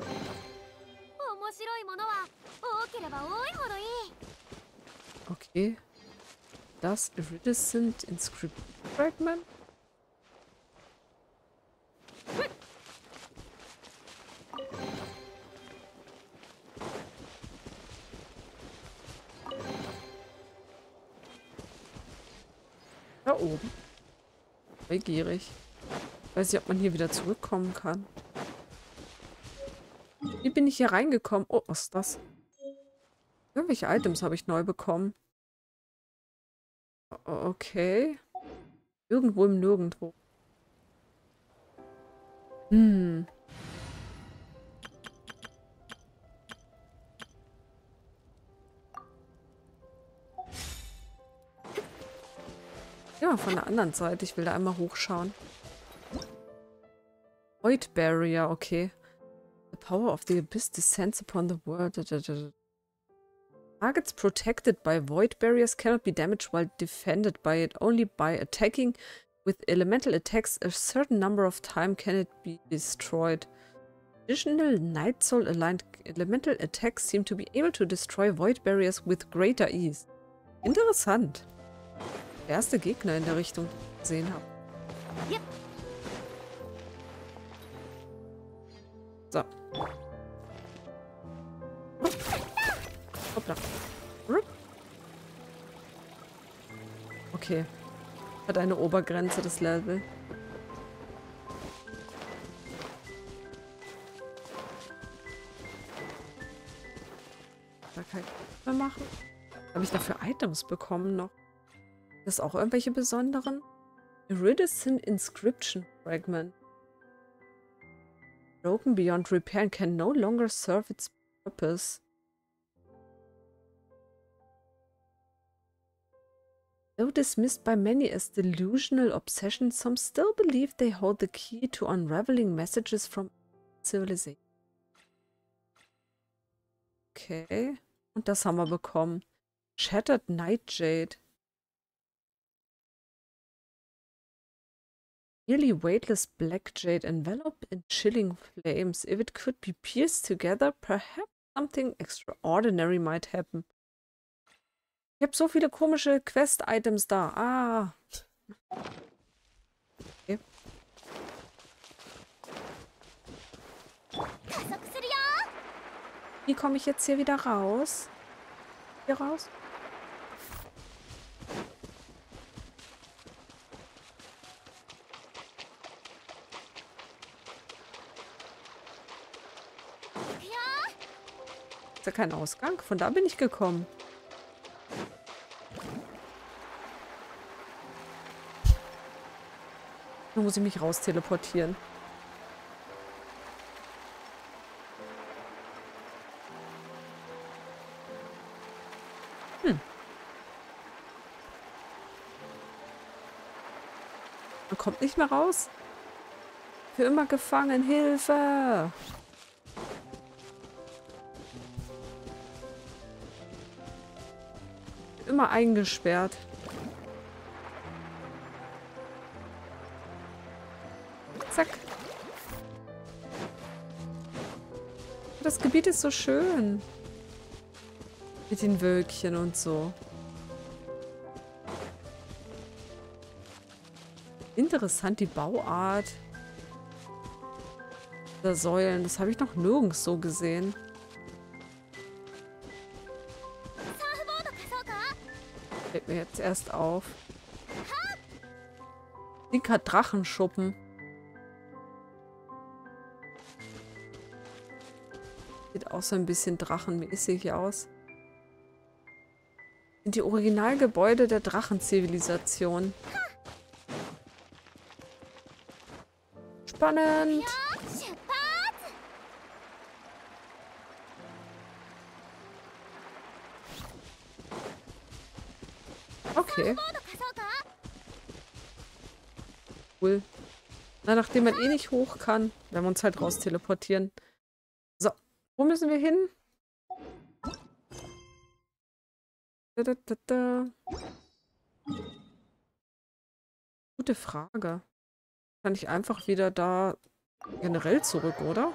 Okay. Das Iridescent Inscription Fragment. Da oben. Neugierig. Weiß nicht, ob man hier wieder zurückkommen kann. Wie bin ich hier reingekommen? Oh, was ist das? Irgendwelche Items habe ich neu bekommen. Okay. Irgendwo im Nirgendwo. Ja, von der anderen Seite. Ich will da einmal hochschauen. Void Barrier, okay. The power of the abyss descends upon the world. Targets protected by void barriers cannot be damaged while defended by it. Only by attacking with elemental attacks a certain number of times can it be destroyed. Additional Night Soul aligned elemental attacks seem to be able to destroy void barriers with greater ease. Interessant. Der erste Gegner in der Richtung, den ich gesehen habe. Yep. So. Hoppla. Okay. Hat eine Obergrenze, das Level. Da kann ich nicht mehr machen. Habe ich dafür Items bekommen noch? Das auch irgendwelche besonderen? Iridescent inscription fragment. Broken beyond repair and can no longer serve its purpose. Though dismissed by many as delusional obsession, some still believe they hold the key to unraveling messages from civilization. Okay. Und das haben wir bekommen. Shattered Nightjade. Nearly weightless black jade enveloped in chilling flames. If it could be pieced together, perhaps something extraordinary might happen. Ich habe so viele komische Quest-Items da. Ah. Okay. Wie komme ich jetzt hier wieder raus? Hier raus? Ist ja kein Ausgang. Von da bin ich gekommen. Da muss ich mich raus teleportieren. Man kommt nicht mehr raus. Für immer gefangen. Hilfe! Immer eingesperrt. Zack. Das Gebiet ist so schön. Mit den Wölkchen und so. Interessant, die Bauart der Säulen. Das habe ich noch nirgends so gesehen. Fällt mir jetzt erst auf. Linker Drachenschuppen. Sieht auch so ein bisschen drachenmäßig aus. Sind die Originalgebäude der Drachenzivilisation. Spannend. Okay. Cool. Na, nachdem man eh nicht hoch kann, werden wir uns halt raus teleportieren. So, wo müssen wir hin? Gute Frage. Kann ich einfach wieder da generell zurück, oder?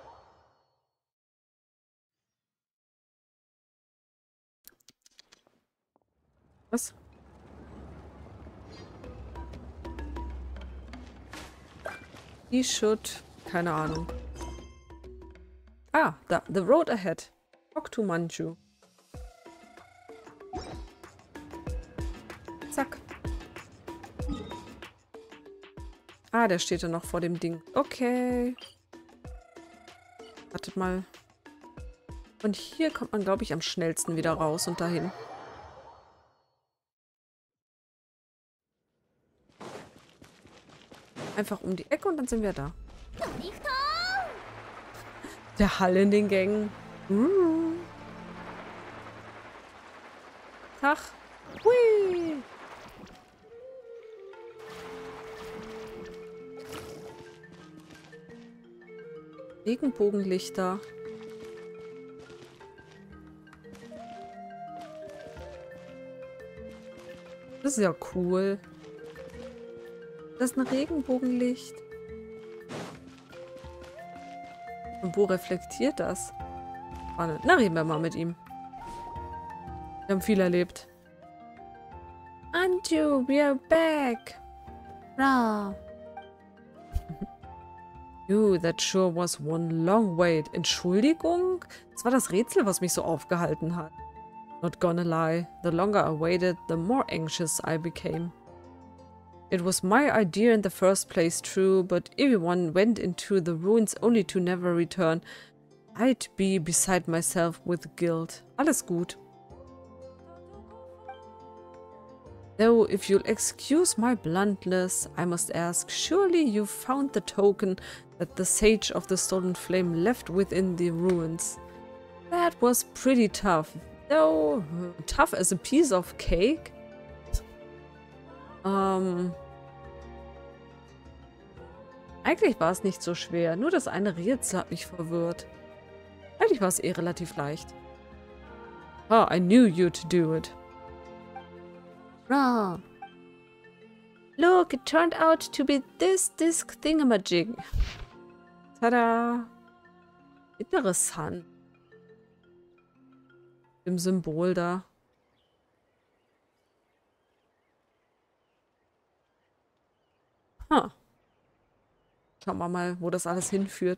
Was? Die should. Keine Ahnung. Ah, da. The road ahead. Talk to Manju. Zack. Ah, der steht da noch vor dem Ding. Okay. Wartet mal. Und hier kommt man, glaube ich, am schnellsten wieder raus und dahin. Einfach um die Ecke und dann sind wir da. Der Hall in den Gängen. Tag. Hui. Regenbogenlichter. Das ist ja cool. Das ist ein Regenbogenlicht. Und wo reflektiert das? Spannend. Na, reden wir mal mit ihm. Wir haben viel erlebt. Anju, we are back. Ra. That sure was one long wait. Entschuldigung? Das war das Rätsel, was mich so aufgehalten hat. Not gonna lie. The longer I waited, the more anxious I became. It was my idea in the first place, true, but everyone went into the ruins only to never return. I'd be beside myself with guilt. Alles gut. Though, if you'll excuse my bluntness, I must ask, surely you found the token that the Sage of the Stolen Flame left within the ruins. That was pretty tough. Though, tough as a piece of cake? Eigentlich war es nicht so schwer, nur das eine Rätsel hat mich verwirrt. Eigentlich war es eh relativ leicht. Ah, I knew you'd do it. Ah. Look, it turned out to be this disc thingamajig. Tada! Interessant. Im Symbol da. Huh. Schauen wir mal, wo das alles hinführt.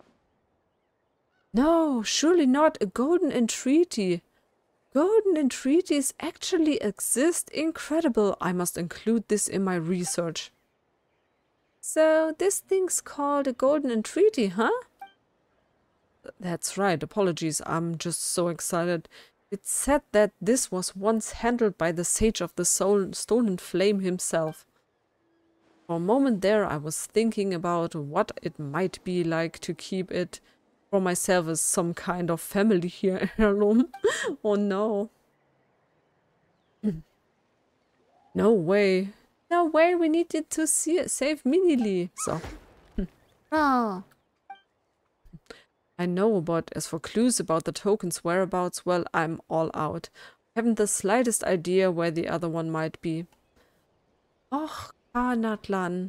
No, surely not a golden entreaty. Golden entreaties actually exist. Incredible. I must include this in my research. So, this thing's called a golden entreaty, huh? That's right. Apologies. I'm just so excited. It said that this was once handled by the Sage of the Stolen Flame himself. For a moment there, I was thinking about what it might be like to keep it for myself as some kind of family heirloom. Oh no. No way. No way, we needed to save Minili. So. Oh. I know, but as for clues about the token's whereabouts, well, I'm all out. Haven't the slightest idea where the other one might be. Och, Kanatlan.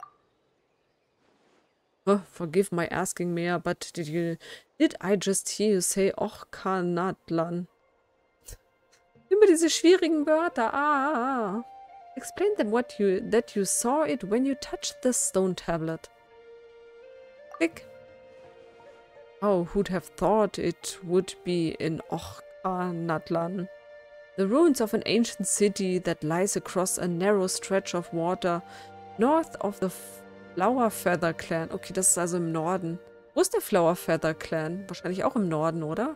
Oh, forgive my asking, Mea, but did I just hear you say Och, Kanatlan? Immer diese schwierigen Wörter. Ah. Explain them that you saw it when you touched the stone tablet. Click. Oh, who'd have thought it would be in Natlan, the ruins of an ancient city that lies across a narrow stretch of water north of the Flower Feather Clan. Okay, das ist also im Norden. Wo ist der Flower Feather Clan? Wahrscheinlich auch im Norden, oder?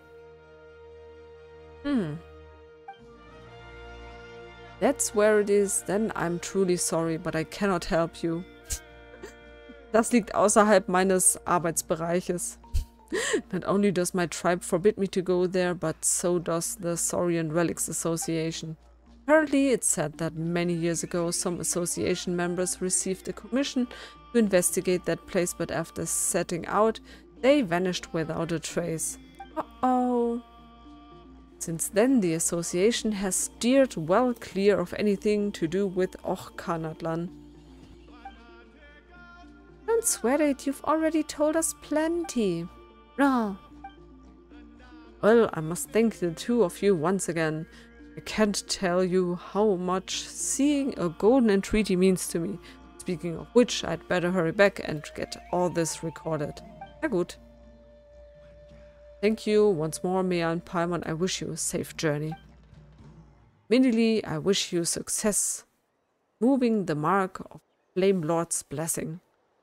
That's where it is. Then I'm truly sorry, but I cannot help you. Das liegt außerhalb meines Arbeitsbereiches. Not only does my tribe forbid me to go there, but so does the Saurian Relics Association. Apparently, it's said that many years ago, some association members received a commission to investigate that place, but after setting out, they vanished without a trace. Uh-oh. Since then, the association has steered well clear of anything to do with Kanatlan. Don't sweat it, you've already told us plenty. No. Well, I must thank the two of you once again. I can't tell you how much seeing a golden entreaty means to me. Speaking of which, I'd better hurry back and get all this recorded. Na gut. Thank you once more, Mea and Paimon. I wish you a safe journey. Minili, I wish you success. Moving the mark of Flame Lord's blessing.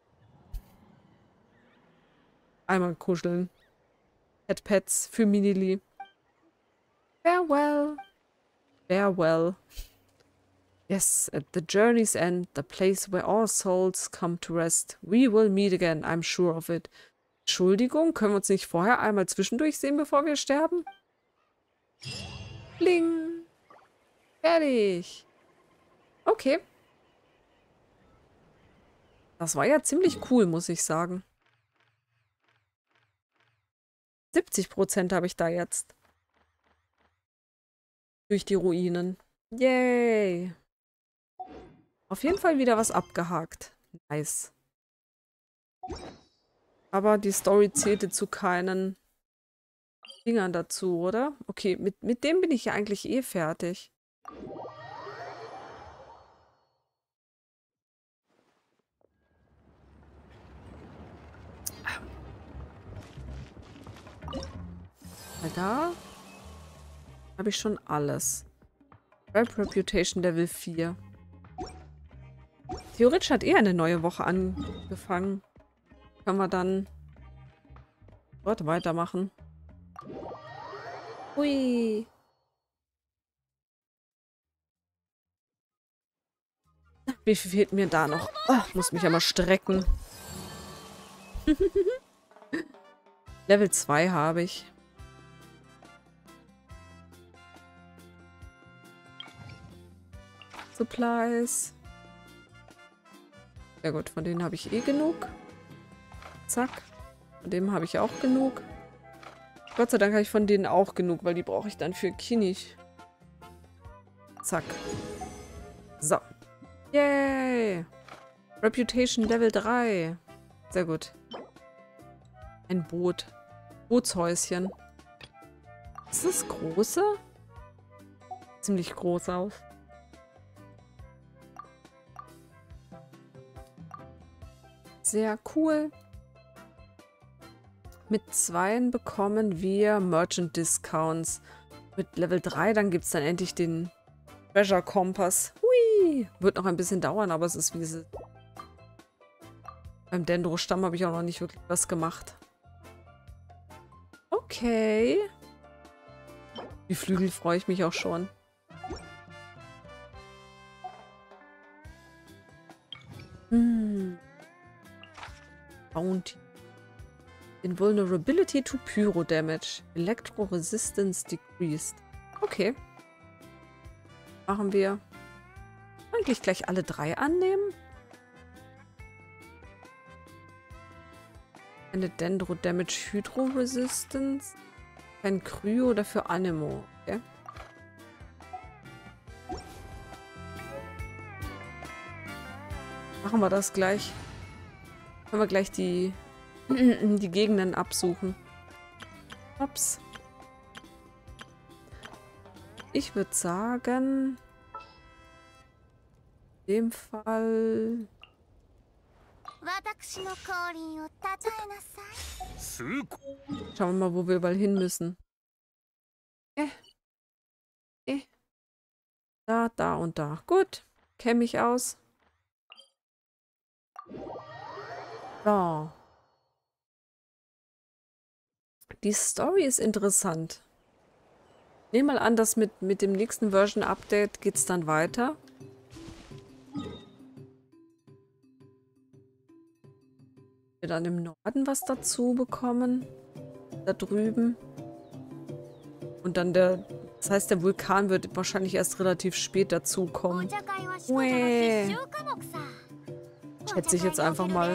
Einmal kuscheln. Pets für Minili. Farewell. Farewell. Yes, at the journey's end, the place where all souls come to rest. We will meet again, I'm sure of it. Entschuldigung, können wir uns nicht vorher einmal zwischendurch sehen, bevor wir sterben? Bling. Fertig. Okay. Das war ja ziemlich cool, muss ich sagen. 70% habe ich da jetzt. Durch die Ruinen. Yay. Auf jeden Fall wieder was abgehakt. Nice. Aber die Story zählte zu keinen Dingern dazu, oder? Okay, mit dem bin ich ja eigentlich eh fertig. Da habe ich schon alles. Rap Reputation Level 4. Theoretisch hat eine neue Woche angefangen. Können wir dann dort weitermachen. Hui. Wie viel fehlt mir da noch? Oh, muss mich ja mal strecken. Level 2 habe ich. Supplies. Ja gut, von denen habe ich eh genug. Zack. Von dem habe ich auch genug. Gott sei Dank habe ich von denen auch genug, weil die brauche ich dann für Kinich. Zack. So. Yay! Reputation Level 3. Sehr gut. Ein Boot. Bootshäuschen. Ist das große? Ziemlich groß aus. Sehr cool. Mit 2 bekommen wir Merchant Discounts. Mit Level 3, dann gibt es dann endlich den Treasure Kompass. Hui! Wird noch ein bisschen dauern, aber es ist wie es ist. Beim Dendro-Stamm habe ich auch noch nicht wirklich was gemacht. Okay. Die Flügel freue ich mich auch schon. Bounty. Invulnerability to Pyro Damage. Electro Resistance decreased. Okay. Machen wir. Eigentlich gleich alle 3 annehmen. Eine Dendro Damage Hydro Resistance. Kein Kryo, dafür Anemo. Okay. Machen wir das gleich. Können wir gleich die Gegenden absuchen. Ups. Ich würde sagen, in dem Fall... Schauen wir mal, wo wir überall hin müssen. Da und da. Gut. Kenne mich aus. So. Die Story ist interessant. Ich nehme mal an, dass mit dem nächsten Version-Update geht es dann weiter. Wir dann im Norden was dazu bekommen. Da drüben. Und dann das heißt, der Vulkan wird wahrscheinlich erst relativ spät dazukommen. Schätze ich jetzt einfach mal.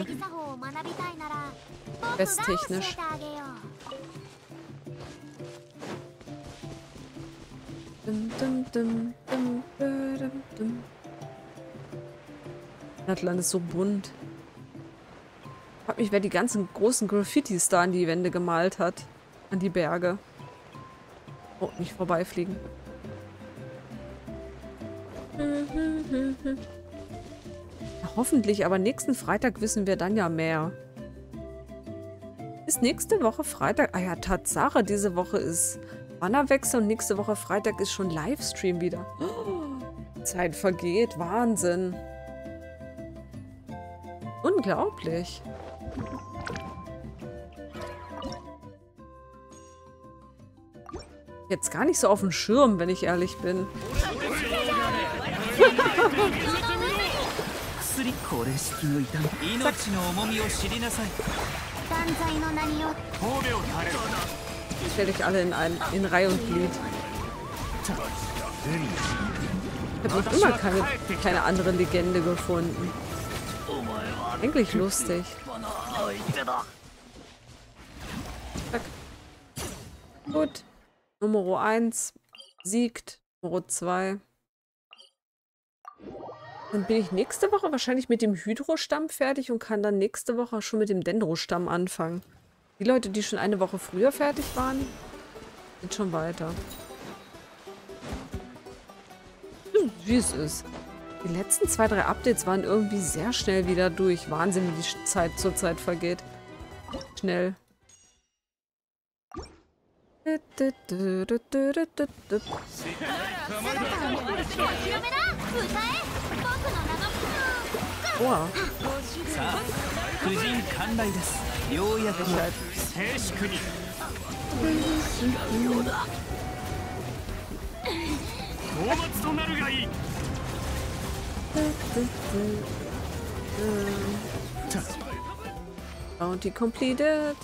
Questtechnisch. Atlant ist so bunt. Ich frage mich, wer die ganzen großen Graffitis da an die Wände gemalt hat. An die Berge. Oh, nicht vorbeifliegen. Ja, hoffentlich, aber nächsten Freitag wissen wir dann ja mehr. Ist nächste Woche Freitag? Ah ja, Tatsache, diese Woche ist Bannerwechsel und nächste Woche Freitag ist schon Livestream wieder. Oh, Zeit vergeht, Wahnsinn. Unglaublich. Jetzt gar nicht so auf dem Schirm, wenn ich ehrlich bin. Stell dich alle in Reihe und Glied. Ich habe noch immer keine andere Legende gefunden. Eigentlich lustig. Zack. Gut. Nummer 1 siegt. Nummer 2. Dann bin ich nächste Woche wahrscheinlich mit dem Hydro-Stamm fertig und kann dann nächste Woche schon mit dem Dendro-Stamm anfangen. Die Leute, die schon eine Woche früher fertig waren, sind schon weiter. Wie es ist. Die letzten 2, 3 Updates waren irgendwie sehr schnell wieder durch. Wahnsinn, wie die Zeit zurzeit vergeht. Schnell. Wow. Bounty completed.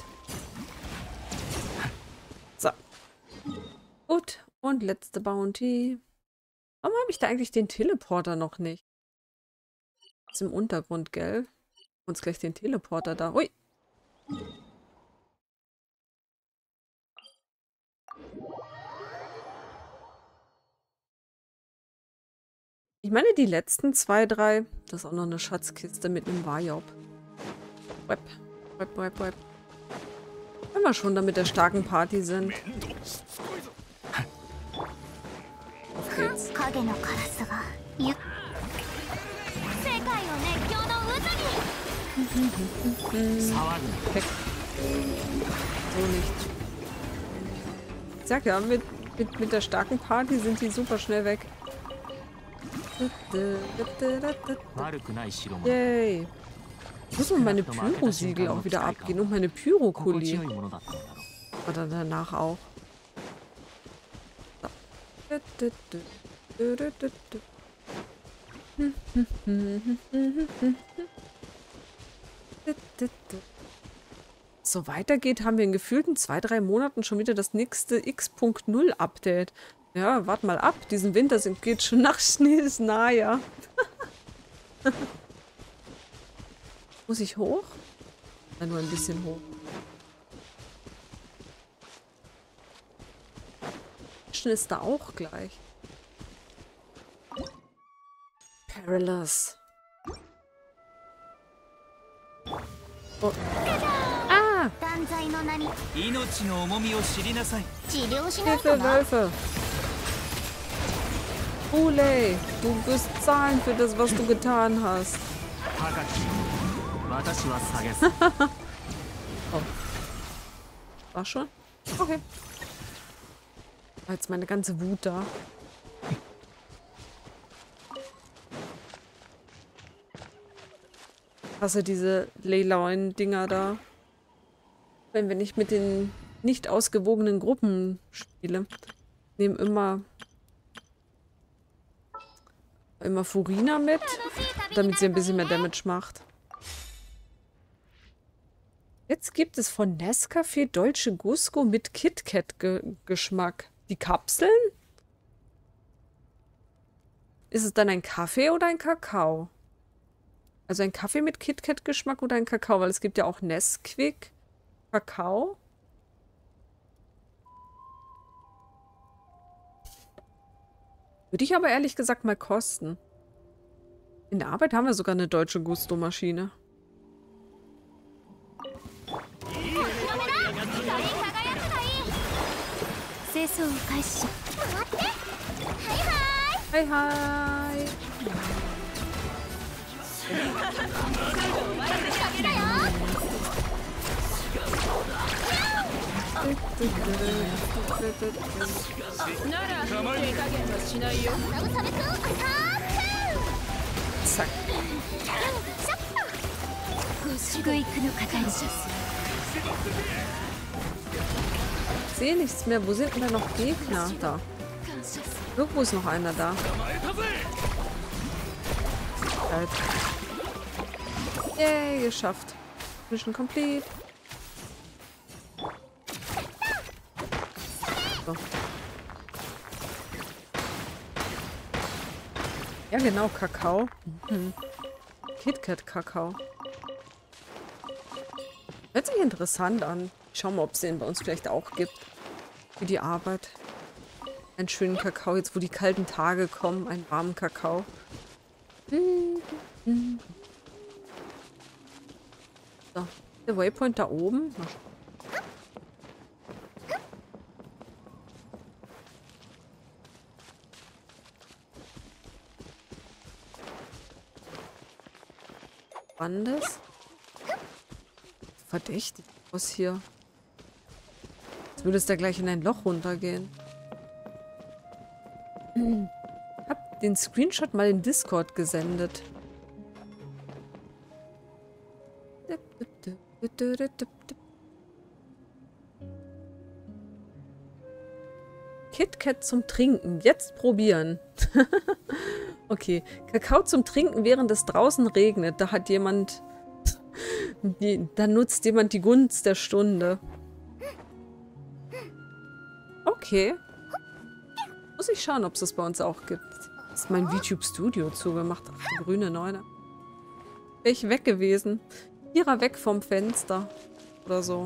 So. Gut. Und letzte Bounty. Warum habe ich da eigentlich den Teleporter noch nicht? Ist im Untergrund, gell? Uns gleich den Teleporter da. Ui. Ich meine, die letzten 2, 3. Das ist auch noch eine Schatzkiste mit einem Wajob. Web. Wenn wir schon da mit der starken Party sind. Auf geht's. Weg. So nicht. Ich sag ja, mit der starken Party sind die super schnell weg. Yay. Ich muss mal meine Pyro-Siegel auch wieder abgehen und meine Pyro-Kuli. Oder danach auch. So weitergeht, haben wir in gefühlten 2, 3 Monaten schon wieder das nächste X.0 Update. Ja, wart mal ab. Diesen Winter geht schon nach Schnee, ist nahe, ja. Muss ich hoch? Ja, nur ein bisschen hoch. Schnee ist da auch gleich. Perilous. Oh. Ah! Hilfe, Wölfe! Uley, du wirst zahlen für das, was du getan hast. Oh. War schon? Okay. War jetzt meine ganze Wut da. Ich hasse diese Leyline-Dinger da. Wenn ich mit den nicht ausgewogenen Gruppen spiele. Nehme immer Furina mit, damit sie ein bisschen mehr Damage macht. Jetzt gibt es von Nescafé Dolce Gusto mit KitKat-Geschmack. Die Kapseln? Ist es dann ein Kaffee oder ein Kakao? Also ein Kaffee mit KitKat-Geschmack oder ein Kakao? Weil es gibt ja auch Nesquik, Kakao. Würde ich aber ehrlich gesagt mal kosten. In der Arbeit haben wir sogar eine Dolce Gusto-Maschine. Hi, hi. Zack. Ich sehe nichts mehr. Wo sind denn da noch Gegner? Da. Irgendwo ist noch einer da. Halt. Yay, geschafft. Mission complete. So. Ja, genau, Kakao. Mhm. KitKat-Kakao. Hört sich interessant an. Schauen wir, ob es den bei uns vielleicht auch gibt. Für die Arbeit. Einen schönen Kakao, jetzt wo die kalten Tage kommen. Einen warmen Kakao. So, der Waypoint da oben. Spannendes. Verdächtig aus hier. Jetzt würde es da gleich in ein Loch runtergehen. Hab den Screenshot mal in Discord gesendet. KitKat zum Trinken. Jetzt probieren. Okay. Kakao zum Trinken, während es draußen regnet. Da hat jemand... Da nutzt jemand die Gunst der Stunde. Okay. Muss ich schauen, ob es das bei uns auch gibt. Ist mein YouTube Studio zugemacht. Ach, die grüne Neune. Wäre ich weg gewesen. Vierer weg vom Fenster. Oder so.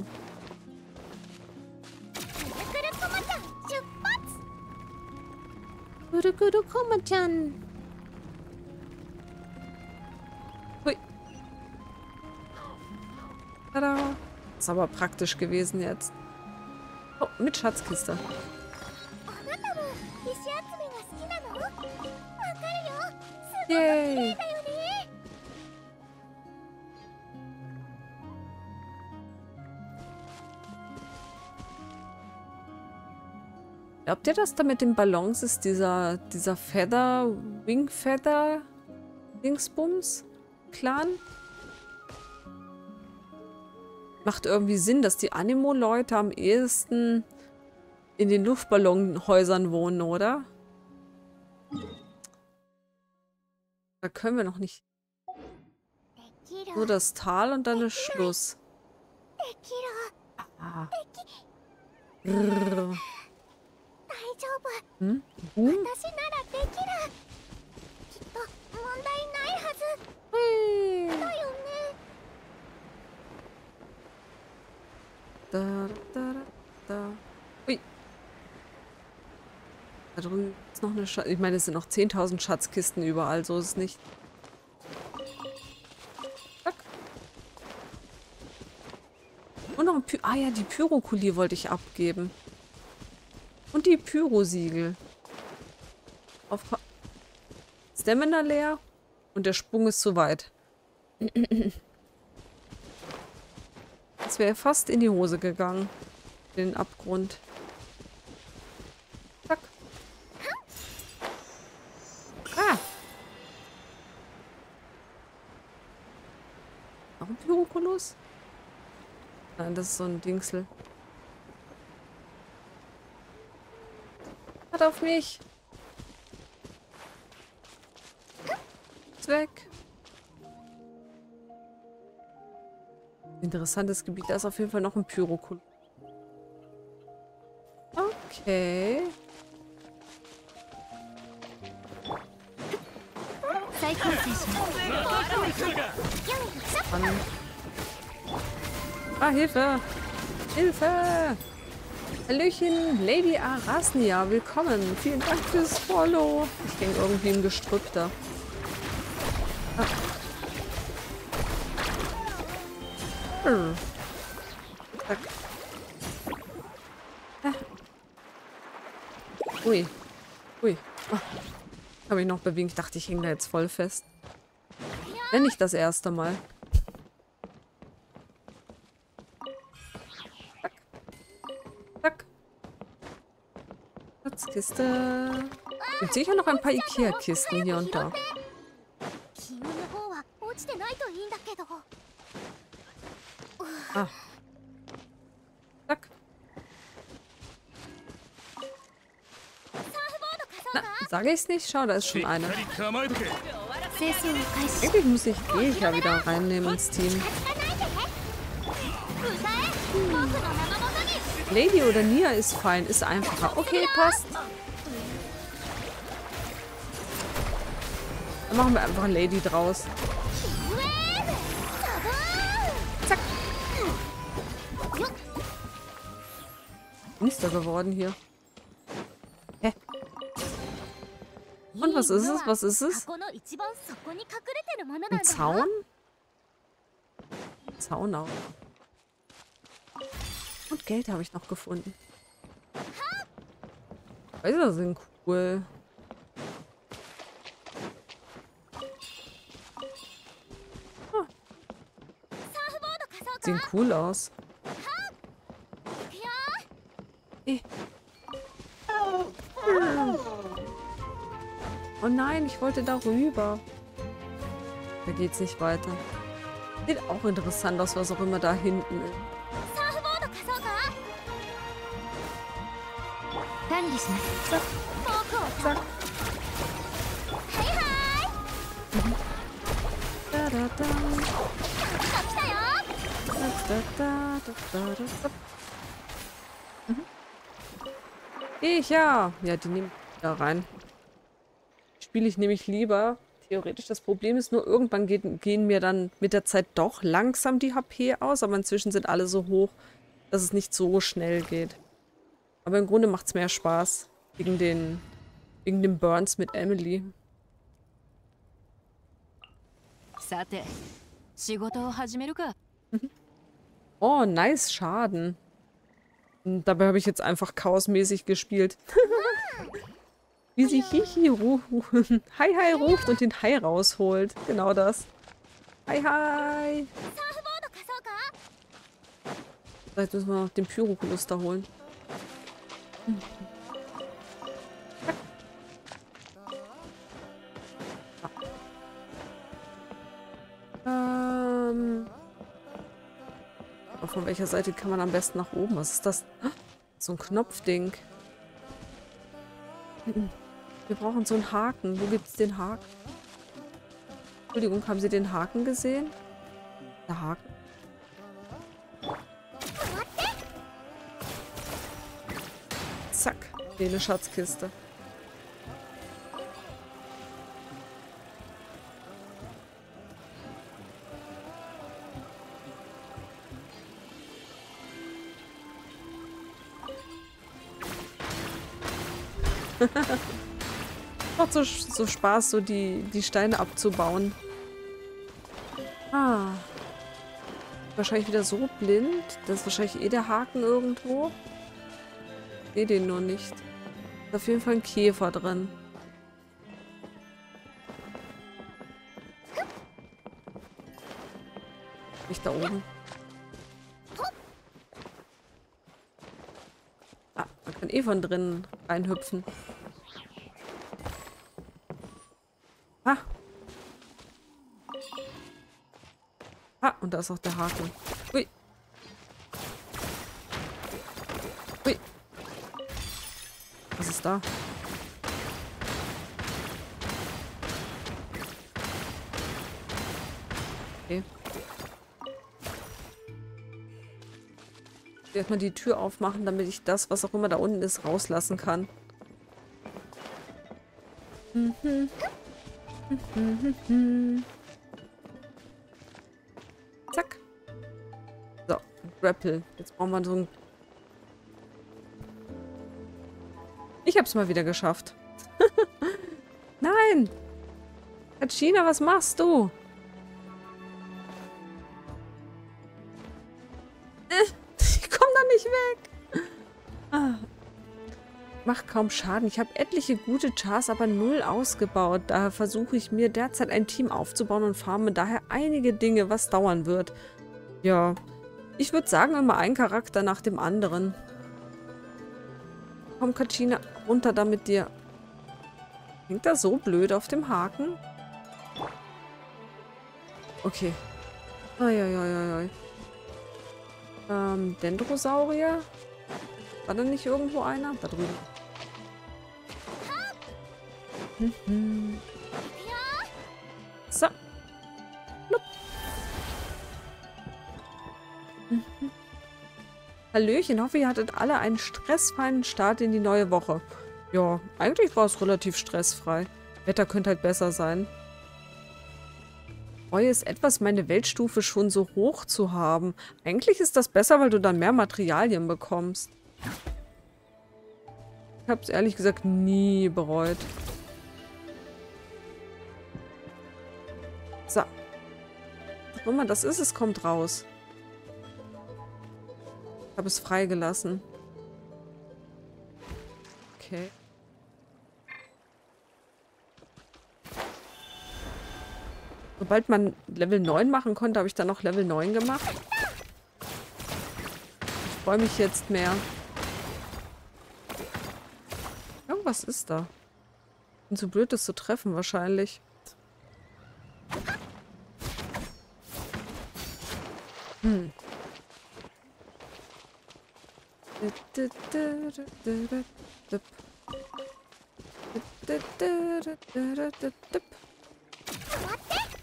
Hui. Tada. Ist aber praktisch gewesen jetzt. Oh, mit Schatzkiste. Yay. Glaubt ihr, dass da mit den Ballons ist dieser Feather, Wing Feather Dingsbums Clan? Macht irgendwie Sinn, dass die Animo-Leute am ehesten in den Luftballonhäusern wohnen, oder? Da können wir noch nicht. Nur das Tal und dann ist Schluss. Ah. Hm? Hey. Da. Ui. Da drüben ist noch eine Schatz. Ich meine, es sind noch 10.000 Schatzkisten überall, so ist es nicht. Zack. Und noch ein Ah ja, die Pyrokulie wollte ich abgeben. Und die Pyrosiegel. Auf Stamina leer. Und der Sprung ist zu weit. Das wäre fast in die Hose gegangen. In den Abgrund. Zack. Ah! Noch ein Pyrokolus? Nein, das ist so ein Dingsel. Hat auf mich. Ist weg. Interessantes Gebiet. Da ist auf jeden Fall noch ein Pyrokolus. Okay. Ah, Hilfe! Hilfe! Hallöchen, Lady Arasnia, willkommen. Vielen Dank fürs Follow. Ich hänge irgendwie im Gestrüpp da. Ah. Zack. Ah. Ui. Ui. Oh. Habe ich noch bewegt. Ich dachte, ich hänge da jetzt voll fest. Wenn nicht das erste Mal. Zack. Zack. Schatzkiste. Gibt sicher noch ein paar Ikea-Kisten hier und da. Ah. Zack. Na, sage ich es nicht? Schau, da ist schon eine. Eigentlich muss ich ja wieder reinnehmen ins Team. Lady oder Nia ist fein, ist einfacher. Okay, passt. Dann machen wir einfach Lady draus. Zack. Monster geworden hier. Hä? Und was ist es? Was ist es? Ein Zaun? Zaun auch. Und Geld habe ich noch gefunden. Häuser sind cool. Ah. Sehen cool aus. Oh nein, ich wollte da rüber. Da geht's nicht weiter. Sieht auch interessant aus, was auch immer da hinten ist. Zack. Zack. Da, da, da. Da, da, da, da, da, da. Ja, die nehme ich da rein. Spiele ich nämlich lieber. Theoretisch das Problem ist nur, irgendwann gehen mir dann mit der Zeit doch langsam die HP aus, aber inzwischen sind alle so hoch, dass es nicht so schnell geht. Aber im Grunde macht es mehr Spaß. Wegen den Burns mit Emily. Oh, nice Schaden. Und dabei habe ich jetzt einfach chaosmäßig gespielt. Wie sie Hihi Hi Hi ruft und den Hai rausholt. Genau das. Hi Hi. Vielleicht müssen wir noch den Pyrokluster holen. Von welcher Seite kann man am besten nach oben? Was ist das? So ein Knopfding. Wir brauchen so einen Haken. Wo gibt es den Haken? Entschuldigung, haben Sie den Haken gesehen? Der Haken. Zack. Nee, eine Schatzkiste. Macht so Spaß, so die Steine abzubauen. Ah. Wahrscheinlich wieder so blind. Das ist wahrscheinlich eh der Haken irgendwo. Ich sehe den nur nicht. Ist auf jeden Fall ein Käfer drin. Nicht da oben. Ah, man kann eh von drinnen reinhüpfen. Ah. Ah, und da ist auch der Haken. Ui. Ui. Was ist da? Okay. Ich will erstmal die Tür aufmachen, damit ich das, was auch immer da unten ist, rauslassen kann. Zack. So, Grapple. Jetzt brauchen wir so ein... Ich hab's mal wieder geschafft. Nein! Kachina, was machst du? Ich komm da nicht weg. Ah. Macht kaum Schaden. Ich habe etliche gute Chars, aber 0 ausgebaut. Daher versuche ich mir derzeit ein Team aufzubauen und farme daher einige Dinge, was dauern wird. Ja, ich würde sagen, immer ein Charakter nach dem anderen. Komm, Kachina, runter da mit dir. Hängt da so blöd auf dem Haken? Okay. Uiuiuiui. Dendrosaurier? War da nicht irgendwo einer? Da drüben. So. Lupp. Hallöchen, hoffe, ihr hattet alle einen stressfreien Start in die neue Woche. Ja, eigentlich war es relativ stressfrei. Wetter könnte halt besser sein. Freue es etwas, meine Weltstufe schon so hoch zu haben. Eigentlich ist das besser, weil du dann mehr Materialien bekommst. Ich habe es ehrlich gesagt nie bereut. So. Was immer das ist, es kommt raus. Ich habe es freigelassen. Okay. Sobald man Level 9 machen konnte, habe ich dann noch Level 9 gemacht. Ich freue mich jetzt mehr. Irgendwas ist da. Bin zu blöd, das zu treffen, wahrscheinlich. Hm.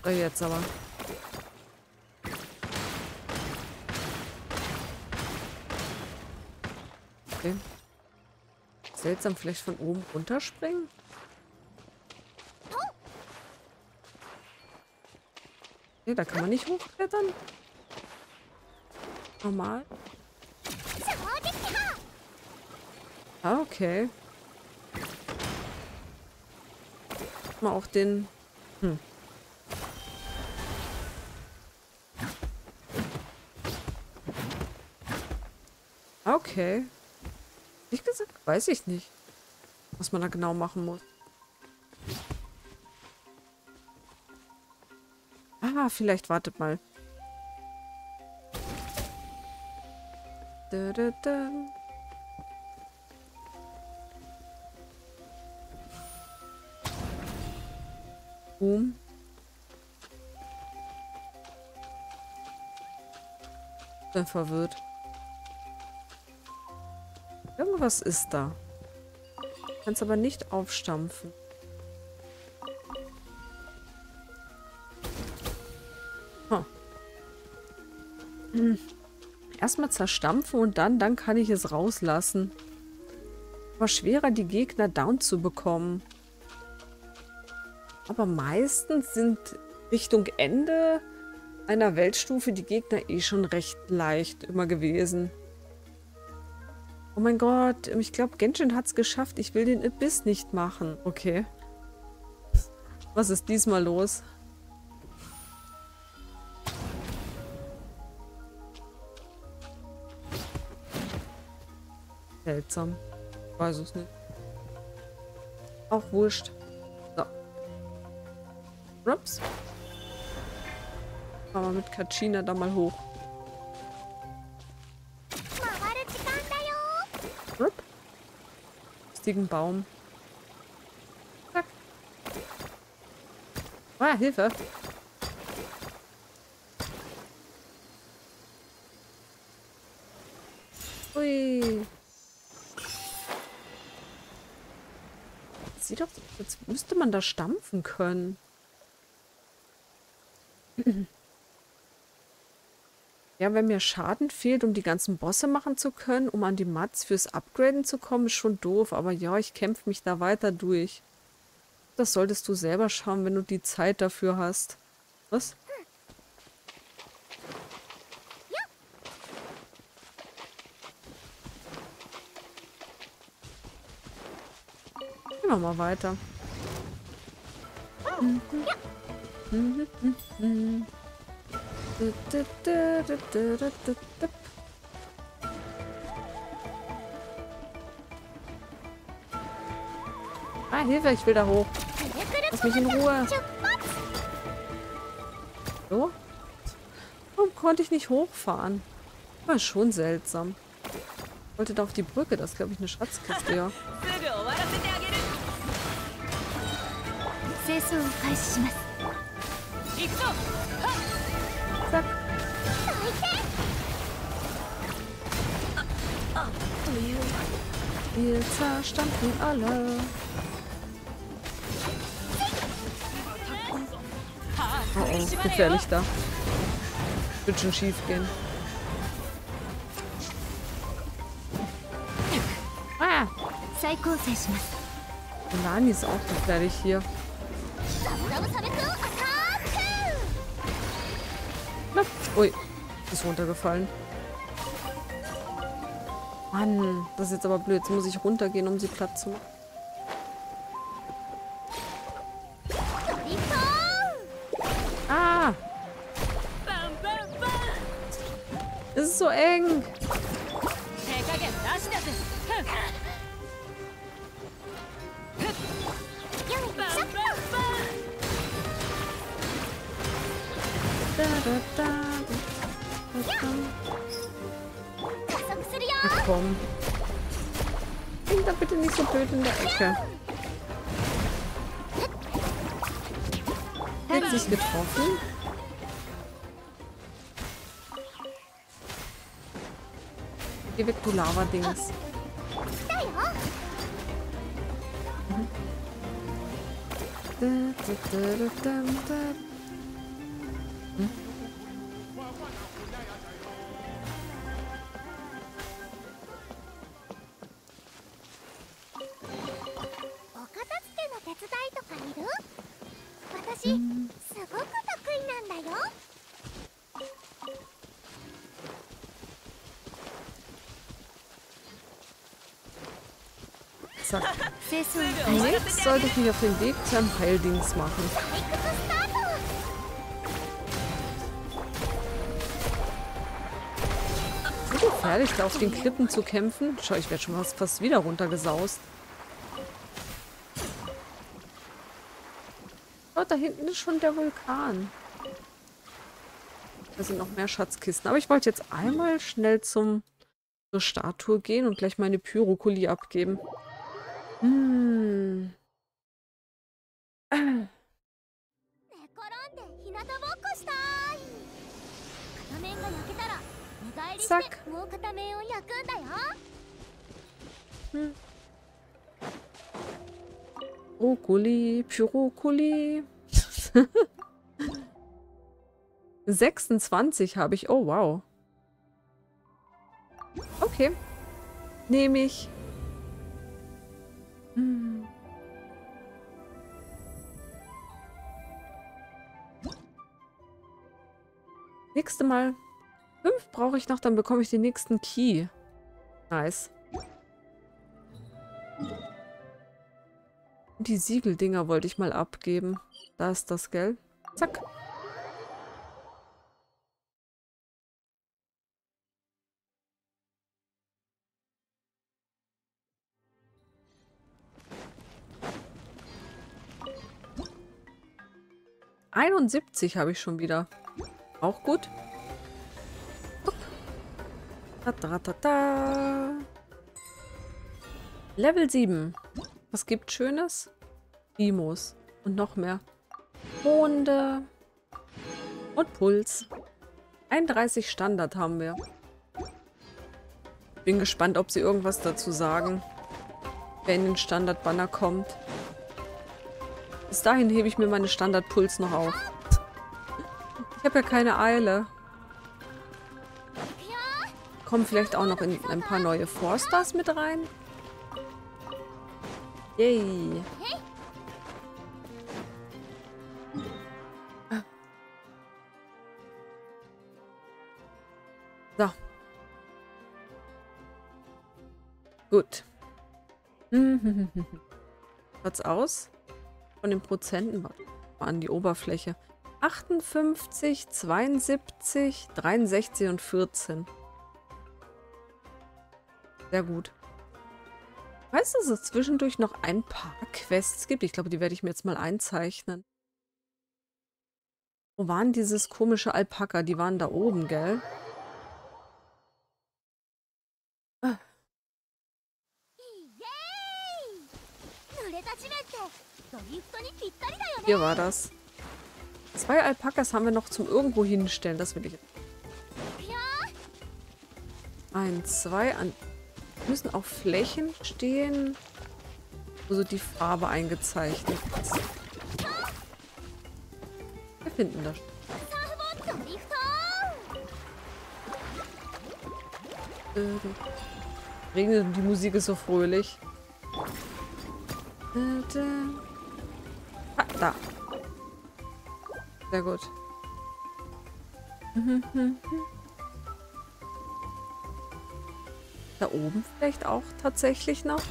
Jetzt aber. Okay. Seltsam, vielleicht von oben runterspringen? Okay, da kann man nicht hochklettern. Normal. Ah, okay. Mal auch den... Okay. Ehrlich gesagt, weiß ich nicht, was man da genau machen muss. Ah, vielleicht wartet mal. Da, da, da. Boom. Bin verwirrt. Irgendwas ist da. Kannst aber nicht aufstampfen. Huh. Erstmal zerstampfen und dann kann ich es rauslassen. Aber schwerer, die Gegner down zu bekommen. Aber meistens sind Richtung Ende einer Weltstufe die Gegner eh schon recht leicht immer gewesen. Oh mein Gott, ich glaube, Genshin hat es geschafft. Ich will den Abyss nicht machen. Okay. Was ist diesmal los? Seltsam. Ich weiß es nicht. Auch wurscht. So. Ups. Fahren wir mit Kachina da mal hoch. Lustigen Baum. Zack. Ah, Hilfe. Ui. Sieht doch, jetzt müsste man da stampfen können. Ja, wenn mir Schaden fehlt, um die ganzen Bosse machen zu können, um an die Mats fürs Upgraden zu kommen, ist schon doof. Aber ja, ich kämpfe mich da weiter durch. Das solltest du selber schauen, wenn du die Zeit dafür hast. Was? Gehen wir mal weiter. Ah, Hilfe, ich will da hoch. Lass mich in Ruhe. So? Warum konnte ich nicht hochfahren? War schon seltsam. Ich wollte da auf die Brücke, das ist, glaube ich, eine Schatzkiste, ja. Zack. Wir zerstampfen alle. Oh oh, gefährlich da. Wird schon schief gehen. Ah! Nani ist auch gefährlich hier. Na, ui, ist runtergefallen. Mann, das ist jetzt aber blöd. Jetzt muss ich runtergehen, um sie platt zu machen. Ah! Es ist so eng. Ach komm. Bin da bitte nicht so blöd in der Ecke. Hat sich getroffen. Geh weg, du Lava-Dings. Hm? Hm. Zack. Jetzt sollte ich mich auf den Weg zu einem Heildings machen. So gefährlich, da auf den Klippen zu kämpfen. Schau, ich werde schon fast wieder runtergesaust. Oh, da hinten ist schon der Vulkan. Da sind noch mehr Schatzkisten. Aber ich wollte jetzt einmal schnell zur Statue gehen und gleich meine Pyrokuli abgeben. Hm. Zack. Hm. Pyrokuli, Pyrokuli. 26 habe ich. Oh, wow. Okay. Nehme ich. Hm. Nächste Mal 5 brauche ich noch, dann bekomme ich den nächsten Key. Nice. Und die Siegeldinger wollte ich mal abgeben. Da ist das, gell? Zack. ...71 habe ich schon wieder. Auch gut. Level 7. Was gibt Schönes? Primos. Und noch mehr. Monde. Und Puls. 31 Standard haben wir. Bin gespannt, ob sie irgendwas dazu sagen. Wer in den Standard-Banner kommt. Bis dahin hebe ich mir meine Standard-Puls noch auf. Ich habe ja keine Eile. Kommen vielleicht auch noch in ein paar neue 4-Stars mit rein. Yay. So. Gut. Schaut's aus? Von den Prozenten mal an die Oberfläche. 58, 72, 63 und 14. Sehr gut. Ich weiß, dass es zwischendurch noch ein paar Quests gibt. Ich glaube, die werde ich mir jetzt mal einzeichnen. Wo waren dieses komische Alpaka? Die waren da oben, gell? Ah. Hier war das. 2 Alpakas haben wir noch zum irgendwo hinstellen. Das will ich. 1, 2. Müssen auf Flächen stehen, wo so die Farbe eingezeichnet ist. Wir finden das. Regnet und die Musik ist so fröhlich. Ah, da. Sehr gut. Da oben vielleicht auch tatsächlich noch.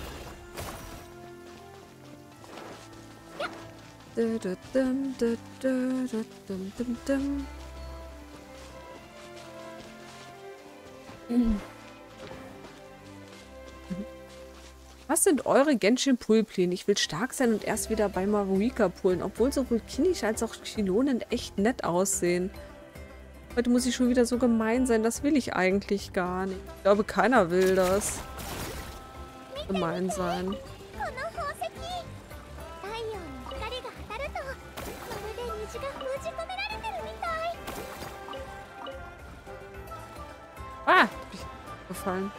Was sind eure Genshin-Pull-Pläne? Ich will stark sein und erst wieder bei Maruika pullen, obwohl sowohl Kinisch als auch Chilonen echt nett aussehen. Heute muss ich schon wieder so gemein sein, das will ich eigentlich gar nicht. Ich glaube, keiner will das. Gemein sein. Ah! Hab ich gefallen.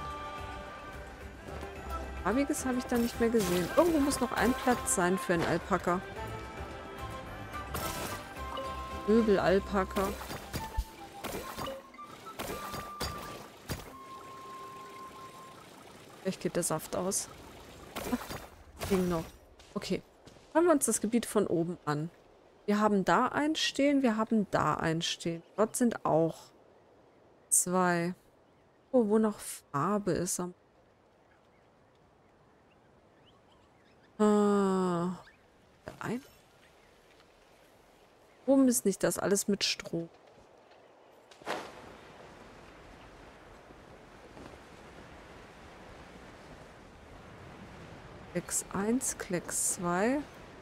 Farbiges habe ich da nicht mehr gesehen. Irgendwo muss noch ein Platz sein für einen Alpaka. Möbel, Alpaka. Vielleicht geht der Saft aus. Ging noch. Okay. Schauen wir uns das Gebiet von oben an. Wir haben da einen stehen, wir haben da einen stehen. Dort sind auch 2. Oh, wo noch Farbe ist. Ein. Oben ist nicht das alles mit Strom. Klecks 1, Klecks 2.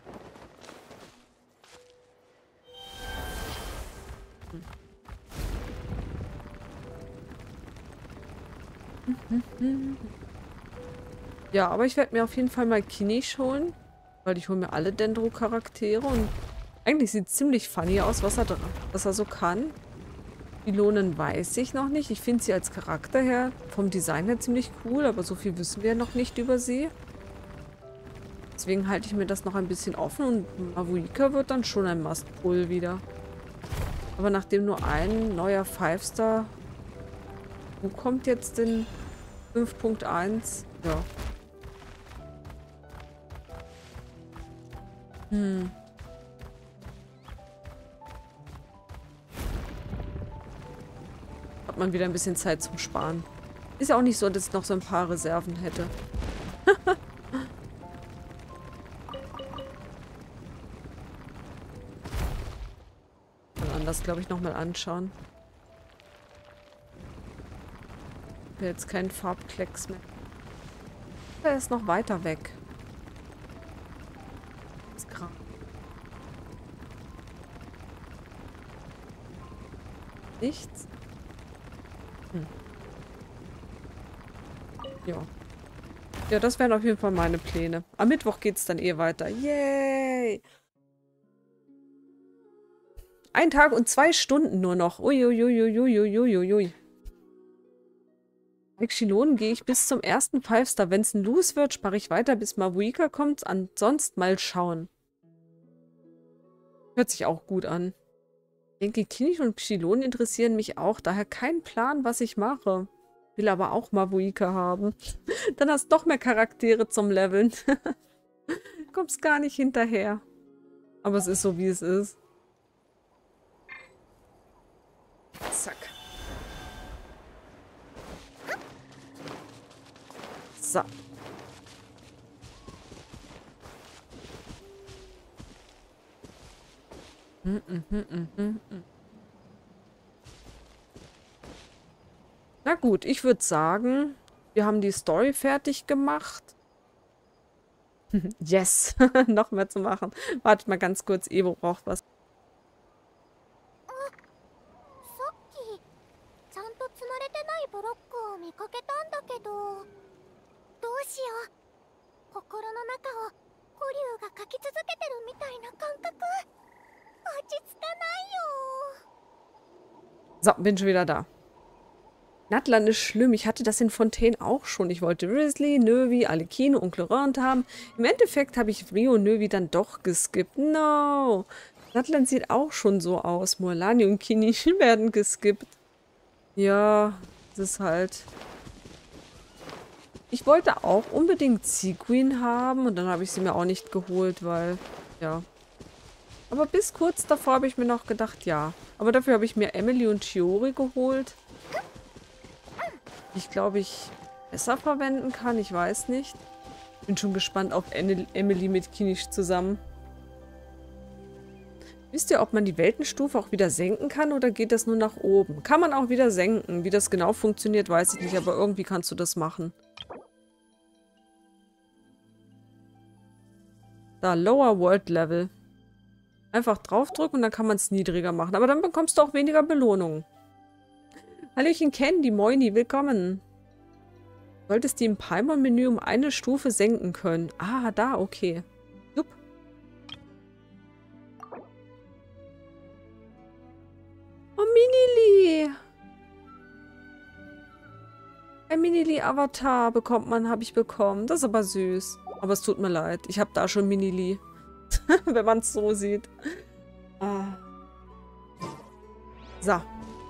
Ja, aber ich werde mir auf jeden Fall mal Kinish holen, weil ich hole mir alle Dendro-Charaktere und eigentlich sieht es ziemlich funny aus, was er so kann. Die Lohnen weiß ich noch nicht. Ich finde sie als Charakter her, vom Design her ziemlich cool, aber so viel wissen wir noch nicht über sie. Deswegen halte ich mir das noch ein bisschen offen und Mavuika wird dann schon ein Must-Pull wieder. Aber nachdem nur ein neuer 5-Star... Wo kommt jetzt denn 5.1? Ja. Hat man wieder ein bisschen Zeit zum Sparen. Ist ja auch nicht so, dass ich noch so ein paar Reserven hätte. Das, glaube ich, nochmal anschauen. Ich will jetzt keinen Farbklecks mehr. Der ist noch weiter weg. Das ist grau. Nichts? Ja. Ja, das wären auf jeden Fall meine Pläne. Am Mittwoch geht es dann eh weiter. Yay! 1 Tag und 2 Stunden nur noch. Uiuiuiuiuiuiui. Bei Xilonen gehe ich bis zum ersten 5-Star. Wenn es ein Loose wird, spare ich weiter, bis Mavuika kommt. Ansonsten mal schauen. Hört sich auch gut an. Ich denke, Kinish und Xilonen interessieren mich auch. Daher kein Plan, was ich mache. Will aber auch Mavuika haben. Dann hast du doch mehr Charaktere zum Leveln. Kommst gar nicht hinterher. Aber es ist so, wie es ist. Zack. So. Na gut, ich würde sagen, wir haben die Story fertig gemacht. Yes, noch mehr zu machen. Wartet mal ganz kurz, Evo braucht was. So, bin schon wieder da. Natlan ist schlimm. Ich hatte das in Fontaine auch schon. Ich wollte Risley, Növi, Alekino und Clorant haben. Im Endeffekt habe ich Rio und Növi dann doch geskippt. No! Natlan sieht auch schon so aus. Mualani und Kinish werden geskippt. Ja, das ist halt... Ich wollte auch unbedingt Seaqueen haben und dann habe ich sie mir auch nicht geholt, weil... Ja. Aber bis kurz davor habe ich mir noch gedacht, ja. Aber dafür habe ich mir Emily und Chiori geholt. Ich glaube, ich besser verwenden kann. Ich weiß nicht. Bin schon gespannt auf Emily mit Kinish zusammen. Wisst ihr, ob man die Weltenstufe auch wieder senken kann oder geht das nur nach oben? Kann man auch wieder senken. Wie das genau funktioniert, weiß ich nicht. Aber irgendwie kannst du das machen. Da, Lower World Level. Einfach draufdrücken und dann kann man es niedriger machen. Aber dann bekommst du auch weniger Belohnung. Hallöchen Candy, moini, willkommen. Du solltest die im Paimon-Menü um eine Stufe senken können. Ah, da, okay. Jupp. Oh, Minili. Ein Minili-Avatar bekommt man, habe ich bekommen. Das ist aber süß. Aber es tut mir leid. Ich habe da schon Minili. Wenn man es so sieht. Ah. So.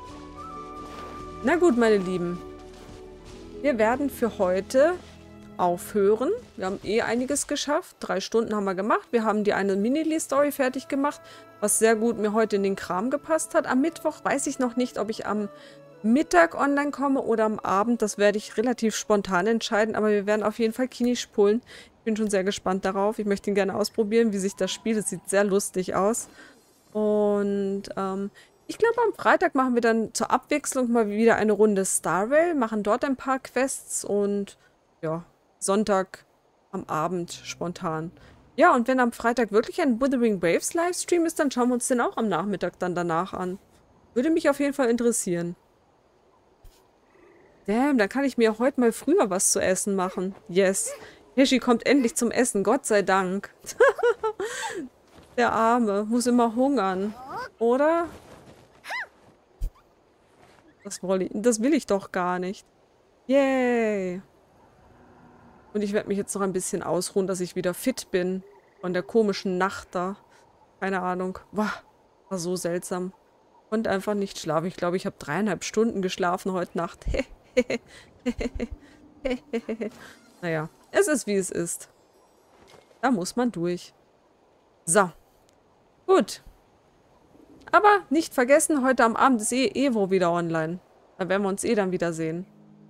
Na gut, meine Lieben. Wir werden für heute aufhören. Wir haben eh einiges geschafft. 3 Stunden haben wir gemacht. Wir haben die eine Minili-Story fertig gemacht, was sehr gut mir heute in den Kram gepasst hat. Am Mittwoch weiß ich noch nicht, ob ich am Mittag online komme oder am Abend. Das werde ich relativ spontan entscheiden, aber wir werden auf jeden Fall Kinisch pullen. Ich bin schon sehr gespannt darauf. Ich möchte ihn gerne ausprobieren, wie sich das spielt. Es sieht sehr lustig aus. Und ich glaube, am Freitag machen wir dann zur Abwechslung mal wieder eine Runde Star Rail, machen dort ein paar Quests und ja, Sonntag am Abend spontan. Ja, und wenn am Freitag wirklich ein Wuthering Waves Livestream ist, dann schauen wir uns den auch am Nachmittag dann danach an. Würde mich auf jeden Fall interessieren. Damn, dann kann ich mir heute mal früher was zu essen machen. Yes. Hishi kommt endlich zum Essen, Gott sei Dank. Der Arme muss immer hungern, oder? Das will ich doch gar nicht. Yay. Und ich werde mich jetzt noch ein bisschen ausruhen, dass ich wieder fit bin. Von der komischen Nacht da. Keine Ahnung. War so seltsam. Und einfach nicht schlafen. Ich glaube, ich habe 3,5 Stunden geschlafen heute Nacht. Naja, es ist wie es ist. Da muss man durch. So. Gut. Aber nicht vergessen, heute am Abend ist Evo wieder online. Da werden wir uns dann wieder sehen.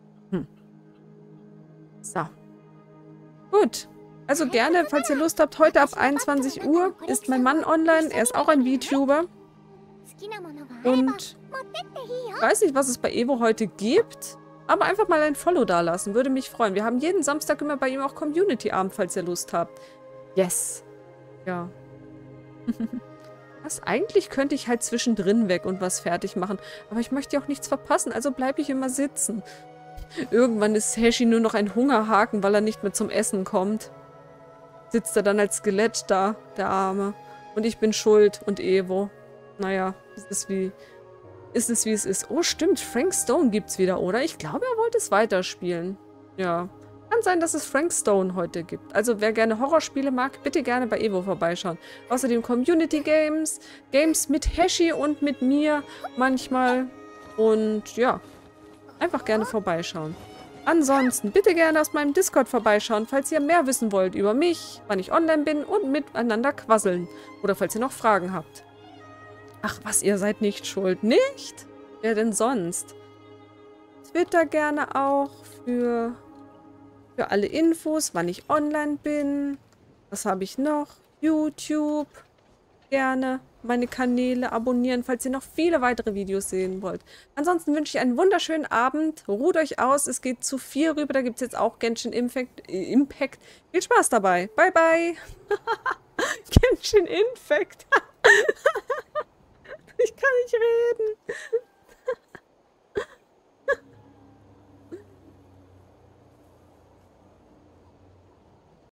So. Gut. Also gerne, falls ihr Lust habt, heute ab 21 Uhr ist mein Mann online. Er ist auch ein VTuber. Und ich weiß nicht, was es bei Evo heute gibt. Aber einfach mal ein Follow dalassen. Würde mich freuen. Wir haben jeden Samstag immer bei ihm auch Community-Abend, falls ihr Lust habt. Yes. Ja. Was? Eigentlich könnte ich halt zwischendrin weg und was fertig machen. Aber ich möchte ja auch nichts verpassen, also bleibe ich immer sitzen. Irgendwann ist Hishi nur noch ein Hungerhaken, weil er nicht mehr zum Essen kommt. Sitzt er dann als Skelett da, der Arme. Und ich bin schuld und Evo. Naja, es ist wie es ist. Oh, stimmt, Frank Stone gibt's wieder, oder? Ich glaube, er wollte es weiterspielen. Ja. Kann sein, dass es Frank Stone heute gibt. Also, wer gerne Horrorspiele mag, bitte gerne bei Evo vorbeischauen. Außerdem Community Games, Games mit Hishi und mit mir manchmal. Und ja, einfach gerne vorbeischauen. Ansonsten bitte gerne aus meinem Discord vorbeischauen, falls ihr mehr wissen wollt über mich, wann ich online bin und miteinander quasseln. Oder falls ihr noch Fragen habt. Ach was, ihr seid nicht schuld. Nicht? Wer denn sonst? Twitter gerne auch für alle Infos, wann ich online bin. Was habe ich noch? YouTube. Gerne meine Kanäle abonnieren, falls ihr noch viele weitere Videos sehen wollt. Ansonsten wünsche ich einen wunderschönen Abend. Ruht euch aus. Es geht zu 4 rüber. Da gibt es jetzt auch Genshin Impact. Viel Spaß dabei. Bye, bye. Genshin Impact. Ich kann nicht reden.